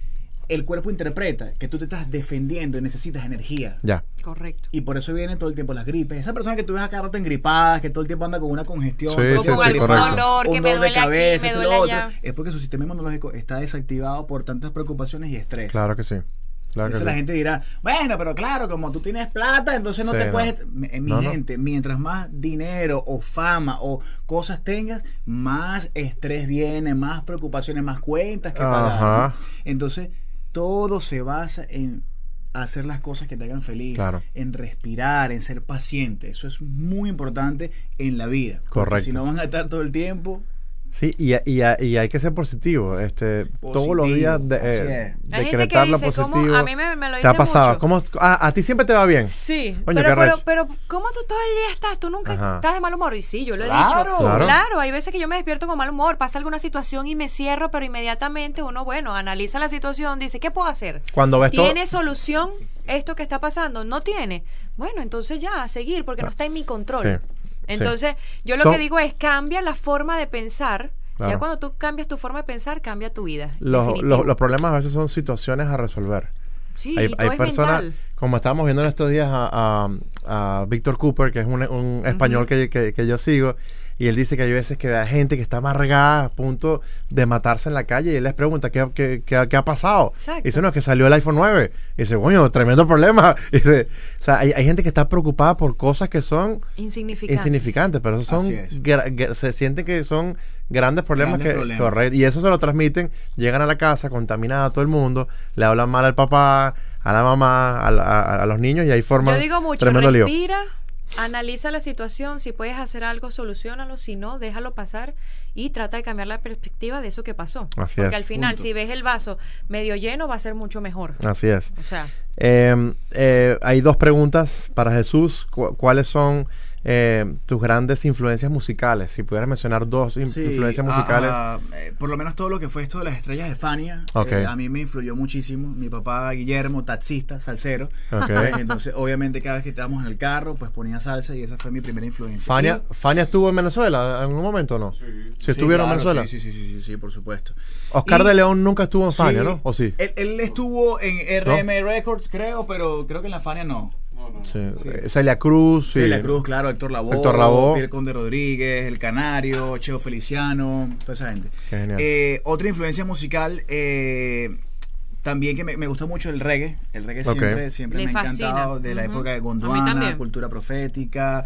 el cuerpo interpreta que tú te estás defendiendo y necesitas energía. Ya. Correcto. Y por eso vienen todo el tiempo las gripes. Esa persona que tú ves acá rato engripada, que todo el tiempo anda con una congestión, Sí, todo el sí, tiempo sí, gripada, correcto. dolor, que un me dolor de duele aquí, cabeza, me esto y lo duele otro, allá. es porque su sistema inmunológico está desactivado por tantas preocupaciones y estrés. Claro que sí. Claro que Entonces la sí. gente dirá, bueno, pero claro, como tú tienes plata, entonces no Sí, te no. puedes... Mi, mi No, no. gente, mientras más dinero o fama o cosas tengas, más estrés viene, más preocupaciones, más cuentas que pagar. Ajá. ¿no? Entonces, todo se basa en hacer las cosas que te hagan feliz, Claro. en respirar, en ser paciente. Eso es muy importante en la vida. Porque Correcto. si no van a estar todo el tiempo... Sí, y, y, y hay que ser positivo. Este, todos los días de, así eh, es. Hay gente decretar que lo dice, ¿cómo? positivo. A mí me, me lo ¿Te ha dice pasado? mucho. ¿Cómo, a, a ti siempre te va bien? Sí, Coño, pero, qué pero, recho. pero ¿cómo tú todo el día estás? Tú nunca Ajá. estás de mal humor. Y sí, yo lo he Claro. dicho. Claro. Claro, hay veces que yo me despierto con mal humor, pasa alguna situación y me cierro, pero inmediatamente uno, bueno, analiza la situación, dice, ¿qué puedo hacer? Cuando ves todo. ¿Tiene solución esto que está pasando? ¿No tiene? Bueno, entonces ya, a seguir, porque no está en mi control. Sí, Entonces, yo lo Son- que digo es, cambia la forma de pensar. Claro. Ya cuando tú cambias tu forma de pensar, cambia tu vida. Los, Definitivo. los, los problemas a veces son situaciones a resolver. Sí, hay y todo hay es personas, mental. como estábamos viendo en estos días a, a, a Víctor Cooper, que es un, un español que, que, que yo sigo, y él dice que hay veces que hay gente que está amargada a punto de matarse en la calle y él les pregunta ¿qué, qué, qué, qué ha pasado? Exacto. Y dice, no, es que salió el iPhone nueve. Y dice, coño, tremendo problema. Y dice, o sea, hay, hay gente que está preocupada por cosas que son Insignificantes. insignificantes, pero esos son Así es. gra- gra- se sienten que son grandes problemas Grandes que problemas. correcto, y eso se lo transmiten, llegan a la casa contaminada a todo el mundo, le hablan mal al papá, a la mamá, a, la- a- a los niños y ahí forman Yo digo mucho, tremendo lío. respira, analiza la situación, si puedes hacer algo, solucionalo, si no, déjalo pasar y trata de cambiar la perspectiva de eso que pasó. Así Porque es. al final, Punto. si ves el vaso medio lleno, va a ser mucho mejor. Así es. O sea, Eh, eh, hay dos preguntas para Jesús. Cu- ¿Cuáles son eh, tus grandes influencias musicales? Si pudieras mencionar dos in- Sí, influencias ah, musicales. ah, eh, por lo menos todo lo que fue esto de las estrellas de Fania, Ok. eh, a mí me influyó muchísimo. Mi papá Guillermo, taxista, salsero. Ok. Pues, entonces, obviamente, cada vez que estábamos en el carro, pues ponía salsa y esa fue mi primera influencia. Fania, Y- ¿Fania estuvo en Venezuela en algún momento o no? Sí. Sí, estuvieron claro, en Venezuela? Sí, sí, sí, sí, sí, sí, por supuesto. Oscar Y- de León nunca estuvo en Fania, Sí, ¿no? ¿O sí? Él, él estuvo en R M Records, creo, pero creo que en la Fania no. Sí. Eh, Celia Cruz. Sí. Celia Cruz, claro, Héctor Lavoe, Héctor Lavoe. Pierre Conde Rodríguez, El Canario, Cheo Feliciano, toda esa gente. Qué genial. Eh, otra influencia musical, eh, también que me, me gusta mucho el reggae. El reggae Ok. siempre, siempre Le me ha fascina. encantado. De la Ujú. época de A mí Gondwana, también. Cultura Profética,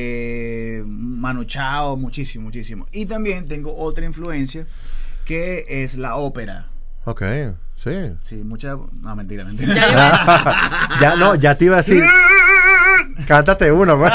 eh, Manu Chao, muchísimo, muchísimo. Y también tengo otra influencia que es la ópera. Ok, sí. Sí, mucha... No, mentira, mentira. ya yo- Ya, no, ya te iba a decir. Cántate una, pues.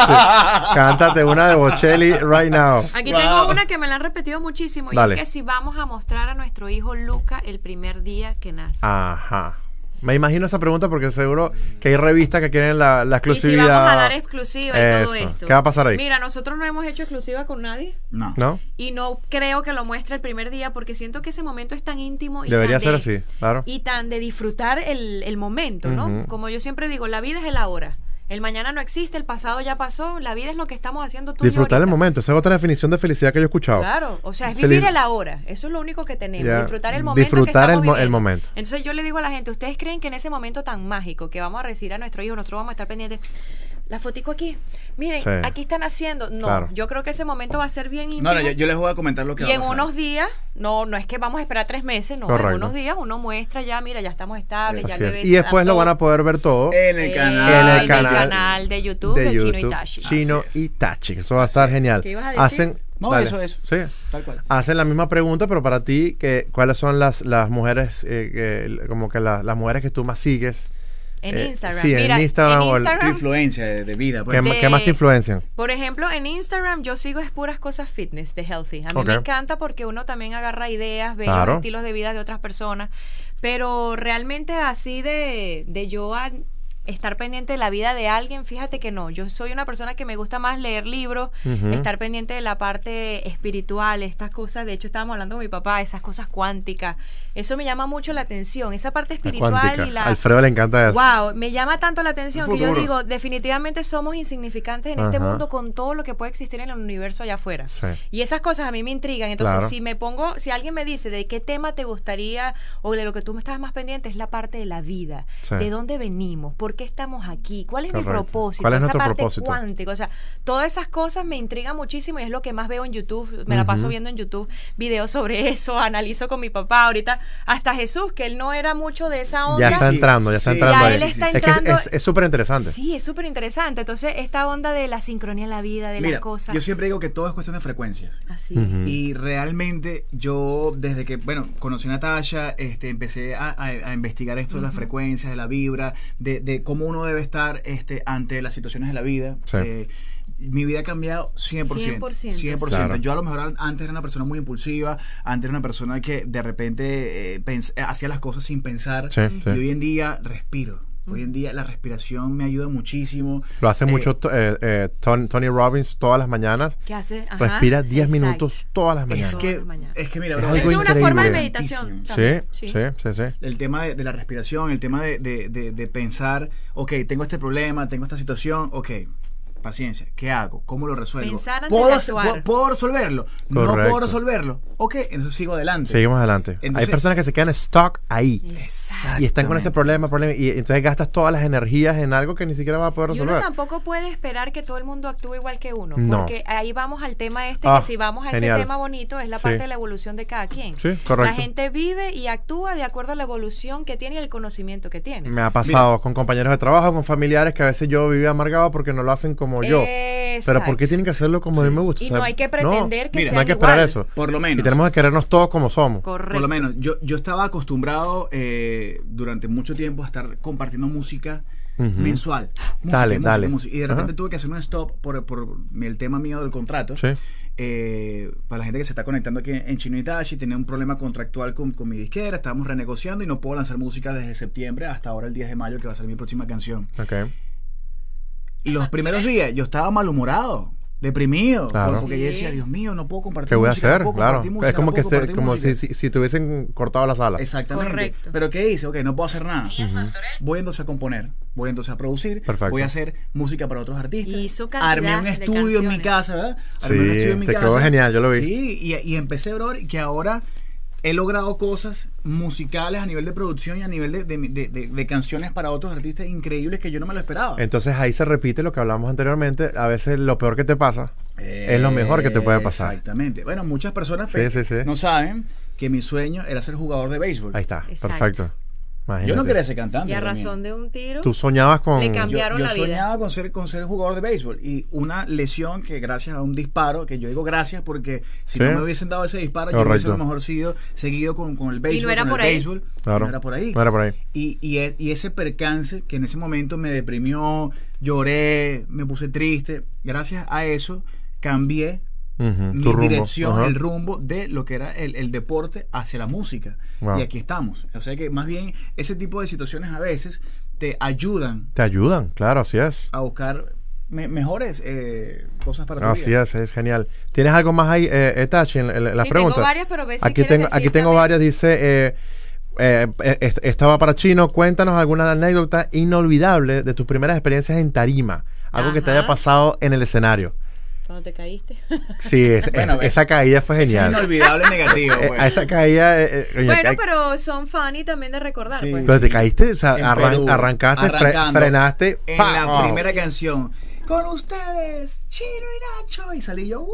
Cántate una de Bocelli right now. aquí Wow. tengo una que me la han repetido muchísimo y Dale. es que si vamos a mostrar a nuestro hijo Luca el primer día que nace. Ajá. Me imagino esa pregunta porque seguro que hay revistas que quieren la, la Y si exclusividad. vamos a dar exclusiva y todo Eso. esto. ¿Qué va a pasar ahí? Mira, nosotros no hemos hecho exclusiva con nadie. No. ¿No? Y no creo que lo muestre el primer día porque siento que ese momento es tan íntimo y Debería tan ser de- así, claro. y tan de disfrutar el, el momento, ¿no? Ujú. Como yo siempre digo, la vida es el ahora. El mañana no existe, el pasado ya pasó, la vida es lo que estamos haciendo tú y yo Disfrutar el ahorita. momento. Esa es otra definición de felicidad que yo he escuchado. Claro, o sea, es Feliz- vivir el ahora. Eso es lo único que tenemos. Ya, Disfrutar el momento. disfrutar que el estamos mo- el viviendo. momento. Entonces yo le digo a la gente, ¿ustedes creen que en ese momento tan mágico que vamos a recibir a nuestro hijo, nosotros vamos a estar pendientes? La fotico aquí. Miren, Sí. aquí están haciendo. No, Claro. yo creo que ese momento va a ser bien íntimo. No, no, yo, yo les voy a comentar lo que Y va a en pasar. unos días, no no es que vamos a esperar tres meses, no, Correcto. en unos días uno muestra ya, mira, ya estamos estables, ya Así el es. bebé Y después se lo adaptó. van a poder ver todo En el Eh, canal. en el del canal, canal de YouTube de, Chino y Tashi. Chino Así es. y Tachi. Eso va a estar genial. ¿Qué ibas a decir? Hacen, No, dale. eso, eso. Sí. Tal cual. Hacen la misma pregunta, pero para ti, que, ¿cuáles son las, las mujeres, eh, que, como que la- las mujeres que tú más sigues? En Eh, Instagram. sí, en Mira, Instagram o el- Tu Instagram, influencia de, de vida. Pues. ¿Qué, De- qué más te influencian? por ejemplo, en Instagram yo sigo es puras cosas fitness, de healthy. A mí Ok. me encanta porque uno también agarra ideas, ve Claro. los estilos de vida de otras personas, pero realmente así de, de yo a- estar pendiente de la vida de alguien, fíjate que no. Yo soy una persona que me gusta más leer libros, Ujú. estar pendiente de la parte espiritual, estas cosas. De hecho, estábamos hablando con mi papá, esas cosas cuánticas. Eso me llama mucho la atención, esa parte La espiritual cuántica. y la... A Alfredo le encanta eso. Wow, me llama tanto la atención que yo futuro. digo, definitivamente somos insignificantes en este Ajá. mundo con todo lo que puede existir en el universo allá afuera. Sí. Y esas cosas a mí me intrigan. Entonces, Claro. si me pongo, si alguien me dice de qué tema te gustaría o de lo que tú me estás más pendiente, es la parte de la vida. Sí. ¿De dónde venimos? ¿Por qué estamos aquí? ¿Cuál es Correcto. mi propósito? ¿Cuál es Esa nuestro parte propósito? cuántica. O sea, todas esas cosas me intrigan muchísimo y es lo que más veo en YouTube. Me la paso Ujú. viendo en YouTube videos sobre eso, analizo con mi papá. Ahorita, hasta Jesús, que él no era mucho de esa onda. Ya está Sí. entrando, ya está Sí. entrando Ya ahí. él está Es que entrando- es- es súper interesante. Sí, es súper interesante. Entonces, esta onda de la sincronía en la vida, de Mira, las cosas. yo siempre digo que todo es cuestión de frecuencias. Así. Ujú. Y realmente yo, desde que, bueno, conocí a Natasha, este, empecé a, a- a investigar esto de las frecuencias, de la vibra, de, de cómo uno debe estar este, ante las situaciones de la vida. Sí. Eh, mi vida ha cambiado cien por ciento. cien por ciento. Claro. Yo a lo mejor al- antes era una persona muy impulsiva, antes era una persona que de repente eh, pens- hacía las cosas sin pensar. Sí, sí. Y hoy en día respiro. Hoy en día la respiración me ayuda muchísimo. Lo hace Eh, mucho eh, eh, Ton- Tony Robbins todas las mañanas. ¿Qué hace? Ajá, Respira diez exacto. minutos todas las mañanas. Es que, Todas las mañanas. es que mira, Es bro, algo Eso es una increíble. forma de meditación. Sí, Sí, también, sí, sí, sí. el tema de, de la respiración, el tema de, de, de, de pensar, ok, tengo este problema, tengo esta situación, ok, paciencia, ¿qué hago? ¿Cómo lo resuelvo? Pensar antes ¿Puedo, de hacer- actuar. ¿puedo, puedo resolverlo? No Correcto. puedo resolverlo. Ok, entonces sigo adelante. Seguimos adelante. Hay Entonces- personas que se quedan stuck ahí. Exacto. Y están con ese problema, problema, y entonces gastas todas las energías en algo que ni siquiera va a poder Y uno resolver. tampoco puede esperar que todo el mundo actúe igual que uno. No. Porque ahí vamos al tema este, Ah, que si vamos a genial. ese tema bonito, es la Sí. parte de la evolución de cada quien. Sí, correcto. La gente vive y actúa de acuerdo a la evolución que tiene y el conocimiento que tiene. Me ha pasado con compañeros de trabajo, con familiares que a veces yo vivía amargado porque no lo hacen como yo. Pero ¿por qué tienen que hacerlo como a mí me gusta? Y O sea, no hay que pretender que Mira, sean no hay que esperar igual. eso. Por lo menos. Y tenemos que querernos todos como somos. Correcto. Por lo menos, yo, yo estaba acostumbrado eh, durante mucho tiempo a estar compartiendo música Ujú. mensual. Música, Dale, música, dale. música. Y de repente Ajá. tuve que hacer un stop por, por el tema mío del contrato. Sí. Eh, para la gente que se está conectando aquí en Chino Itachi, tenía un problema contractual con, con mi disquera, estábamos renegociando y no puedo lanzar música desde septiembre hasta ahora el diez de mayo, que va a ser mi próxima canción. Ok. Y los primeros días yo estaba malhumorado, deprimido, Claro. porque yo Sí. decía, Dios mío, no puedo compartir ¿Qué voy a música, no hacer? puedo Claro. compartir música, Es como no que puedo se, compartir como música". si, si, si te hubiesen cortado la sala. Exactamente. Correcto. Pero ¿qué hice? Ok, no puedo hacer nada. Voy entonces a componer, voy entonces a producir, Perfecto. voy a hacer música para otros artistas. Y hizo cantidad Armé un de estudio en mi canciones. casa, ¿verdad? Sí, Armé un estudio en mi te casa. quedó genial, yo lo vi. Sí, y, y empecé, bro, que ahora he logrado cosas musicales a nivel de producción y a nivel de, de, de- de- de canciones para otros artistas increíbles que yo no me lo esperaba. Entonces ahí se repite lo que hablamos anteriormente. A veces lo peor que te pasa es lo mejor que te puede pasar. Exactamente. Bueno, muchas personas Sí, pe- sí, sí. no saben que mi sueño era ser jugador de béisbol. Ahí está, Exacto. perfecto. Imagínate. Yo no quería ser cantante. Y a Ramiro. razón de un tiro. Tú soñabas con... Le Yo, cambiaron yo la vida. soñaba con ser, con ser jugador de béisbol y una lesión que gracias a un disparo, que yo digo gracias porque si Sí. no me hubiesen dado ese disparo, yo Correcto. hubiese a lo mejor sido seguido con, con el béisbol. era con por el ahí. béisbol. Claro. No era por ahí. No era por ahí. Y, y, e- y ese percance que en ese momento me deprimió, lloré, me puse triste, gracias a eso cambié Ujú, mi tu rumbo. dirección, Ajá. el rumbo de lo que era el, el deporte hacia la música. Wow. Y aquí estamos. O sea que más bien ese tipo de situaciones a veces te ayudan Te ayudan, claro, así es. a buscar me- mejores eh, cosas para tu Así vida. es, es genial. ¿Tienes algo más ahí, eh, eh, Tachi, en, en- en las Sí, preguntas? tengo varias, pero ve si aquí quieres tengo, decir aquí tengo también. varias, dice... Eh, eh, eh, est- estaba para Chino, cuéntanos alguna anécdota inolvidable de tus primeras experiencias en tarima. Algo que te Ajá. haya pasado en el escenario. Cuando te caíste. Sí, es- Bueno, es- ves. esa caída fue Es genial. inolvidable negativo. Eh, pues. a esa caída... eh, eh, oye, Bueno, ca- pero son funny también de recordar, Sí. pues. pero te caíste, o sea, En arran- Perú, arrancaste, fre- arrancando, frenaste. en ¡pa! la ¡Oh! primera canción. Con ustedes, Chino y Nacho. Y salí yo,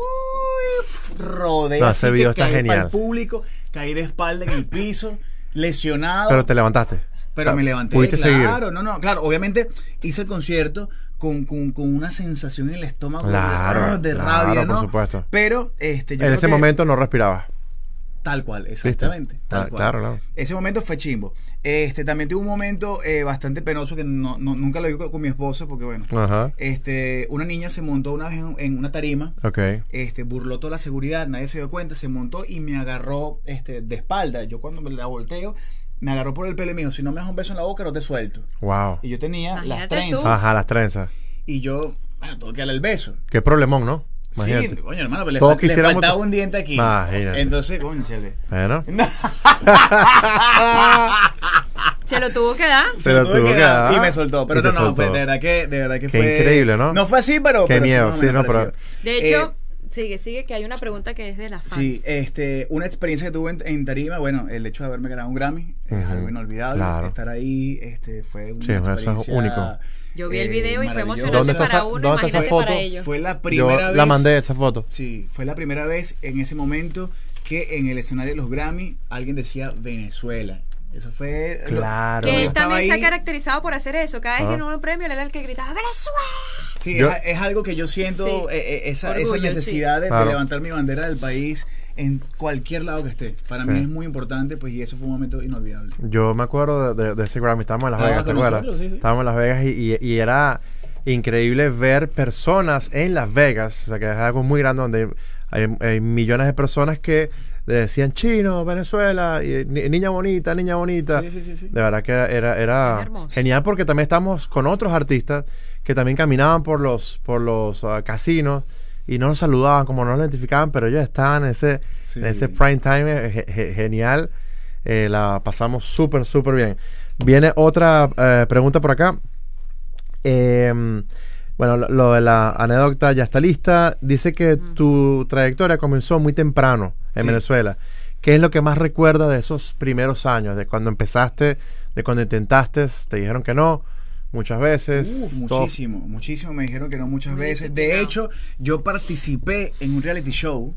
uy, rodé No, así ese video que está caí genial. para el público, caí de espalda en el piso, lesionado. Pero te levantaste. Pero O sea, me levanté, Pudiste claro, seguir. no, no, claro, obviamente hice el concierto con, con, con una sensación en el estómago Claro, de, de claro, rabia, por ¿no? supuesto. Pero este, yo En creo ese que momento no respirabas. tal cual, exactamente, tal Ah, cual. claro, claro. Ese momento fue chimbo. Este, también tuve un momento eh, bastante penoso que no, no- nunca lo digo con, con mi esposa porque bueno, Ajá. este, una niña se montó una vez en, en una tarima. Ok. Este, burló toda la seguridad, nadie se dio cuenta, se montó y me agarró este, de espalda. Yo cuando me la volteo, me agarró por el pelo y me dijo, si no me das un beso en la boca no te suelto. Wow. Y yo tenía las Imagínate trenzas. tú. Ajá, las trenzas. Y yo, bueno, tengo que darle el beso. Qué problemón, ¿no? Imagínate. Sí, coño, hermano, pero le, Todos fal- le quisiéramos faltaba to- un diente aquí. Imagínate. Entonces, cónchale. Bueno. Se lo tuvo que dar. Se lo tuvo que dar. Y me soltó. Pero Y te no, no, soltó. fue- de verdad que, de verdad que Qué fue. increíble, ¿no? No fue así, pero. Qué pero miedo, más o sí, menos no, pero- pareció. De hecho, Eh, sigue, sigue, que hay una pregunta que es de las fans. Sí, este, una experiencia que tuve en, en tarima, bueno, el hecho de haberme ganado un Grammy es Ujú, algo inolvidable. claro. Estar ahí, este, fue una Sí, eso es experiencia único. Yo vi el eh, video y fue maravillosa. emocionante ¿Dónde está para esa- uno, dónde está esa imagínate para foto? ellos. Fue la Yo primera vez. la mandé esa foto. Sí, fue la primera vez en ese momento que en el escenario de los Grammy alguien decía Venezuela. Eso fue. Claro. Que yo él estaba también se ha ahí. caracterizado por hacer eso. Cada vez Ah. que en un premio él era el que gritaba ¡Venezuela! Sí, Yo- es, es algo que yo siento, Sí. eh, eh, esa, Orgullo, esa necesidad de, de Claro. levantar mi bandera del país en cualquier lado que esté. Para Sí. mí es muy importante, pues, y eso fue un momento inolvidable. Yo me acuerdo de, de- de ese Grammy, estábamos en Las Estabas Vegas, ¿te con acuerdas? nosotros, sí, sí. Estábamos en Las Vegas y, y- y era increíble ver personas en Las Vegas, o sea que es algo muy grande donde hay, hay millones de personas que decían chino, Venezuela, y, ni- niña bonita, niña bonita. Sí, sí, sí, sí. De verdad que era, era, era Qué hermoso. genial porque también estamos con otros artistas que también caminaban por los, por los ah, casinos y no nos saludaban, como no nos identificaban, pero ellos estaban en ese, Sí. en ese prime time, eh, ge- ge- genial. Eh, la pasamos súper, súper bien. Viene otra eh, pregunta por acá. Eh, bueno, lo, lo de la anécdota ya está lista. Dice que tu trayectoria comenzó muy temprano en Sí. Venezuela. ¿Qué es lo que más recuerda de esos primeros años? De cuando empezaste, de cuando intentaste, te dijeron que no, muchas veces. Uf, todo- muchísimo, muchísimo me dijeron que no muchas Muy veces. disciplinado. De hecho, yo participé en un reality show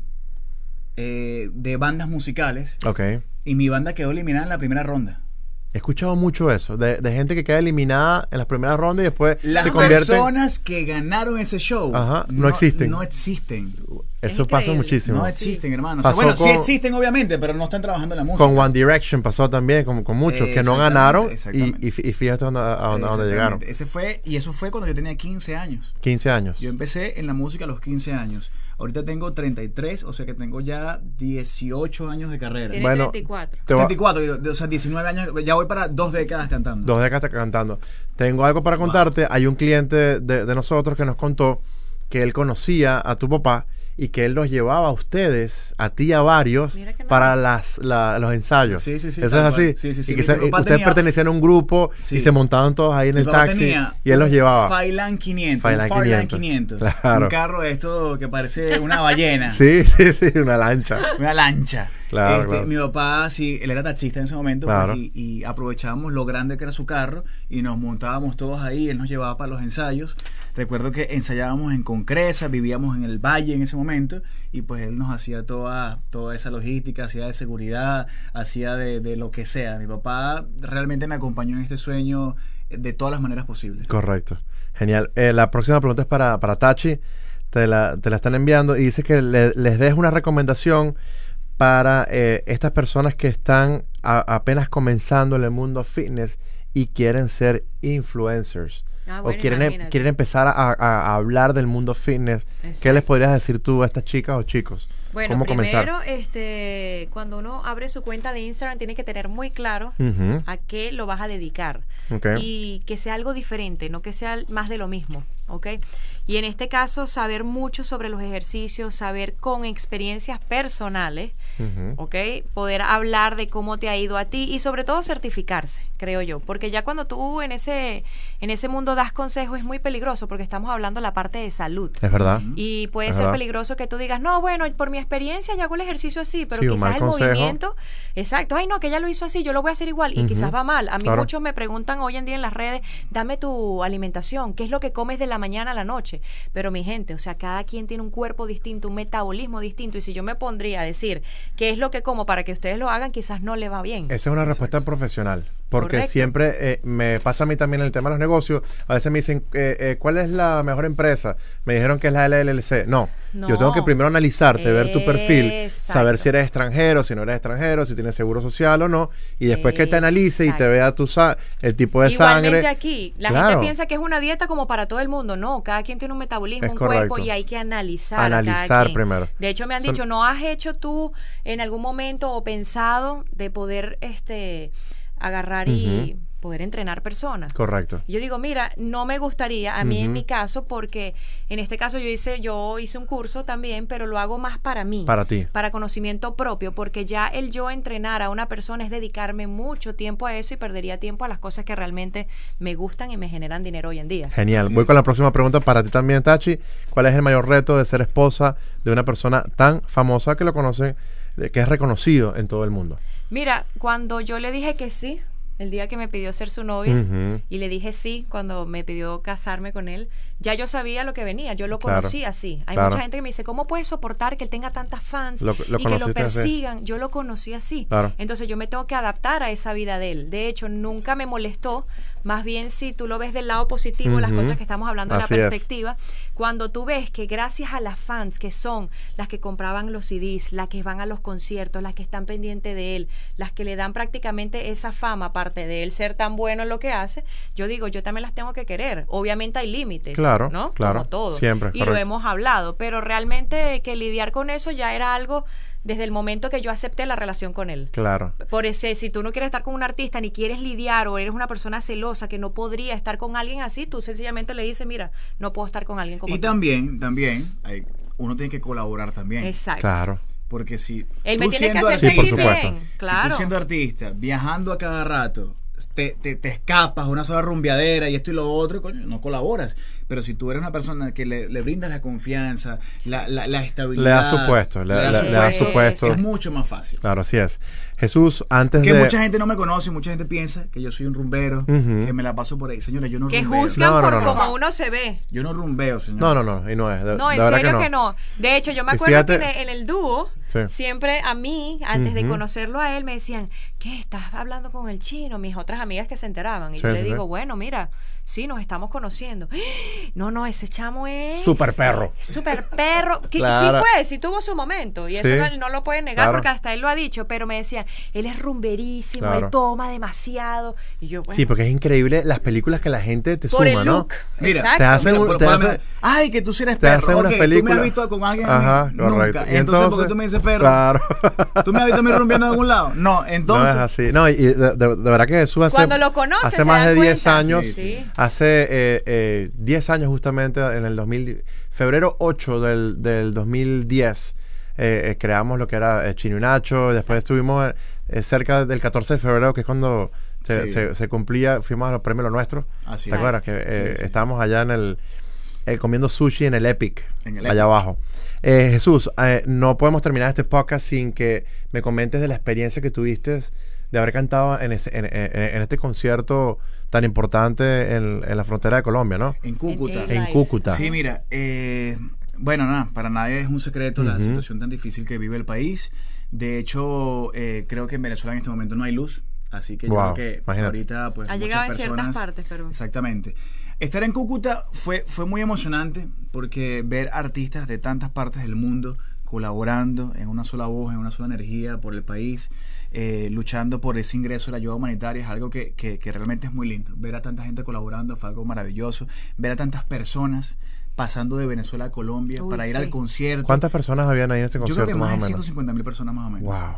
eh, de bandas musicales Ok. y mi banda quedó eliminada en la primera ronda. He escuchado mucho eso, de, de gente que queda eliminada en las primeras rondas y después Las se convierte. personas que ganaron ese show Ajá, no existen. No existen. Eso Es pasa increíble. muchísimo. No existen, hermano. O sea, Pasó bueno, sí con- existen, obviamente, pero no están trabajando en la música. Con One Direction pasó también, con, con muchos que no Exactamente, ganaron y, exactamente. y fí- y fíjate dónde- a, dónde- a dónde Exactamente. llegaron. Ese fue, y eso fue cuando yo tenía quince años. quince años. Yo empecé en la música a los quince años. Ahorita tengo treinta y tres, o sea que tengo ya dieciocho años de carrera. Tiene Bueno, treinta y cuatro. Te voy a- treinta y cuatro, o sea, diecinueve años, ya voy para dos décadas cantando. Dos décadas cantando. Tengo algo para contarte. Hay un cliente de, de nosotros que nos contó que él conocía a tu papá y que él los llevaba a ustedes, a ti y a varios, Mira qué para nice. las, la- los ensayos. Sí, sí, sí, Eso tal es así. cual. Sí, sí, sí. Y que Mi se- papá ustedes tenía- pertenecían a un grupo Sí. y se montaban todos ahí en Mi el papá taxi tenía y él los un llevaba. Failan quinientos. Failan un Failan quinientos. quinientos. Claro. Un carro de esto que parece una ballena. Sí, sí, sí, una lancha. Una lancha. Claro, Este, claro. Mi papá, sí, él era taxista en ese momento, pues, Claro. y, y aprovechábamos lo grande que era su carro y nos montábamos todos ahí, él nos llevaba para los ensayos. Recuerdo que ensayábamos en Concresa, vivíamos en el Valle en ese momento y pues él nos hacía toda, toda esa logística, hacía de seguridad, hacía de, de lo que sea. Mi papá realmente me acompañó en este sueño de todas las maneras posibles. Correcto. Genial. Eh, la próxima pregunta es para, para Tachi. Te la, te la están enviando y dice que le- les des una recomendación para eh, estas personas que están a- apenas comenzando en el mundo fitness y quieren ser influencers. Ah, o bueno, quieren, em- imagínate. quieren empezar a, a- a hablar del mundo fitness. ¿Qué Exacto. les podrías decir tú a estas chicas o chicos? Bueno, ¿Cómo comenzar? primero, este, cuando uno abre su cuenta de Instagram, tiene que tener muy claro Ujú. a qué lo vas a dedicar. Ok. Y que sea algo diferente, no que sea más de lo mismo, ¿ok? Y en este caso, saber mucho sobre los ejercicios, saber con experiencias personales, Ujú. ¿ok? Poder hablar de cómo te ha ido a ti y sobre todo certificarse, creo yo. Porque ya cuando tú en ese, en ese mundo das consejos es muy peligroso porque estamos hablando de la parte de salud. Es verdad. Y puede Es ser verdad. peligroso que tú digas, no, bueno, por mi experiencia yo hago el ejercicio así, pero Sí, un quizás mal el consejo. movimiento, exacto, ay no, que ella lo hizo así, yo lo voy a hacer igual, y Ujú. quizás va mal. A mí Claro. muchos me preguntan hoy en día en las redes, dame tu alimentación, qué es lo que comes de la mañana a la noche. Pero mi gente, o sea, cada quien tiene un cuerpo distinto, un metabolismo distinto, y si yo me pondría a decir qué es lo que como para que ustedes lo hagan, quizás no le va bien. Esa es una respuesta profesional. Porque Correcto. siempre eh, me pasa a mí también en el tema de los negocios. A veces me dicen, eh, eh, ¿cuál es la mejor empresa? Me dijeron que es la L L C. No, No. yo tengo que primero analizarte, ver tu perfil, Exacto. saber si eres extranjero, si no eres extranjero, si tienes seguro social o no. Y después que te analice y te Exacto. vea tu sa- el tipo de Igualmente sangre. aquí, la Claro. gente piensa que es una dieta como para todo el mundo. No, cada quien tiene un metabolismo, Es un correcto. cuerpo y hay que analizar. a cada Analizar quien. primero. De hecho, me han Son- dicho, ¿no has hecho tú en algún momento o pensado de poder este agarrar y poder entrenar personas. Correcto. Y yo digo, mira, no me gustaría, a mí Ujú. en mi caso, porque en este caso yo hice, yo hice un curso también, pero lo hago más para mí. Para ti. Para conocimiento propio, porque ya el yo entrenar a una persona es dedicarme mucho tiempo a eso y perdería tiempo a las cosas que realmente me gustan y me generan dinero hoy en día. Genial. Así Voy es. con la próxima pregunta para ti también, Tachi. ¿Cuál es el mayor reto de ser esposa de una persona tan famosa que lo conocen, eh, que es reconocido en todo el mundo? Mira, cuando yo le dije que sí, el día que me pidió ser su novia, Ujú. y le dije sí cuando me pidió casarme con él, ya yo sabía lo que venía, yo lo Claro, conocía así. Hay claro. mucha gente que me dice, ¿cómo puedes soportar que él tenga tantas fans Lo- lo y que lo conociste así. persigan? Yo lo conocí así. Claro. Entonces yo me tengo que adaptar a esa vida de él. De hecho, nunca me molestó, más bien si tú lo ves del lado positivo, las Ujú. cosas que estamos hablando Así de es. la perspectiva, cuando tú ves que gracias a las fans que son las que compraban los C Ds, las que van a los conciertos, las que están pendientes de él, las que le dan prácticamente esa fama, aparte de él ser tan bueno en lo que hace, yo digo, yo también las tengo que querer. Obviamente hay límites, Claro, ¿no? claro, Como todo. siempre, Y lo correcto. hemos hablado, pero realmente que lidiar con eso ya era algo desde el momento que yo acepté la relación con él. Claro. Por ese, si tú no quieres estar con un artista, ni quieres lidiar, o eres una persona celosa que no podría estar con alguien así, tú sencillamente le dices, mira, no puedo estar con alguien como Y tú. también, también, hay- uno tiene que colaborar también. Exacto. Claro. Porque si Él tú me tiene que siendo hacer Sí, por sentir supuesto. bien, si claro. tú siendo artista, viajando a cada rato, te, te, te escapas a una sola rumbeadera y esto y lo otro, coño, no colaboras. Pero si tú eres una persona que le, le brindas la confianza, la, la, la estabilidad, Le das su puesto, le- le- das le das su puesto. es mucho más fácil. Claro, así es. Jesús, antes Que de... mucha gente no me conoce, mucha gente piensa que yo soy un rumbero, Ujú. que me la paso por ahí. Señora, yo no Que rumbeo. juzgan No, no, por no, no. cómo uno se ve. Yo no rumbeo, señor. No, no, no, y no es. De, No, en de verdad serio que no. De hecho, yo me Y acuerdo fíjate- que en el, en el dúo, Sí. siempre a mí, antes de Ujú. conocerlo a él, me decían, ¿qué? ¿Estás hablando con el chino? Mis otras amigas que se enteraban. Y Sí, yo le sí, digo, sí. bueno, mira, sí, nos estamos conociendo. No, no, ese chamo es... Súper perro. Súper perro. Que Claro. sí fue, sí tuvo su momento. Y eso Sí. no, él no lo puede negar Claro. porque hasta él lo ha dicho. Pero me decían, él es rumberísimo, Claro. él toma demasiado. Y yo, bueno, Sí, porque es increíble las películas que la gente te por suma, el ¿no? look. Mira, Exacto. te hacen Mira, un- por- te por hace- lo menos, ay, que tú sí eres te perro. hacen unas Ok, tú me películas. has visto con alguien. Ajá, Nunca. correcto. Y Entonces, entonces, ¿por qué tú me dices perro? Claro. ¿Tú me has visto a mí rumbeando en algún lado? No, entonces. No es así. No, y y de, de- de verdad que Jesús hace, Cuando lo conoces, hace se más dan de diez cuenta. años, Sí, sí. hace eh, eh, diez años justamente en el dos mil, febrero ocho del, del dos mil diez, eh, eh, creamos lo que era eh, Chino y Nacho, y después estuvimos eh, cerca del catorce de febrero, que es cuando se, Sí. se, se cumplía, fuimos a los premios Lo Nuestro. Así ¿Te es. acuerdas? Que eh, Sí, sí. estábamos allá en el, eh, comiendo sushi en el Epic, En el allá Epic. abajo. Eh, Jesús, eh, no podemos terminar este podcast sin que me comentes de la experiencia que tuviste de haber cantado en, ese- en, en- en este concierto tan importante en, en la frontera de Colombia, ¿no? En Cúcuta. En- En Cúcuta. Sí, mira, eh, bueno, nada, para nadie es un secreto la Ujú. situación tan difícil que vive el país. De hecho, eh, creo que en Venezuela en este momento no hay luz. Así que Wow, yo creo que imagínate. ahorita, pues. Ha muchas llegado en ciertas personas- partes, pero... Exactamente. Estar en Cúcuta fue, fue muy emocionante porque ver artistas de tantas partes del mundo colaborando en una sola voz, en una sola energía por el país, eh, luchando por ese ingreso de la ayuda humanitaria es algo que, que, que realmente es muy lindo. Ver a tanta gente colaborando fue algo maravilloso. Ver a tantas personas pasando de Venezuela a Colombia Uy, para ir sí. al concierto. ¿Cuántas personas habían ahí en ese Yo creo concierto, que más más de o ciento menos? cincuenta mil personas más o menos. Wow.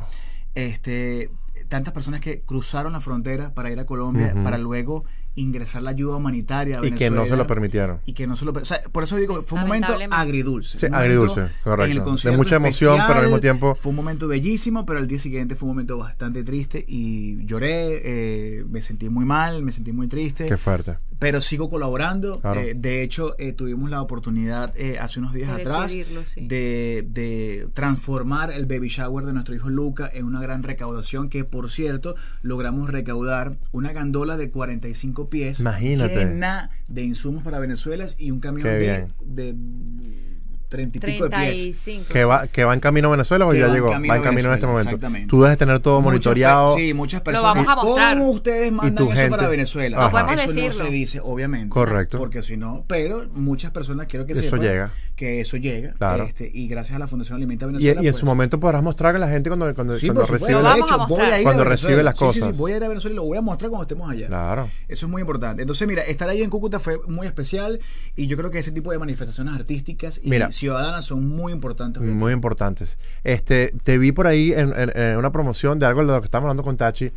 Este, tantas personas que cruzaron la frontera para ir a Colombia, Ujú. para luego ingresar la ayuda humanitaria a Y que no se Venezuela. lo permitieron. Y que no se lo per- o sea, por eso digo, fue un momento Lamentablemente. agridulce. Sí, Un momento agridulce, correcto. en el De concierto mucha emoción, especial, pero al mismo tiempo- Fue un momento bellísimo, pero el día siguiente fue un momento bastante triste y lloré, eh, me sentí muy mal, me sentí muy triste. Qué fuerte. Pero sigo colaborando. Claro. Eh, de hecho, eh, tuvimos la oportunidad eh, hace unos días De atrás recibirlo, sí. de, de transformar el baby shower de nuestro hijo Luca en una gran recaudación que, por cierto, logramos recaudar una gandola de cuarenta y cinco pies Imagínate. llena de insumos para Venezuela y un camión Qué de, bien. de treinta y pico de pies. treinta y cinco. ¿Que va, ¿Que va en camino a Venezuela o Que ya va en llegó? camino Va en a camino en este Venezuela, momento. exactamente. Tú debes tener todo Muchas monitoreado. per- sí, muchas personas. vamos a mostrar. ¿Cómo ustedes mandan tu eso gente. para Venezuela? Ajá. No podemos eso decirlo. no se dice, obviamente. Correcto. Porque si no, pero muchas personas quiero que Eso sepan llega. que eso llega. Claro. Este, y gracias a la Fundación Alimenta Y, Venezuela. y en pues, su momento podrás mostrar a la gente cuando, cuando, Sí, cuando por supuesto. recibe Lo la- De vamos a hecho, voy mostrar. a ir a Cuando Venezuela. recibe las Sí, sí, sí, cosas. voy a ir a Venezuela y lo voy a mostrar cuando estemos allá. Claro. Eso es muy importante. Entonces, mira, estar ahí en Cúcuta fue muy especial y yo creo que ese tipo de manifestaciones artísticas y Mira. ciudadanas son muy importantes. hoy en Muy importantes. Este, te vi por ahí en, en- en una promoción de algo de lo que estamos hablando con Tachi,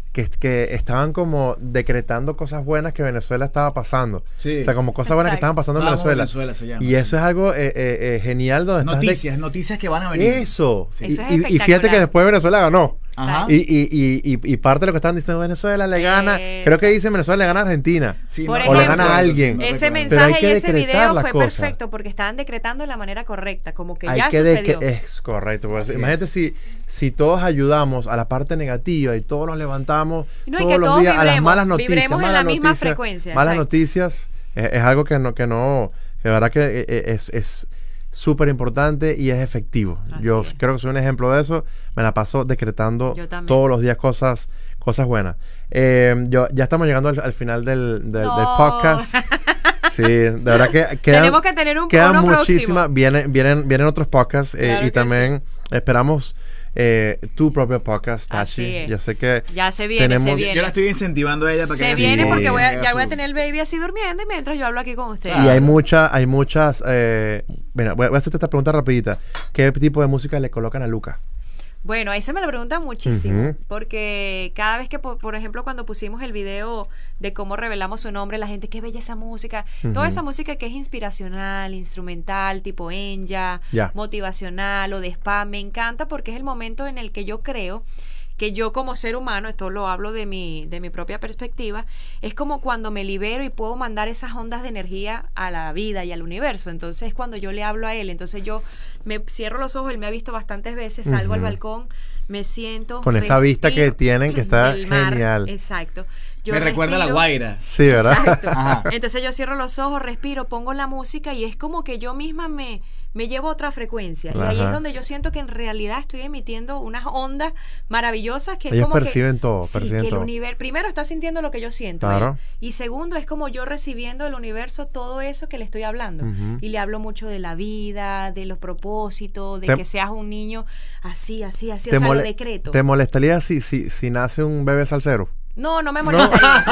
que, que estaban como decretando cosas buenas que Venezuela estaba pasando. Sí. O sea, como cosas buenas que estaban pasando en Vamos, Venezuela. Venezuela se llama, y sí. eso es algo eh, eh, eh, genial donde Noticias, estás... noticias que van a de- venir. Eso. Sí. Y, Eso es y- y fíjate espectacular. que después Venezuela ganó. Ajá. Y, y, y, y, y parte de lo que están diciendo, Venezuela le gana, Eso. creo que dicen Venezuela le gana a Argentina. Sí, Por no, o le ejemplo, gana a alguien. no Ese recuerdo. Pero hay mensaje que y ese decretar video las fue cosas. perfecto porque estaban decretando de la manera correcta, como que Hay ya que de- sucedió. que es correcto. Pues, Así imagínate es. si, si todos ayudamos a la parte negativa y todos nos levantamos No, y todos que los todos días a las vibremos, malas noticias. vibremos en malas la misma noticias, frecuencia, Malas exacto. noticias es, es algo que no, que no, que de verdad que eh, eh, es, es súper importante y es efectivo. Así Yo es. creo que soy un ejemplo de eso. Me la paso decretando Yo también. todos los días cosas, cosas buenas. Eh, yo, ya estamos llegando al, al final del, del, del No. podcast. Sí, de verdad que quedan, Tenemos que tener un quedan uno muchísimas. próximo. Vienen, vienen, vienen otros podcasts eh, Claro y que también esperamos eh, tu propio podcast, Así Tachi. es. Yo sé que Ya se viene, tenemos- se viene. Yo la estoy incentivando a ella para que Se haga viene su- porque voy a- haga ya voy a su- tener el baby así durmiendo y mientras yo hablo aquí con ustedes. Y hay mucha, hay muchas. Eh, bueno, voy a voy a hacerte esta pregunta rapidita. ¿Qué tipo de música le colocan a Luca? Bueno, ahí se me lo preguntan muchísimo, Ujú. porque cada vez que, por, por ejemplo, cuando pusimos el video de cómo revelamos su nombre, la gente, qué bella esa música, toda esa música que es inspiracional, instrumental, tipo Enya, Ya. motivacional o de spa, me encanta porque es el momento en el que yo creo que yo como ser humano, esto lo hablo de mi, de mi propia perspectiva, es como cuando me libero y puedo mandar esas ondas de energía a la vida y al universo. Entonces es cuando yo le hablo a él. Entonces yo me cierro los ojos, él me ha visto bastantes veces, salgo al Ujú. balcón, me siento. Con esa vista que respiro tienen, que está del mar. genial. Exacto. Yo Me recuerda a La respiro. Guaira. Sí, ¿verdad? Exacto. Ajá. Entonces yo cierro los ojos, respiro, pongo la música y es como que yo misma me, me llevo a otra frecuencia. Y ahí Ajá. es donde yo siento que en realidad estoy emitiendo unas ondas maravillosas que es Ellos como perciben que, todo, sí, perciben que el todo. universo, primero está sintiendo lo que yo siento. Claro. él. Y segundo es como yo recibiendo del universo todo eso que le estoy hablando. Ujú. Y le hablo mucho de la vida, de los propósitos, de Te- que seas un niño así, así, así. ¿Te, o sea, lo mole- decreto. ¿Te molestaría si, si, si nace un bebé salsero? No, no me molestaría.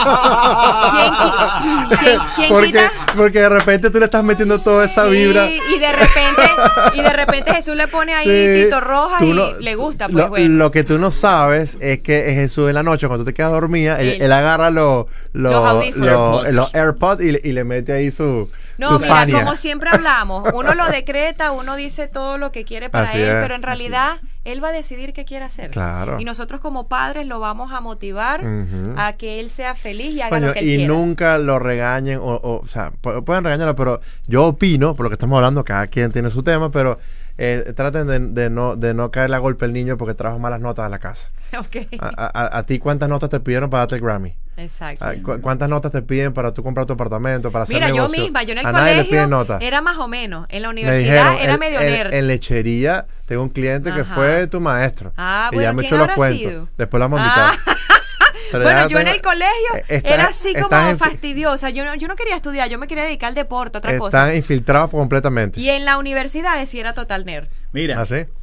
¿Quién, qui- quién- quién Porque, quita? porque de repente tú le estás metiendo toda esa Sí, vibra. y de repente y de repente Jesús le pone ahí Sí, Tito Rojas tú y no- le gusta, lo, pues bueno. lo que tú no sabes es que Jesús en la noche, cuando tú te quedas dormida, él, Él- él agarra los los Los audífonos. los- AirPods. los AirPods y, le- y le mete ahí su, No, su mira, Fania. como siempre hablamos, uno lo decreta, uno dice todo lo que quiere para Así él, es, pero en realidad él va a decidir qué quiere hacer. Claro. Y nosotros como padres lo vamos a motivar Ujú. a que él sea feliz y haga Coño, lo que él y quiera. nunca lo regañen, o, o, o sea, pu- pueden regañarlo, pero yo opino, por lo que estamos hablando, cada quien tiene su tema, pero eh, traten de, de no, de no caerle a golpe al niño porque trajo malas notas a la casa. Ok. A, a- a ti, ¿cuántas notas te pidieron para darte el Grammy? Exacto. Ah, cu- ¿Cuántas notas te piden para tú comprar tu apartamento, para hacer Mira, yo negocio? misma, yo en el A nadie le colegio piden notas. era más o menos, en la Me universidad dijeron, era en- medio en, nerd. en lechería tengo un cliente que Ajá. fue tu maestro. Ah, y bueno, ya me ¿quién echó los habrá cuentos. sido? Después lo vamos a Ah. invitar. Pero Bueno, ya yo en tengo- el colegio eh, está- era así como estás en- fastidiosa. Yo no, yo no quería estudiar, yo me quería dedicar al deporte, otra cosa. Están infiltrados completamente. Y en la universidad sí era total nerd. Mira. ¿Ah, sí?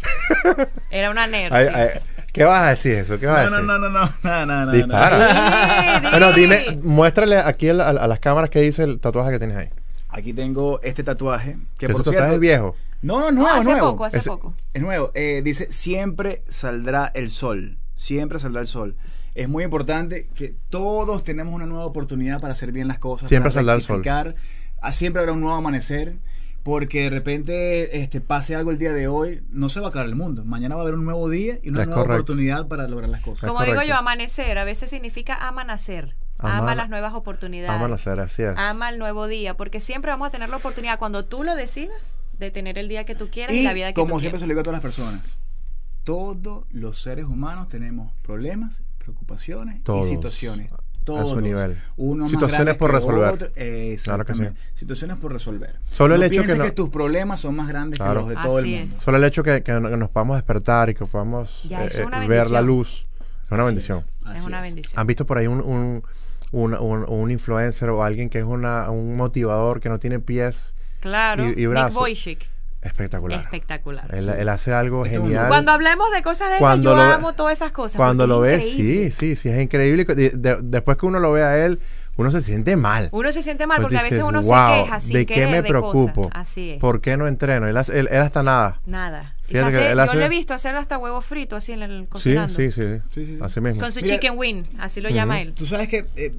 Era una nerd. Ay, sí. ay, ¿qué vas a decir eso? ¿Qué vas a No, no, decir? no, no, no, no, no, no. Dispara. Di, di. Bueno, dime, muéstrale aquí a, la- a las cámaras que dice el tatuaje que tienes ahí. Aquí tengo este tatuaje. Que Ese por tatuaje cierto, es viejo. No, no, es No, nuevo, es hace nuevo. poco, hace Ese- poco. Es nuevo. Eh, dice, siempre saldrá el sol. Siempre saldrá el sol. Es muy importante que todos tenemos una nueva oportunidad para hacer bien las cosas. Siempre para saldrá el sol. rectificar. Ah, siempre habrá un nuevo amanecer. Porque de repente este, pase algo el día de hoy, no se va a acabar el mundo. Mañana va a haber un nuevo día y una Es nueva correcto. oportunidad para lograr las cosas. Como digo correcto. yo, amanecer a veces significa amanecer. Ama- Ama las nuevas oportunidades. Vamos a hacer, así es. Ama el nuevo día, porque siempre vamos a tener la oportunidad cuando tú lo decidas de tener el día que tú quieras y, Y la vida que como tú siempre se quieras. lo digo a todas las personas, todos los seres humanos tenemos problemas, preocupaciones Todos. y situaciones. A Todos. su nivel. Uno más Situaciones grandes por que resolver. otro. Eh, Claro que sí. exactamente. Situaciones por resolver. Solo el No hecho que pienses no- que tus problemas son más grandes Claro. que los de todo Así el mundo. es. Solo el hecho que, que no- que nos podamos despertar y que podamos Ya, eh, eso es una eh, ver la bendición. luz. Es una Así bendición. es, Es así una es. bendición. ¿Han visto por ahí un, un, un, un- un influencer o alguien que es una, un motivador que no tiene pies? Claro. y- y Nick brazos. Wojcik. Espectacular. Espectacular. Él, él hace algo Este es un- genial. Cuando hablemos de cosas de esas, Cuando yo lo ve- amo todas esas cosas. Cuando porque lo es ves, increíble. sí, sí, sí, es increíble. De- de- después que uno lo ve a él, uno se siente mal. Uno se siente mal Pues porque a veces dices, uno wow, se queja sin ¿de qué querer me de preocupo? cosas. Así es. ¿Por qué no entreno? Él, hace- él- él hasta nada. Nada. Y se Fíjate que hace- él yo hace- lo he visto hacer hasta huevo frito así en el Sí, cocinando. sí, sí, Sí, sí. así mismo. Con su Mira, chicken wing, así lo llama él. Tú sabes que eh,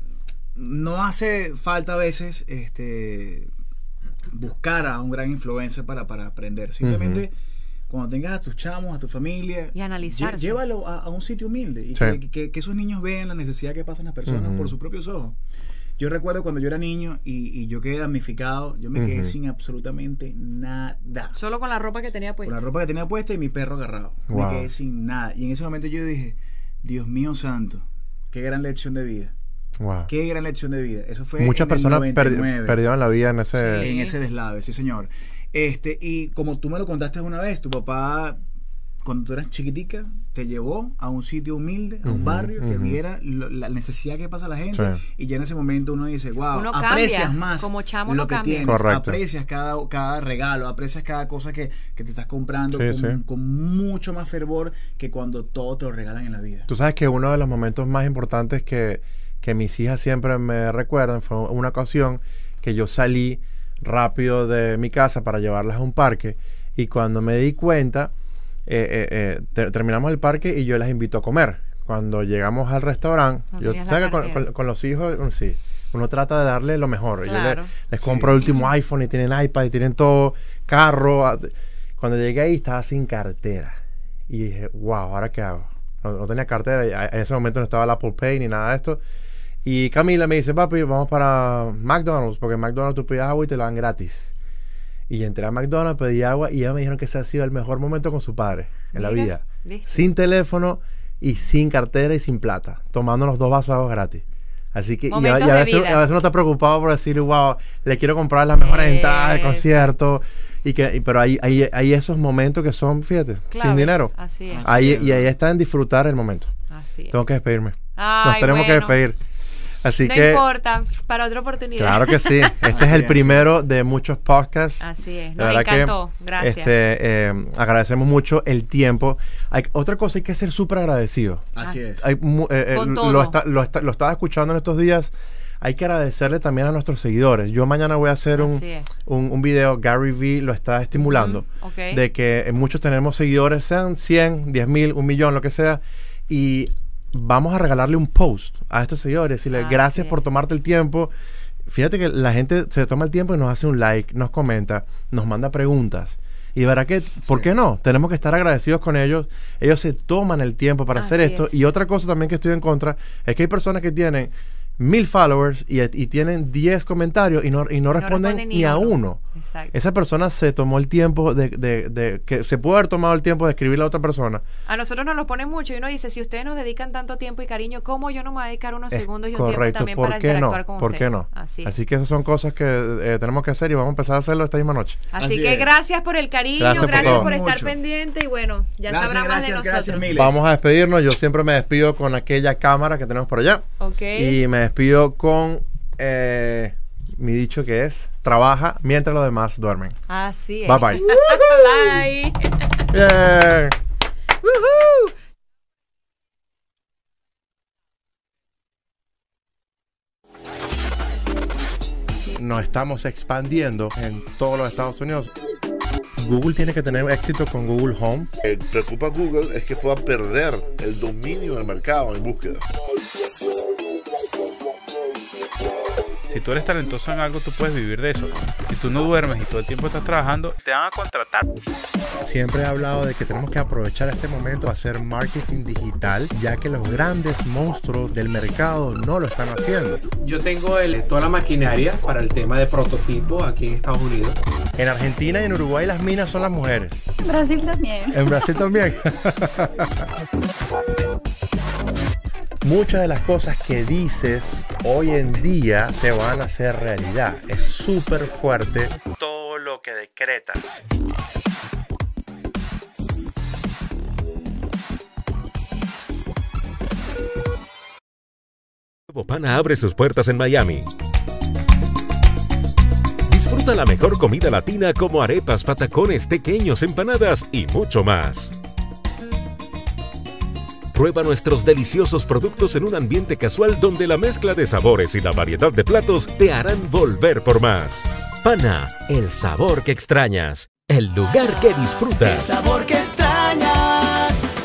no hace falta a veces este buscar a un gran influencer para, para aprender. Simplemente cuando tengas a tus chamos, a tu familia, Y analizarse. lle- llévalo a, a un sitio humilde y Sí. que, que- que esos niños vean la necesidad que pasan las personas Ujú. por sus propios ojos. Yo recuerdo cuando yo era niño y, y yo quedé damnificado, yo me quedé Ujú. sin absolutamente nada. Solo con la ropa que tenía Con puesta. la ropa que tenía puesta y mi perro agarrado. Wow. Me quedé sin nada. Y en ese momento yo dije, Dios mío santo, qué gran lección de vida. Wow. Qué gran lección de vida. Eso fue Muchas en personas el perdi- noventa y nueve, perdieron la vida en ese... Sí. en ese deslave, sí señor. Este, y como tú me lo contaste una vez, tu papá, cuando tú eras chiquitica, te llevó a un sitio humilde, a un Ujú, barrio, que ujú. viera lo- la necesidad que pasa la gente. Sí. Y ya en ese momento uno dice, wow, Uno aprecias cambia, más como chamo lo uno que cambia. tienes, Correcto. aprecias cada, cada regalo, aprecias cada cosa que, que te estás comprando Sí, con, sí. con mucho más fervor que cuando todo te lo regalan en la vida. Tú sabes que uno de los momentos más importantes que, que mis hijas siempre me recuerdan fue una ocasión que yo salí rápido de mi casa para llevarlas a un parque y cuando me di cuenta, eh, eh, eh, te- terminamos el parque y yo las invito a comer. Cuando llegamos al restaurante, No yo tenías la ¿sabes que con, cartera. con- con los hijos, mm, sí, uno trata de darle lo mejor. Yo le- Claro. les Sí. compro el último iPhone y tienen iPad y tienen todo, carro. a- Cuando llegué ahí estaba sin cartera. Y dije, wow, ¿ahora qué hago? No, no tenía cartera. y a- En ese momento no estaba el Apple Pay ni nada de esto. Y Camila me dice, papi, vamos para McDonald's, porque en McDonald's tú pides agua y te la dan gratis. Y entré a McDonald's, pedí agua y ya me dijeron que ese ha sido el mejor momento con su padre en la Mira, vida. ¿viste? Sin teléfono y sin cartera y sin plata, tomándonos dos vasos de agua gratis. Así que y a, Momentos y a de veces, vida. a veces uno está preocupado por decir, wow, le quiero comprar las mejores entradas del Eso. concierto. Y que, y- pero hay, hay, hay esos momentos que son, fíjate, sin Clave. dinero. Así es. Ahí, es, y ahí ¿verdad? está en disfrutar el momento. Así es. Tengo que despedirme. Ay, Nos tenemos que bueno. despedir. Así No que, importa, para otra oportunidad. claro que sí. Este es Así el es. primero de muchos podcasts. Así es. De Nos verdad que, encantó. Gracias. Este, eh, agradecemos mucho el tiempo. Hay, otra cosa, hay que ser súper agradecido. Así es. Hay mu- eh, eh, Con lo, todo. está- lo, está- lo estaba escuchando en estos días. Hay que agradecerle también a nuestros seguidores. Yo mañana voy a hacer un, Así es. un, un video. Gary Vee lo está estimulando. Ujú, ok. De que eh, muchos tenemos seguidores, sean cien, diez mil, un millón, lo que sea. Y vamos a regalarle un post a estos seguidores. Decirle Así gracias es. por tomarte el tiempo. Fíjate que la gente se toma el tiempo y nos hace un like, nos comenta, nos manda preguntas. Y verá que, ¿por qué no? Tenemos que estar agradecidos con ellos. Ellos se toman el tiempo para hacer Así esto. es. Y otra cosa también que estoy en contra es que hay personas que tienen mil followers y, y tienen diez comentarios y no, y no responden responden ni, ni a uno. uno. Exacto. Esa persona se tomó el tiempo de, de- de- que se pudo haber tomado el tiempo de escribirle a otra persona. A nosotros nos lo ponen mucho y uno dice, si ustedes nos dedican tanto tiempo y cariño, ¿cómo yo no me voy a dedicar unos Es segundos y un tiempo correcto, también ¿por para qué no? interactuar con ¿Por ustedes? qué no? Así es. Así que esas son cosas que eh, tenemos que hacer y vamos a empezar a hacerlo esta misma noche. Así, Así que es. gracias por el cariño, Gracias gracias, por todo. por, estar Mucho. pendiente y bueno, ya Gracias, sabrá más de gracias, nosotros. gracias, miles. Vamos a despedirnos. Yo siempre me despido con aquella cámara que tenemos por allá. Ok. Y me despido con eh, mi dicho que es, trabaja mientras los demás duermen. Así es. Bye bye. Bye. Bien. Woohoo. Nos estamos expandiendo en todos los Estados Unidos. Google tiene que tener éxito con Google Home. Eh, preocupa a Google es que pueda perder el dominio del mercado en búsqueda. Si tú eres talentoso en algo, tú puedes vivir de eso. Si tú no duermes y todo el tiempo estás trabajando, te van a contratar. Siempre he hablado de que tenemos que aprovechar este momento a hacer marketing digital, ya que los grandes monstruos del mercado no lo están haciendo. Yo tengo el- toda la maquinaria para el tema de prototipo aquí en Estados Unidos. En Argentina y en Uruguay las minas son las mujeres. Brasil también. En Brasil también. Muchas de las cosas que dices hoy en día se van a hacer realidad. Es súper fuerte todo lo que decretas. Nuevo Pana abre sus puertas en Miami. Disfruta la mejor comida latina como arepas, patacones, tequeños, empanadas y mucho más. Prueba nuestros deliciosos productos en un ambiente casual donde la mezcla de sabores y la variedad de platos te harán volver por más. Pana, el sabor que extrañas, el lugar que disfrutas. El sabor que extrañas.